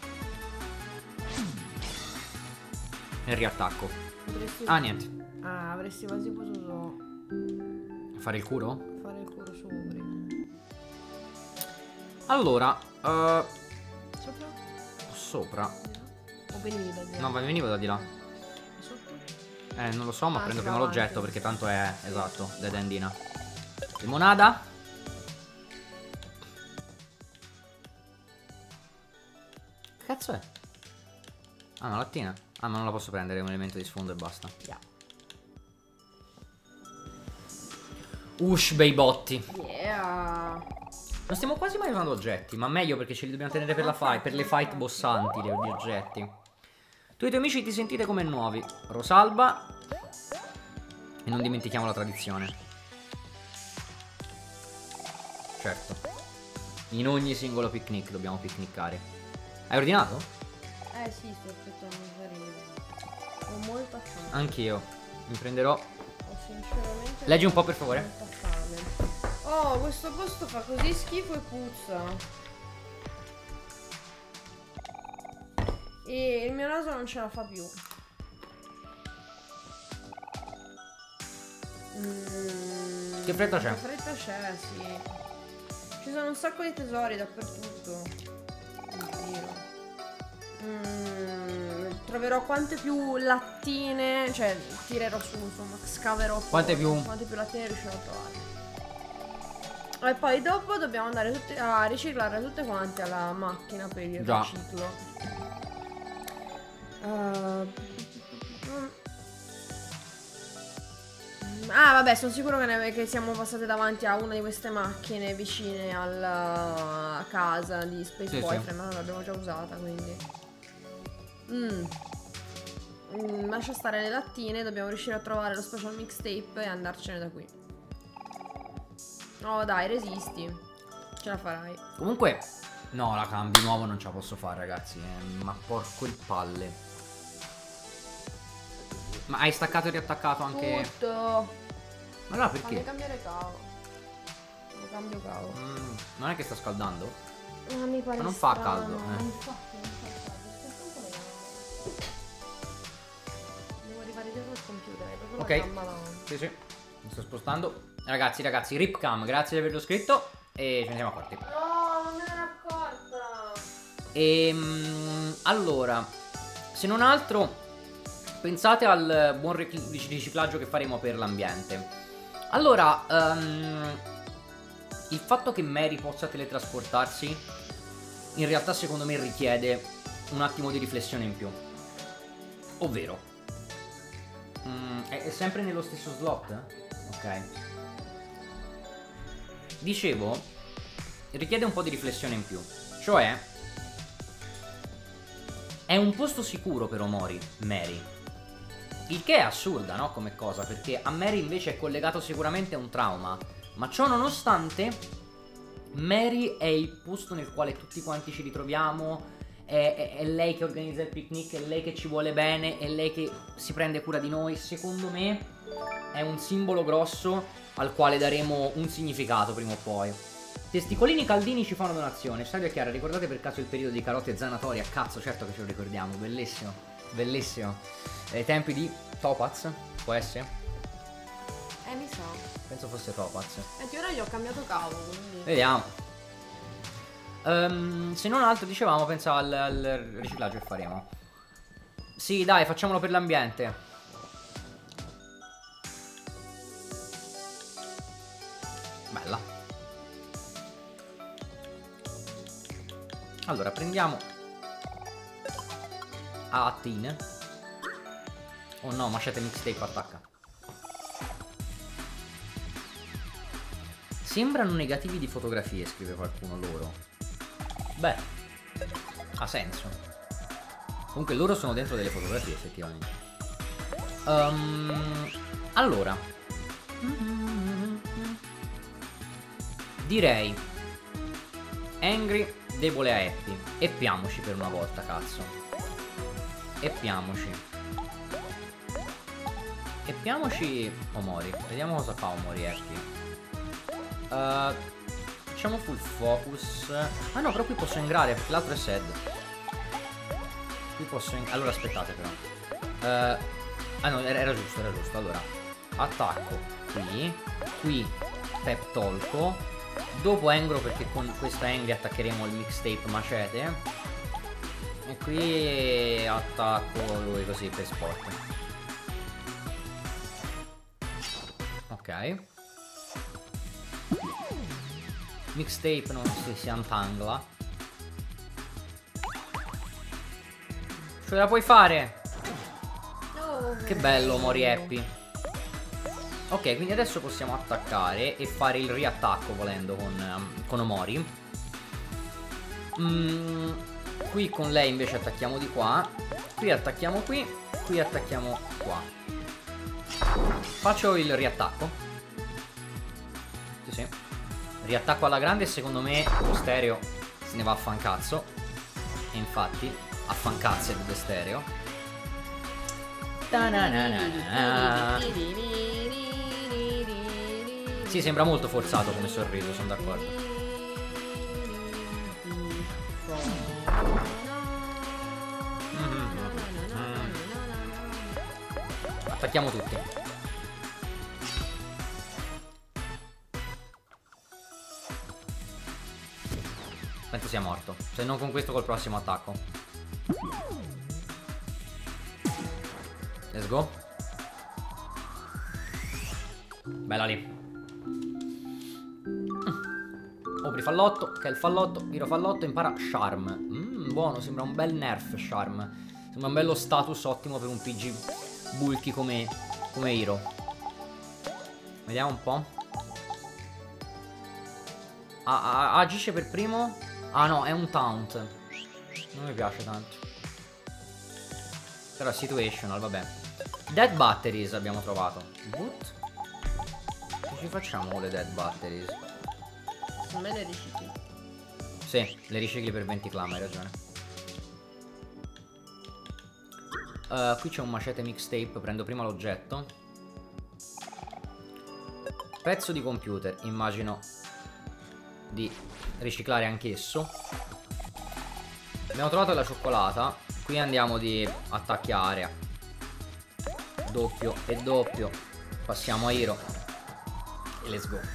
E riattacco. Potresti... Ah, niente. Ah, avresti quasi potuto Fare il curo? fare il curo su Aubrey. Allora, uh, Sopra? sopra. O venivi da di là? No, ma venivo da di là. E sotto? Eh, non lo so, ma Ah, prendo si prima va l'oggetto avanti. perché tanto è, esatto, dead endina. Limonada? Che cazzo è? Ah, una lattina? Ah, ma non la posso prendere, è un elemento di sfondo e basta. Yeah. Ush, bei botti. Yeah. Non stiamo quasi mai usando oggetti, ma meglio perché ce li dobbiamo tenere per la fight, per le fight bossanti, gli oggetti. Tu e i tuoi amici ti sentite come nuovi. Rosalba. E non dimentichiamo la tradizione. Certo. In ogni singolo picnic dobbiamo picniccare. Hai ordinato? Eh sì, sto aspettando che arrivi. Ho molta fame. Anch'io. Mi prenderò. Ho sinceramente. Leggi un po' per favore. Molta fame. Oh, questo posto fa così schifo e puzza. E il mio naso non ce la fa più. Mm, Che fretta c'è? Che fretta c'è, sì. Ci sono un sacco di tesori dappertutto. Oddio. Mm, troverò quante più lattine, cioè tirerò su, insomma, scaverò Quante fuori, più? quante più lattine riuscirò a trovare. E poi dopo dobbiamo andare tutti a riciclare tutte quante alla macchina per il Già. riciclo. Uh, Ah vabbè, sono sicuro che, ne, che siamo passate davanti a una di queste macchine vicine alla casa di Space Sì, Boyfriend, sì. ma l'abbiamo già usata, quindi mm. Mm, lascia stare le lattine, dobbiamo riuscire a trovare lo special mixtape e andarcene da qui. Oh dai, resisti, ce la farai. Comunque, no, la cambio nuovo non ce la posso fare, ragazzi. eh, Ma porco il palle. Ma hai staccato e riattaccato anche. Tutto. Ma allora Fammi perché? cambiare cavo. Lo cambio cavo. Mm, non è che sta scaldando? Ah, mi pare Ma non fa strano. caldo, eh. Infatti, non fa caldo. Aspetta un po'. Devo arrivare dietro al computer, hai proprio Ok. la gamba davanti. Sì, sì. Mi sto spostando. Ragazzi, ragazzi, Ripcam, grazie di averlo scritto. E ce ne siamo accorti. No, non me ne ero accorta. Ehm, allora, se non altro, pensate al buon ric- riciclaggio che faremo per l'ambiente. Allora, ehm, il fatto che Mary possa teletrasportarsi, in realtà secondo me richiede un attimo di riflessione in più. Ovvero, mm, è, è sempre nello stesso slot? Ok. Dicevo, richiede un po' di riflessione in più. Cioè, è un posto sicuro per Omori, Mary. Il che è assurda, no? Come cosa, perché a Mary invece è collegato sicuramente a un trauma. Ma ciò nonostante, Mary è il posto nel quale tutti quanti ci ritroviamo. È, è, è lei che organizza il picnic, è lei che ci vuole bene, è lei che si prende cura di noi. Secondo me è un simbolo grosso al quale daremo un significato prima o poi. Testicolini Caldini ci fa una donazione. Stadio Chiara, ricordate per caso il periodo di carote zanatoria? Cazzo, certo che ce lo ricordiamo, bellissimo, bellissimo. Ai tempi di Topaz, può essere? Eh, mi sa. Penso fosse Topaz. E ora gli ho cambiato cavo, quindi. Vediamo. Um, se non altro, dicevamo, pensa al, al riciclaggio che faremo. Sì, dai, facciamolo per l'ambiente. Bella. Allora, prendiamo Attine. Oh no, Machete Mixtape attacca. Sembrano negativi di fotografie, scrive qualcuno loro. Beh, ha senso. Comunque loro sono dentro delle fotografie, effettivamente. um, Allora, direi Angry, debole a Happy. Eppiamoci per una volta, cazzo. Eppiamoci. Eppiamoci Omori. Vediamo cosa fa Omori Happy. uh, Facciamo full focus. Ah no, però qui posso ingrare perché l'altro è sad. Qui posso in... Allora aspettate però. uh, Ah no, era, era giusto, era giusto. Allora, attacco qui. Qui Pep tolco. Dopo Engro, perché con questa Angry attaccheremo il mixtape Machete. E qui attacco lui così per sport. Ok. Mixtape non si, si antangla. Ce la puoi fare. Oh, Che bello Mori Happy. Ok, quindi adesso possiamo attaccare e fare il riattacco volendo con, um, con Omori. Mm, qui con lei invece attacchiamo di qua. Qui attacchiamo qui. Qui attacchiamo qua. Faccio il riattacco. Sì, sì. Riattacco alla grande e secondo me lo stereo se ne va a fancazzo. E infatti a fancazzo è tutto stereo. Ta-na-na-na-na. Sì, sembra molto forzato come sorriso, sono d'accordo. Attacchiamo tutti. Penso sia morto. Se non con questo, col prossimo attacco. Let's go. Bella lì. Opri fallotto, che è il fallotto, viro fallotto, impara Charm. Mmm, buono, sembra un bel nerf Charm. Sembra un bello status ottimo per un P G bulky come, come Hero. Vediamo un po'. Ah, ah, agisce per primo? Ah no, è un taunt. Non mi piace tanto. Però è situational, vabbè. Dead batteries abbiamo trovato. What? Che ci facciamo con le dead batteries? Secondo me le ricicli. Sì, le ricicli per venti clam, hai ragione. Uh, qui c'è un macete mixtape, prendo prima l'oggetto. Pezzo di computer, immagino di riciclare anch'esso. Abbiamo trovato la cioccolata. Qui andiamo di attacchi area. Doppio e doppio. Passiamo a Hero. E let's go.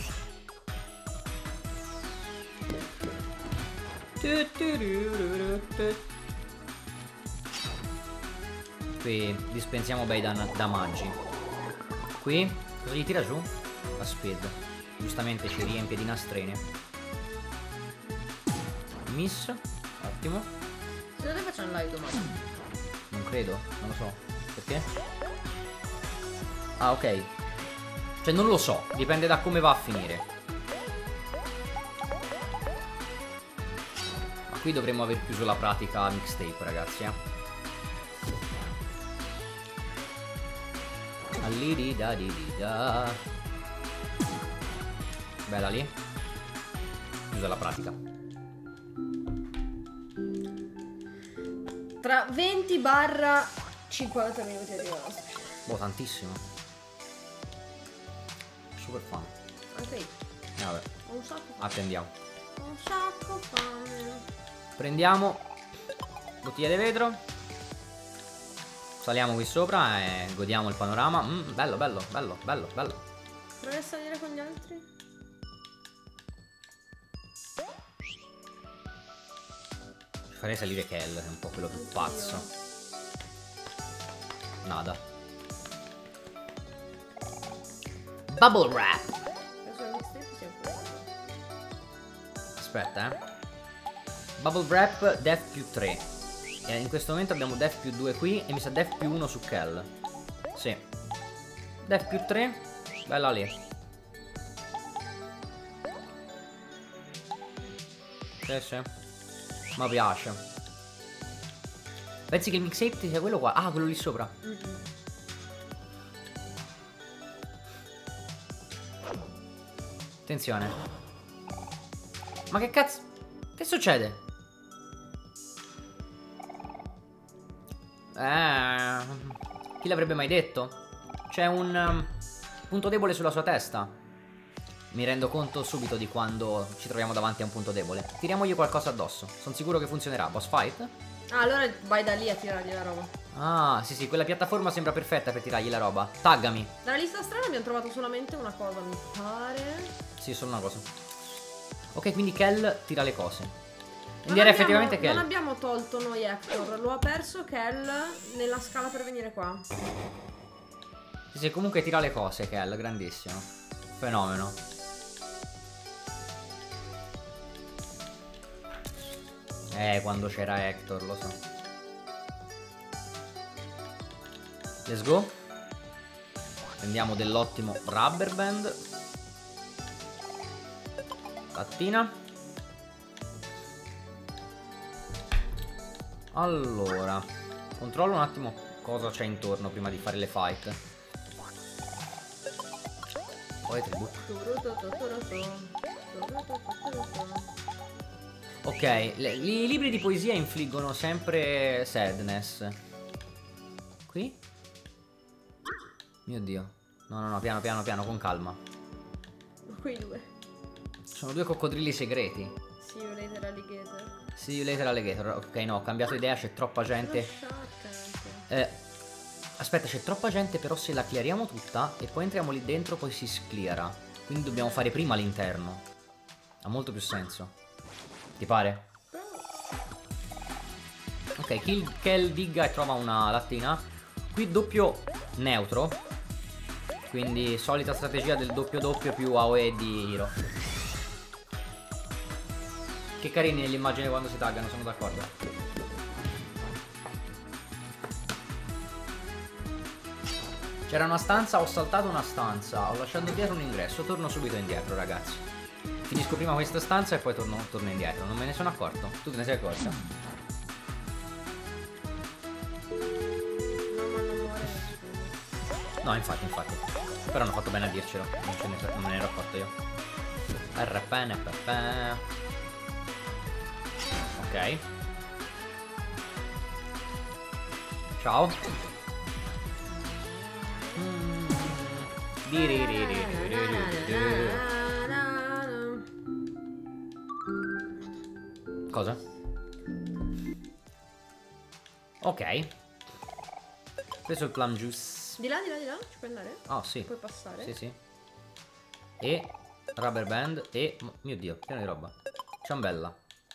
Qui dispensiamo bei dan damaggi. Qui cosa gli tira giù? La speed. Giustamente ci riempie di nastrini. Miss. Ottimo. Secondo te facciamo live domani? Non credo, non lo so. Perché? Ah, ok. Cioè non lo so, dipende da come va a finire. Ma qui dovremmo aver chiuso la pratica mixtape, ragazzi, eh. All'ididadidida. Bella lì. Chiusa la pratica. Tra venti barra cinquanta minuti arriviamo. Boh, tantissimo. Super fan. Anche io. Eh, vabbè. Ho un sacco. Attendiamo. Ho un sacco fame. Prendiamo bottiglia di vetro. Saliamo qui sopra e godiamo il panorama. Mm, bello, bello, bello, bello, bello. Provi a salire con gli altri? Farei salire Kel, che è un po' quello più pazzo. Nada. Bubble wrap. Penso che mixtape sia questo. Aspetta, eh. Bubble wrap, Def più tre. E in questo momento abbiamo Def più due qui e mi sa Def più uno su Kel. Sì. Def più tre. Bella lì. Sì, sì. Ma piace. Pensi che il mixtape sia quello qua? Ah, quello lì sopra. Mm-hmm. Attenzione. Ma che cazzo? Che succede? Eh, chi l'avrebbe mai detto? C'è un um, punto debole sulla sua testa. Mi rendo conto subito di quando ci troviamo davanti a un punto debole. Tiriamogli qualcosa addosso. Sono sicuro che funzionerà. Boss fight? Ah, allora vai da lì a tirargli la roba. Ah, sì sì, quella piattaforma sembra perfetta per tirargli la roba. Taggami. Dalla lista strana abbiamo trovato solamente una cosa, mi pare. Sì, solo una cosa. Ok, quindi Kel tira le cose. Non Direi abbiamo, effettivamente Kel. non abbiamo tolto noi Hector, lo ha perso Kel nella scala per venire qua. Sì, sì, comunque tira le cose Kel, grandissimo. Fenomeno. Eh, quando c'era Hector, lo so. Let's go. Prendiamo dell'ottimo rubber band. Lattina. Allora, controllo un attimo cosa c'è intorno prima di fare le fight. Poi tribù. Ok, le, i libri di poesia infliggono sempre sadness. Qui? Mio Dio. No, no, no, piano, piano, piano, con calma. Quei due. Sono due coccodrilli segreti. See you later alligator. See you later alligator. Ok, no, ho cambiato idea, c'è troppa gente. Eh, aspetta, c'è troppa gente, però se la cleariamo tutta e poi entriamo lì dentro, poi si scleara. Quindi dobbiamo fare prima l'interno. Ha molto più senso. Ti pare? Ok, kill, Kel digga e trova una lattina. Qui doppio neutro. Quindi solita strategia del doppio doppio più A O E di Hiro. Che carini nell'immagine quando si taggano, sono d'accordo. C'era una stanza, ho saltato una stanza, ho lasciato indietro un ingresso, torno subito indietro, ragazzi. Finisco prima questa stanza e poi torno, torno indietro, non me ne sono accorto. Tu te ne sei accorta? No, infatti, infatti. Però hanno fatto bene a dircelo, non, ce ne, non me ne ero accorto io. Ok. Ciao. Cosa? Ok. Preso il plum juice. Di là, di là, di là, ci puoi andare? Oh sì. Puoi passare? Sì, sì. E rubber band e... mio Dio, pieno di roba. Ciambella.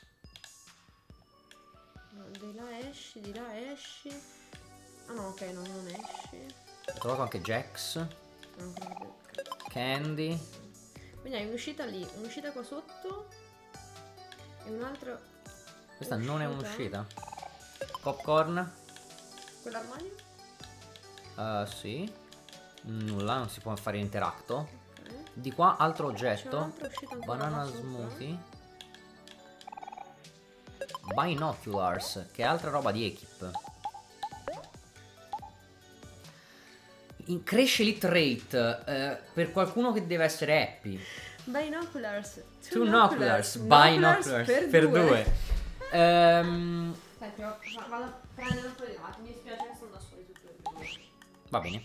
No, di là esci, di là esci. Ah no, ok, no, non esci. Ho trovato anche Jax. No, Candy. quindi hai un'uscita lì, un'uscita qua sotto e un'altra. Questa non è un'uscita. Popcorn. Quell'armadio? Uh, sì. Nulla, non si può fare interacto. Okay. Di qua altro C'è oggetto. un'altra uscita ancora Banana là sopra. smoothie. Binoculars, che è altra roba di equip. In cresce l'hit rate eh, per qualcuno che deve essere happy. Binoculars. Two Noculars. Binoculars per, per due. due. Ehm... Aspetta, vado a prendere un po' di latte. Mi dispiace che sono da soli tutti e due. Va bene.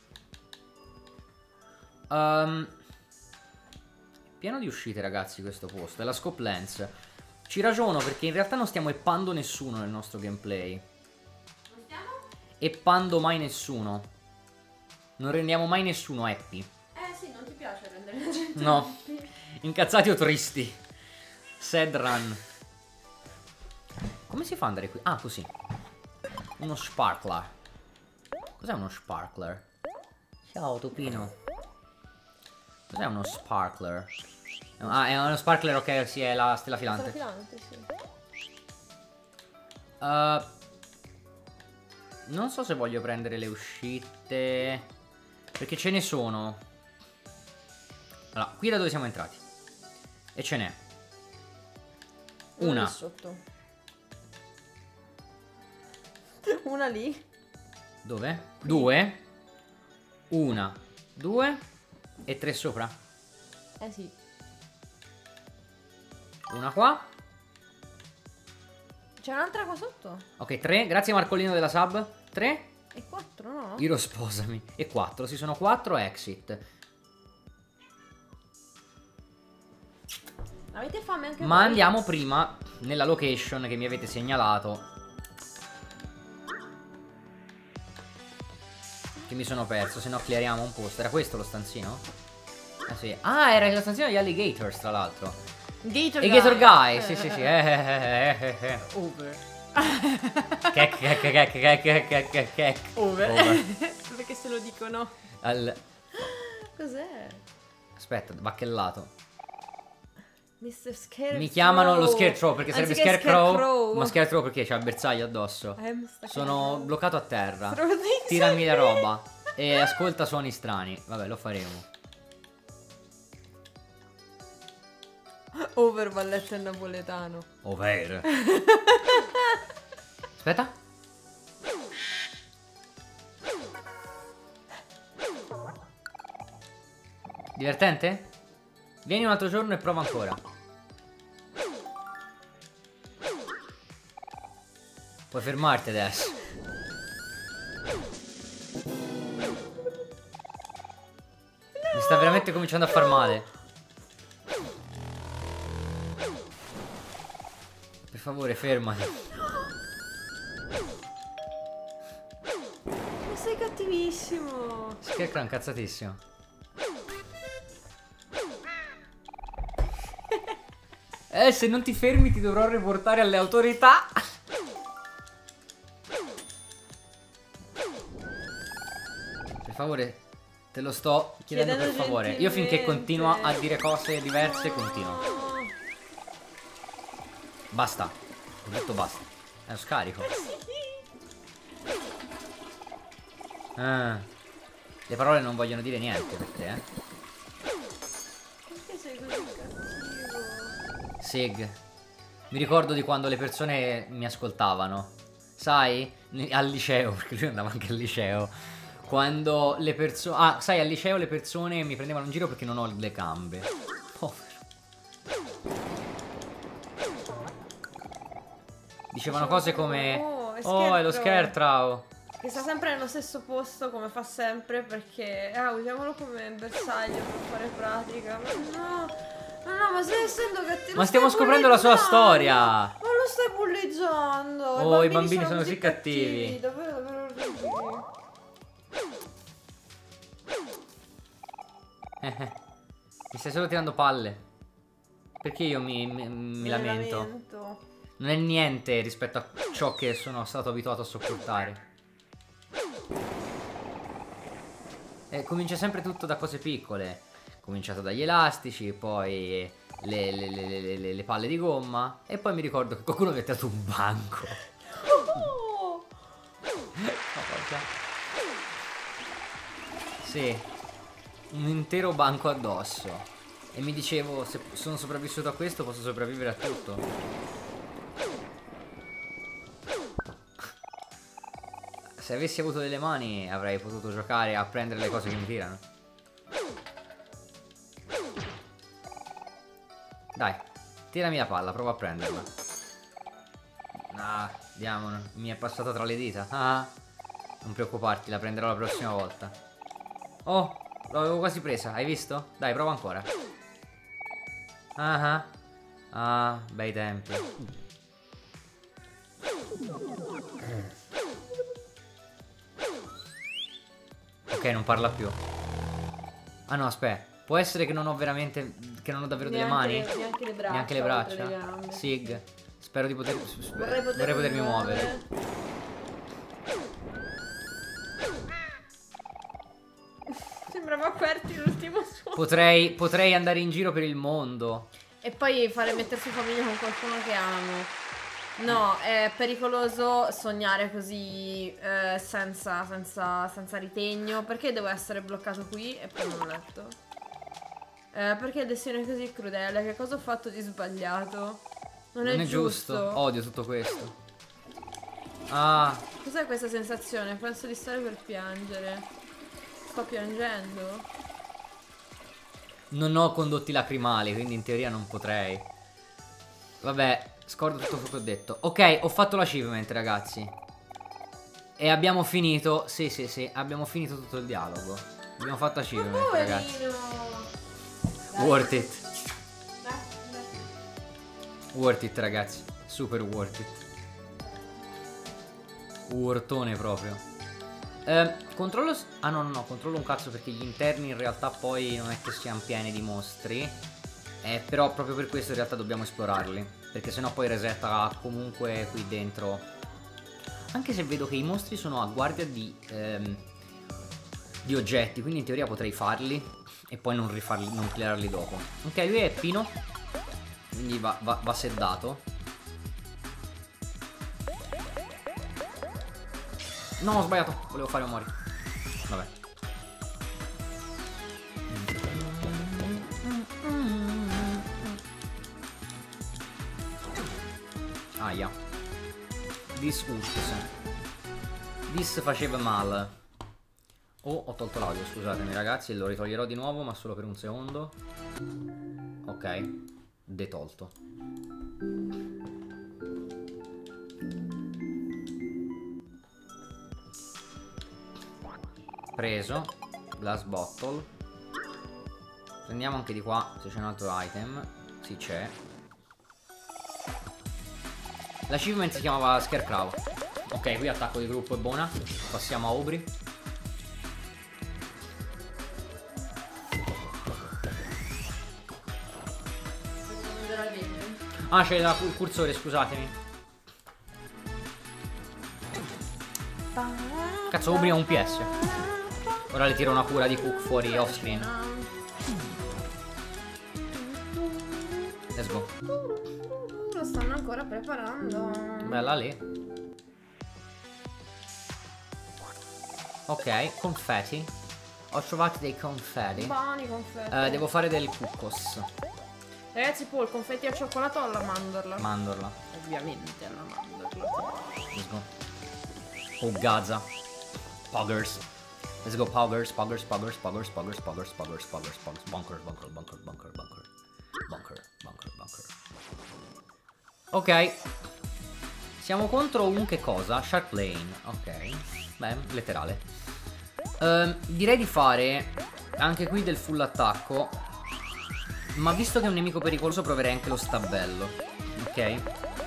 Um, pieno di uscite, ragazzi, questo posto. È la scope lens. Ci ragiono perché in realtà non stiamo eppando nessuno nel nostro gameplay. Non stiamo? Eppando mai nessuno. Non rendiamo mai nessuno happy. Eh sì, non ti piace rendere la gente No. happy. Incazzati o tristi. Sad run. Come si fa ad andare qui? Ah, così. Uno sparkler. Cos'è uno sparkler? Ciao, Topino. Cos'è uno sparkler? Ah, è uno sparkler, ok, sì, è la stella filante. Stella filante, sì. Uh, non so se voglio prendere le uscite, perché ce ne sono. Allora, qui da dove siamo entrati. E ce n'è una sotto. Una lì. dove? Qui. Due. Una, due e tre sopra. Eh sì. Una qua. C'è un'altra qua sotto. Ok, tre. Grazie Marcolino della sub. Tre. E quattro, no? Iro, sposami. E quattro. Sì, sono quattro exit. Avete fame anche Ma voi? andiamo prima nella location che mi avete segnalato, che mi sono perso, se no cleariamo un posto. Era questo lo stanzino? Ah sì. Ah, era lo stanzino degli alligators, tra l'altro. Gator E Guy. Gator Guy, sì sì sì. Eh, eh, eh, eh. Over. Kek, kek, kek, kek, kek, kek, kek, kek. Over. Over. Perché se lo dicono. Al... Cos'è? Aspetta, bacchellato. mister Scarecrow. Mi chiamano lo Scarecrow perché sarebbe Anziché Scarecrow, Scarecrow. ma Scarecrow perché c'ha il bersaglio addosso. I'm stuck Sono in bloccato a terra. Throw things Tirami at la me. roba. E ascolta suoni strani. Vabbè, lo faremo. Over balletto in napoletano. Over. Aspetta. Divertente? Vieni un altro giorno e prova ancora. Puoi fermarti adesso. Mi sta veramente cominciando a far male. Per favore, fermati. Ma sei cattivissimo. Scarecrow è incazzatissimo. Eh, se non ti fermi ti dovrò riportare alle autorità. Per favore, te lo sto chiedendo, Chiedendo per favore. Io finché gentilmente. continua a dire cose diverse, continuo. Basta. Ho detto basta. È uno scarico. Ah. Le parole non vogliono dire niente per te, eh. Perché sei così cattivo? Sig. Mi ricordo di quando le persone mi ascoltavano. Sai? Al liceo, perché lui andava anche al liceo. Quando le persone... Ah, sai, al liceo le persone mi prendevano in giro perché non ho le gambe. Povero. Dicevano cose come... Oh, è Oh, è lo Scarecrow. Scarecrow. Che sta sempre nello stesso posto come fa sempre perché... Ah, usiamolo come bersaglio per fare pratica. Ma no... Ma no, ma stai essendo cattivo. Ma stiamo scoprendo la sua storia. Ma lo stai bulleggiando. Oh, i bambini sono così cattivi. Davvero, davvero orribili. Mi stai solo tirando palle. Perché io mi, mi, mi Me lamento? lamento. Non è niente rispetto a ciò che sono stato abituato a sopportare. E comincia sempre tutto da cose piccole. Cominciato dagli elastici, poi le, le, le, le, le, le palle di gomma. E poi mi ricordo che qualcuno mi ha tirato un banco. Oh. Sì, un intero banco addosso. E mi dicevo, se sono sopravvissuto a questo, posso sopravvivere a tutto. Se avessi avuto delle mani avrei potuto giocare a prendere le cose che mi tirano. Dai, tirami la palla, prova a prenderla. Ah, diamone, mi è passata tra le dita. Ah, non preoccuparti, la prenderò la prossima volta. Oh, l'avevo quasi presa, hai visto? Dai, prova ancora. Ah, ah, ah, bei tempi. Ok, non parla più. Ah no, aspetta. Può essere che non ho veramente... Che non ho davvero delle mani? Neanche, neanche le braccia. Neanche le oltre braccia? le gambe. Sig. Spero di poter... Vorrei, potermi vorrei potermi muovere. Sembrava aperti l'ultimo suono. Potrei, potrei andare in giro per il mondo. E poi fare mettersi in famiglia con qualcuno che amo. No, è pericoloso sognare così eh, senza, senza, senza ritegno. Perché devo essere bloccato qui e poi non ho letto? Eh, perché il destino è così crudele? Che cosa ho fatto di sbagliato? Non, Non è, è giusto. giusto. Odio tutto questo. Ah, Cos'è questa sensazione? Penso di stare per piangere. Sto piangendo? non ho condotti lacrimali, quindi in teoria non potrei. Vabbè, scordo tutto quello che ho detto. Ok, ho fatto l'achievement, ragazzi. E abbiamo finito. Sì, sì, sì, abbiamo finito tutto il dialogo. Abbiamo fatto achievement, ragazzi. Worth it. Worth it, ragazzi. Super worth it. Wortone proprio. eh, Controllo... Ah no, no, no, controllo un cazzo perché gli interni in realtà poi non è che siano pieni di mostri. eh, Però proprio per questo in realtà dobbiamo esplorarli, perché sennò poi resetta comunque qui dentro. Anche se vedo che i mostri sono a guardia di ehm, di oggetti, quindi in teoria potrei farli e poi non rifarli, non clearli dopo. Ok, lui è Pino, quindi va, va, va seddato. No, ho sbagliato, volevo fare Omori. Vabbè. Aia. Dis ustis. Dis faceva male. Oh, ho tolto l'audio, scusatemi ragazzi, lo ritoglierò di nuovo, ma solo per un secondo. Ok, detolto. Preso. Glass bottle. Prendiamo anche di qua se c'è un altro item. Sì, c'è. L'achievement si chiamava Scarecrow. Ok, qui attacco di gruppo è buona. Passiamo a Aubrey. Ah, c'è il cursore, scusatemi. Cazzo, Aubrey ha un P S. Ora le tiro una cura di Cook fuori off screen. Let's go. Lo stanno ancora preparando. Bella lì. Ok, confetti. Ho trovato dei confetti. Buoni confetti. Eh, devo fare del cuccos. Ragazzi, poi il confetti al cioccolato o alla mandorla? Mandorla. Ovviamente alla mandorla. Let's go. Oh, Gaza. Poggers. Let's go, Poggers, Poggers, Poggers, Poggers, Poggers, Poggers, Poggers, Poggers, Poggers, Bunker, Bunker, Bunker, Bunker, Bunker. Bunker, Bunker, Bunker. Ok. Siamo contro un che cosa? Shark Plane. Ok. Beh, letterale. Uh, direi di fare anche qui del full attacco. Ma visto che è un nemico pericoloso proverei anche lo stabello. Ok.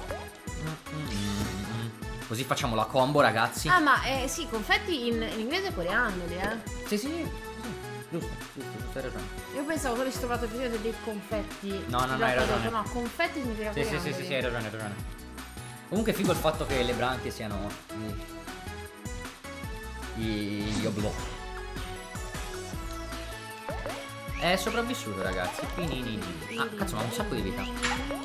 Così facciamo la combo, ragazzi. Ah, ma eh, sì, confetti in, in inglese e coreano, eh. Sì, sì, sì. Giusto, giusto, giusto, hai ragione. Io pensavo che avessi trovato prima dei confetti. No, no, no, hai ragione. No, confetti significa Sì, sì, sì, sì, sì, hai ragione, hai ragione. Comunque è figo il fatto che le branchie siano i... gli oblò. È sopravvissuto, ragazzi. Ah, cazzo, ma ha un sacco di vita.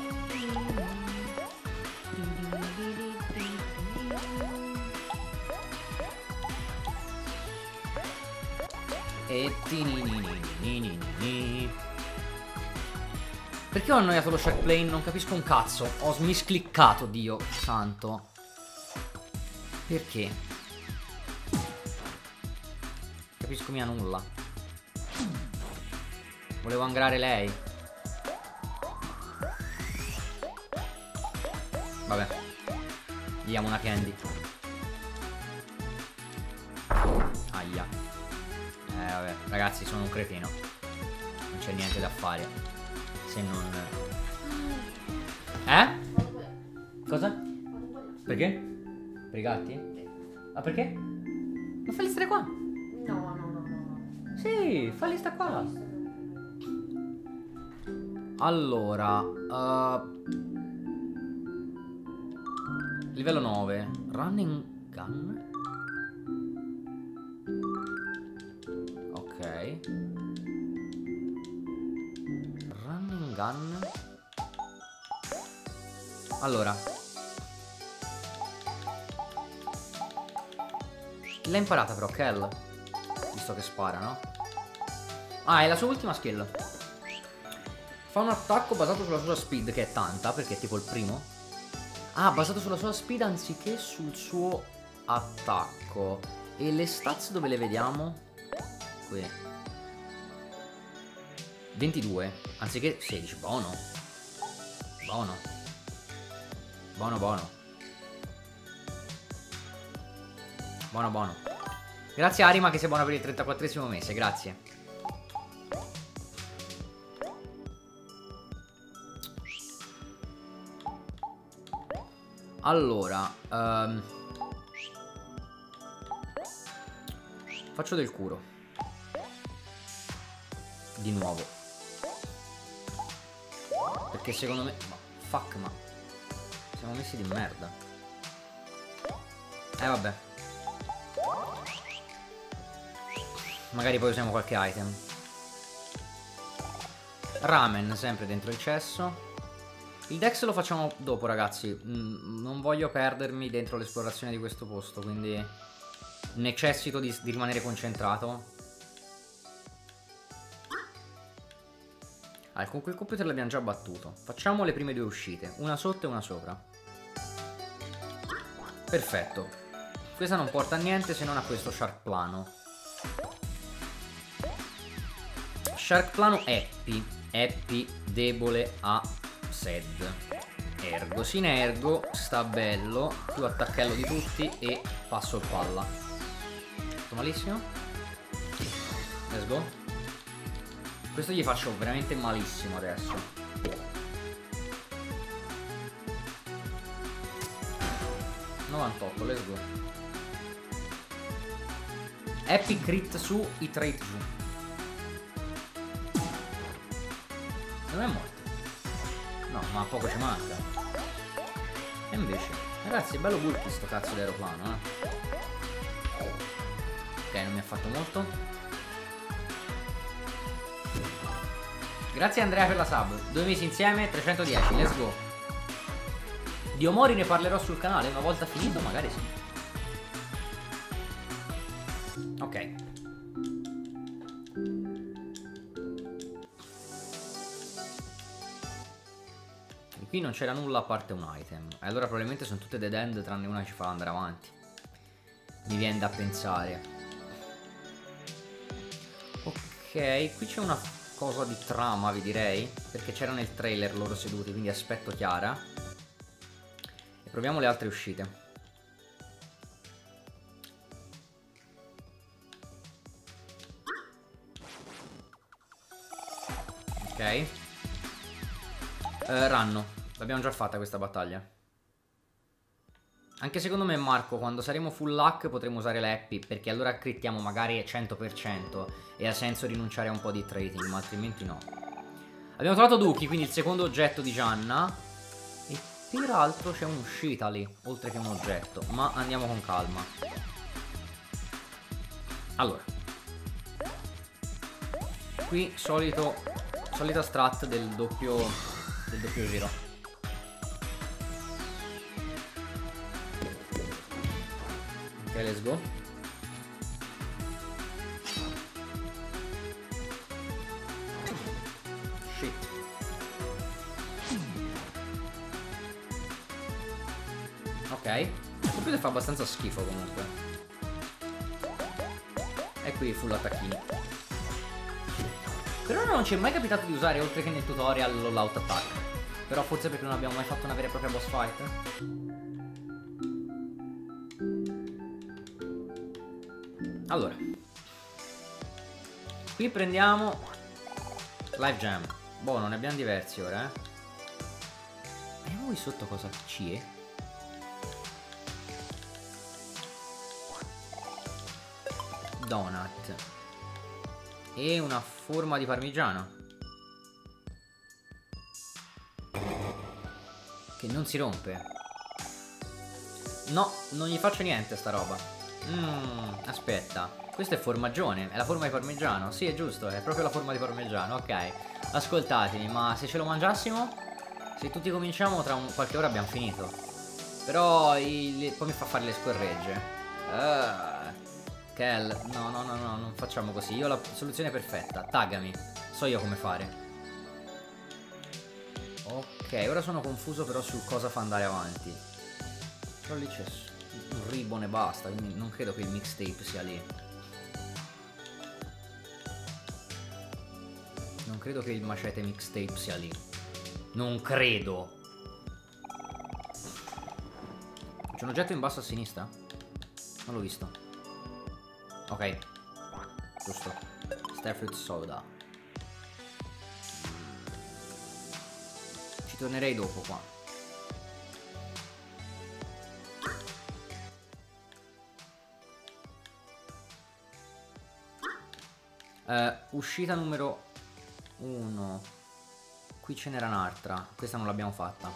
E perché ho annoiato lo Shark Plane? Non capisco un cazzo. Ho smiscliccato, Dio santo. Perché? Capisco mia nulla. Volevo angrare lei. Vabbè. Gli diamo una candy. Aia. Eh vabbè, ragazzi, sono un cretino. Non c'è niente da fare. Se non... Eh? Cosa? Perché? Per i gatti? Ma perché? Ma falli stare qua. No, no, no, no. Sì, falli stare qua. Allora uh, livello nove. Running gun. Ok. Running gun. Allora, l'ha imparata però Kel, visto che spara, no? Ah, è la sua ultima skill. Fa un attacco basato sulla sua speed, che è tanta, perché è tipo il primo. Ah, basato sulla sua speed anziché sul suo attacco. E le stats dove le vediamo? Qui. ventidue, anziché sedici, buono. Buono. Buono, buono. Buono, buono. Grazie Arima che sei buona per il trentaquattresimo mese, grazie. Allora um, faccio del curo. Di nuovo. Perché secondo me... Ma fuck, ma siamo messi di merda. Eh vabbè. Magari poi usiamo qualche item. Ramen sempre dentro il cesso. Il Dex lo facciamo dopo, ragazzi. mm, Non voglio perdermi dentro l'esplorazione di questo posto, quindi necessito di, di rimanere concentrato. Ah, con quel computer l'abbiamo già battuto. Facciamo le prime due uscite, una sotto e una sopra. Perfetto. Questa non porta a niente se non a questo Shark Plano. Shark Plano Happy. Happy debole a Sed. Ergo. Sinergo. Sta bello. Più attacchello di tutti. E passo il palla. Fatto malissimo. Let's go. Questo gli faccio veramente malissimo adesso. novantotto, let's go. Happy crit su, i trait giù. Non è morto. No, ma poco ci manca. E invece, ragazzi, è bello bulky sto cazzo di aeroplano, eh. Ok, non mi ha fatto molto. Grazie Andrea per la sub. Due mesi insieme, trecentodieci, let's go. Di Omori ne parlerò sul canale una volta finito, magari sì. Ok. E qui non c'era nulla a parte un item. E allora probabilmente sono tutte dead end tranne una che ci fa andare avanti. Mi viene da pensare. Ok, qui c'è una cosa di trama, vi direi. Perché c'era nel trailer loro seduti, quindi aspetto Chiara. Proviamo le altre uscite. Ok. eh, Ranno. L'abbiamo già fatta questa battaglia. Anche secondo me Marco, quando saremo full luck potremo usare le happy, perché allora crittiamo magari cento per cento e ha senso rinunciare a un po' di trading, ma altrimenti no. Abbiamo trovato Duki, quindi il secondo oggetto di Gianna. E peraltro c'è un'uscita lì, oltre che un oggetto, ma andiamo con calma. Allora, qui solito solita strat del doppio del doppio giro. Ok, let's go. Shit. Ok, il computer fa abbastanza schifo comunque. E qui full attacchini. Però non ci è mai capitato di usare, oltre che nel tutorial, l'all out attack. Però forse perché non abbiamo mai fatto una vera e propria boss fight. Allora, qui prendiamo Life Gem. Boh, non ne abbiamo diversi ora, eh. Vediamo qui sotto cosa ci è. Donut e una forma di parmigiano che non si rompe. No, non gli faccio niente sta roba. Mmm, aspetta, questo è formaggione, è la forma di parmigiano. Sì, è giusto, è proprio la forma di parmigiano. Ok, ascoltatemi, ma se ce lo mangiassimo, se tutti cominciamo tra un qualche ora abbiamo finito. Però il... poi mi fa fare le scorregge. uh. Kel, no, no, no, no, non facciamo così. Io ho la soluzione perfetta. Taggami, so io come fare. Ok, ora sono confuso però su cosa fa andare avanti. Però lì c'è un ribbon e basta, quindi non credo che il mixtape sia lì. Non credo che il macete mixtape sia lì. Non credo. C'è un oggetto in basso a sinistra? Non l'ho visto. Ok, giusto. Starfruit soda. Ci tornerei dopo qua. Uh, uscita numero uno. Qui ce n'era un'altra. Questa non l'abbiamo fatta.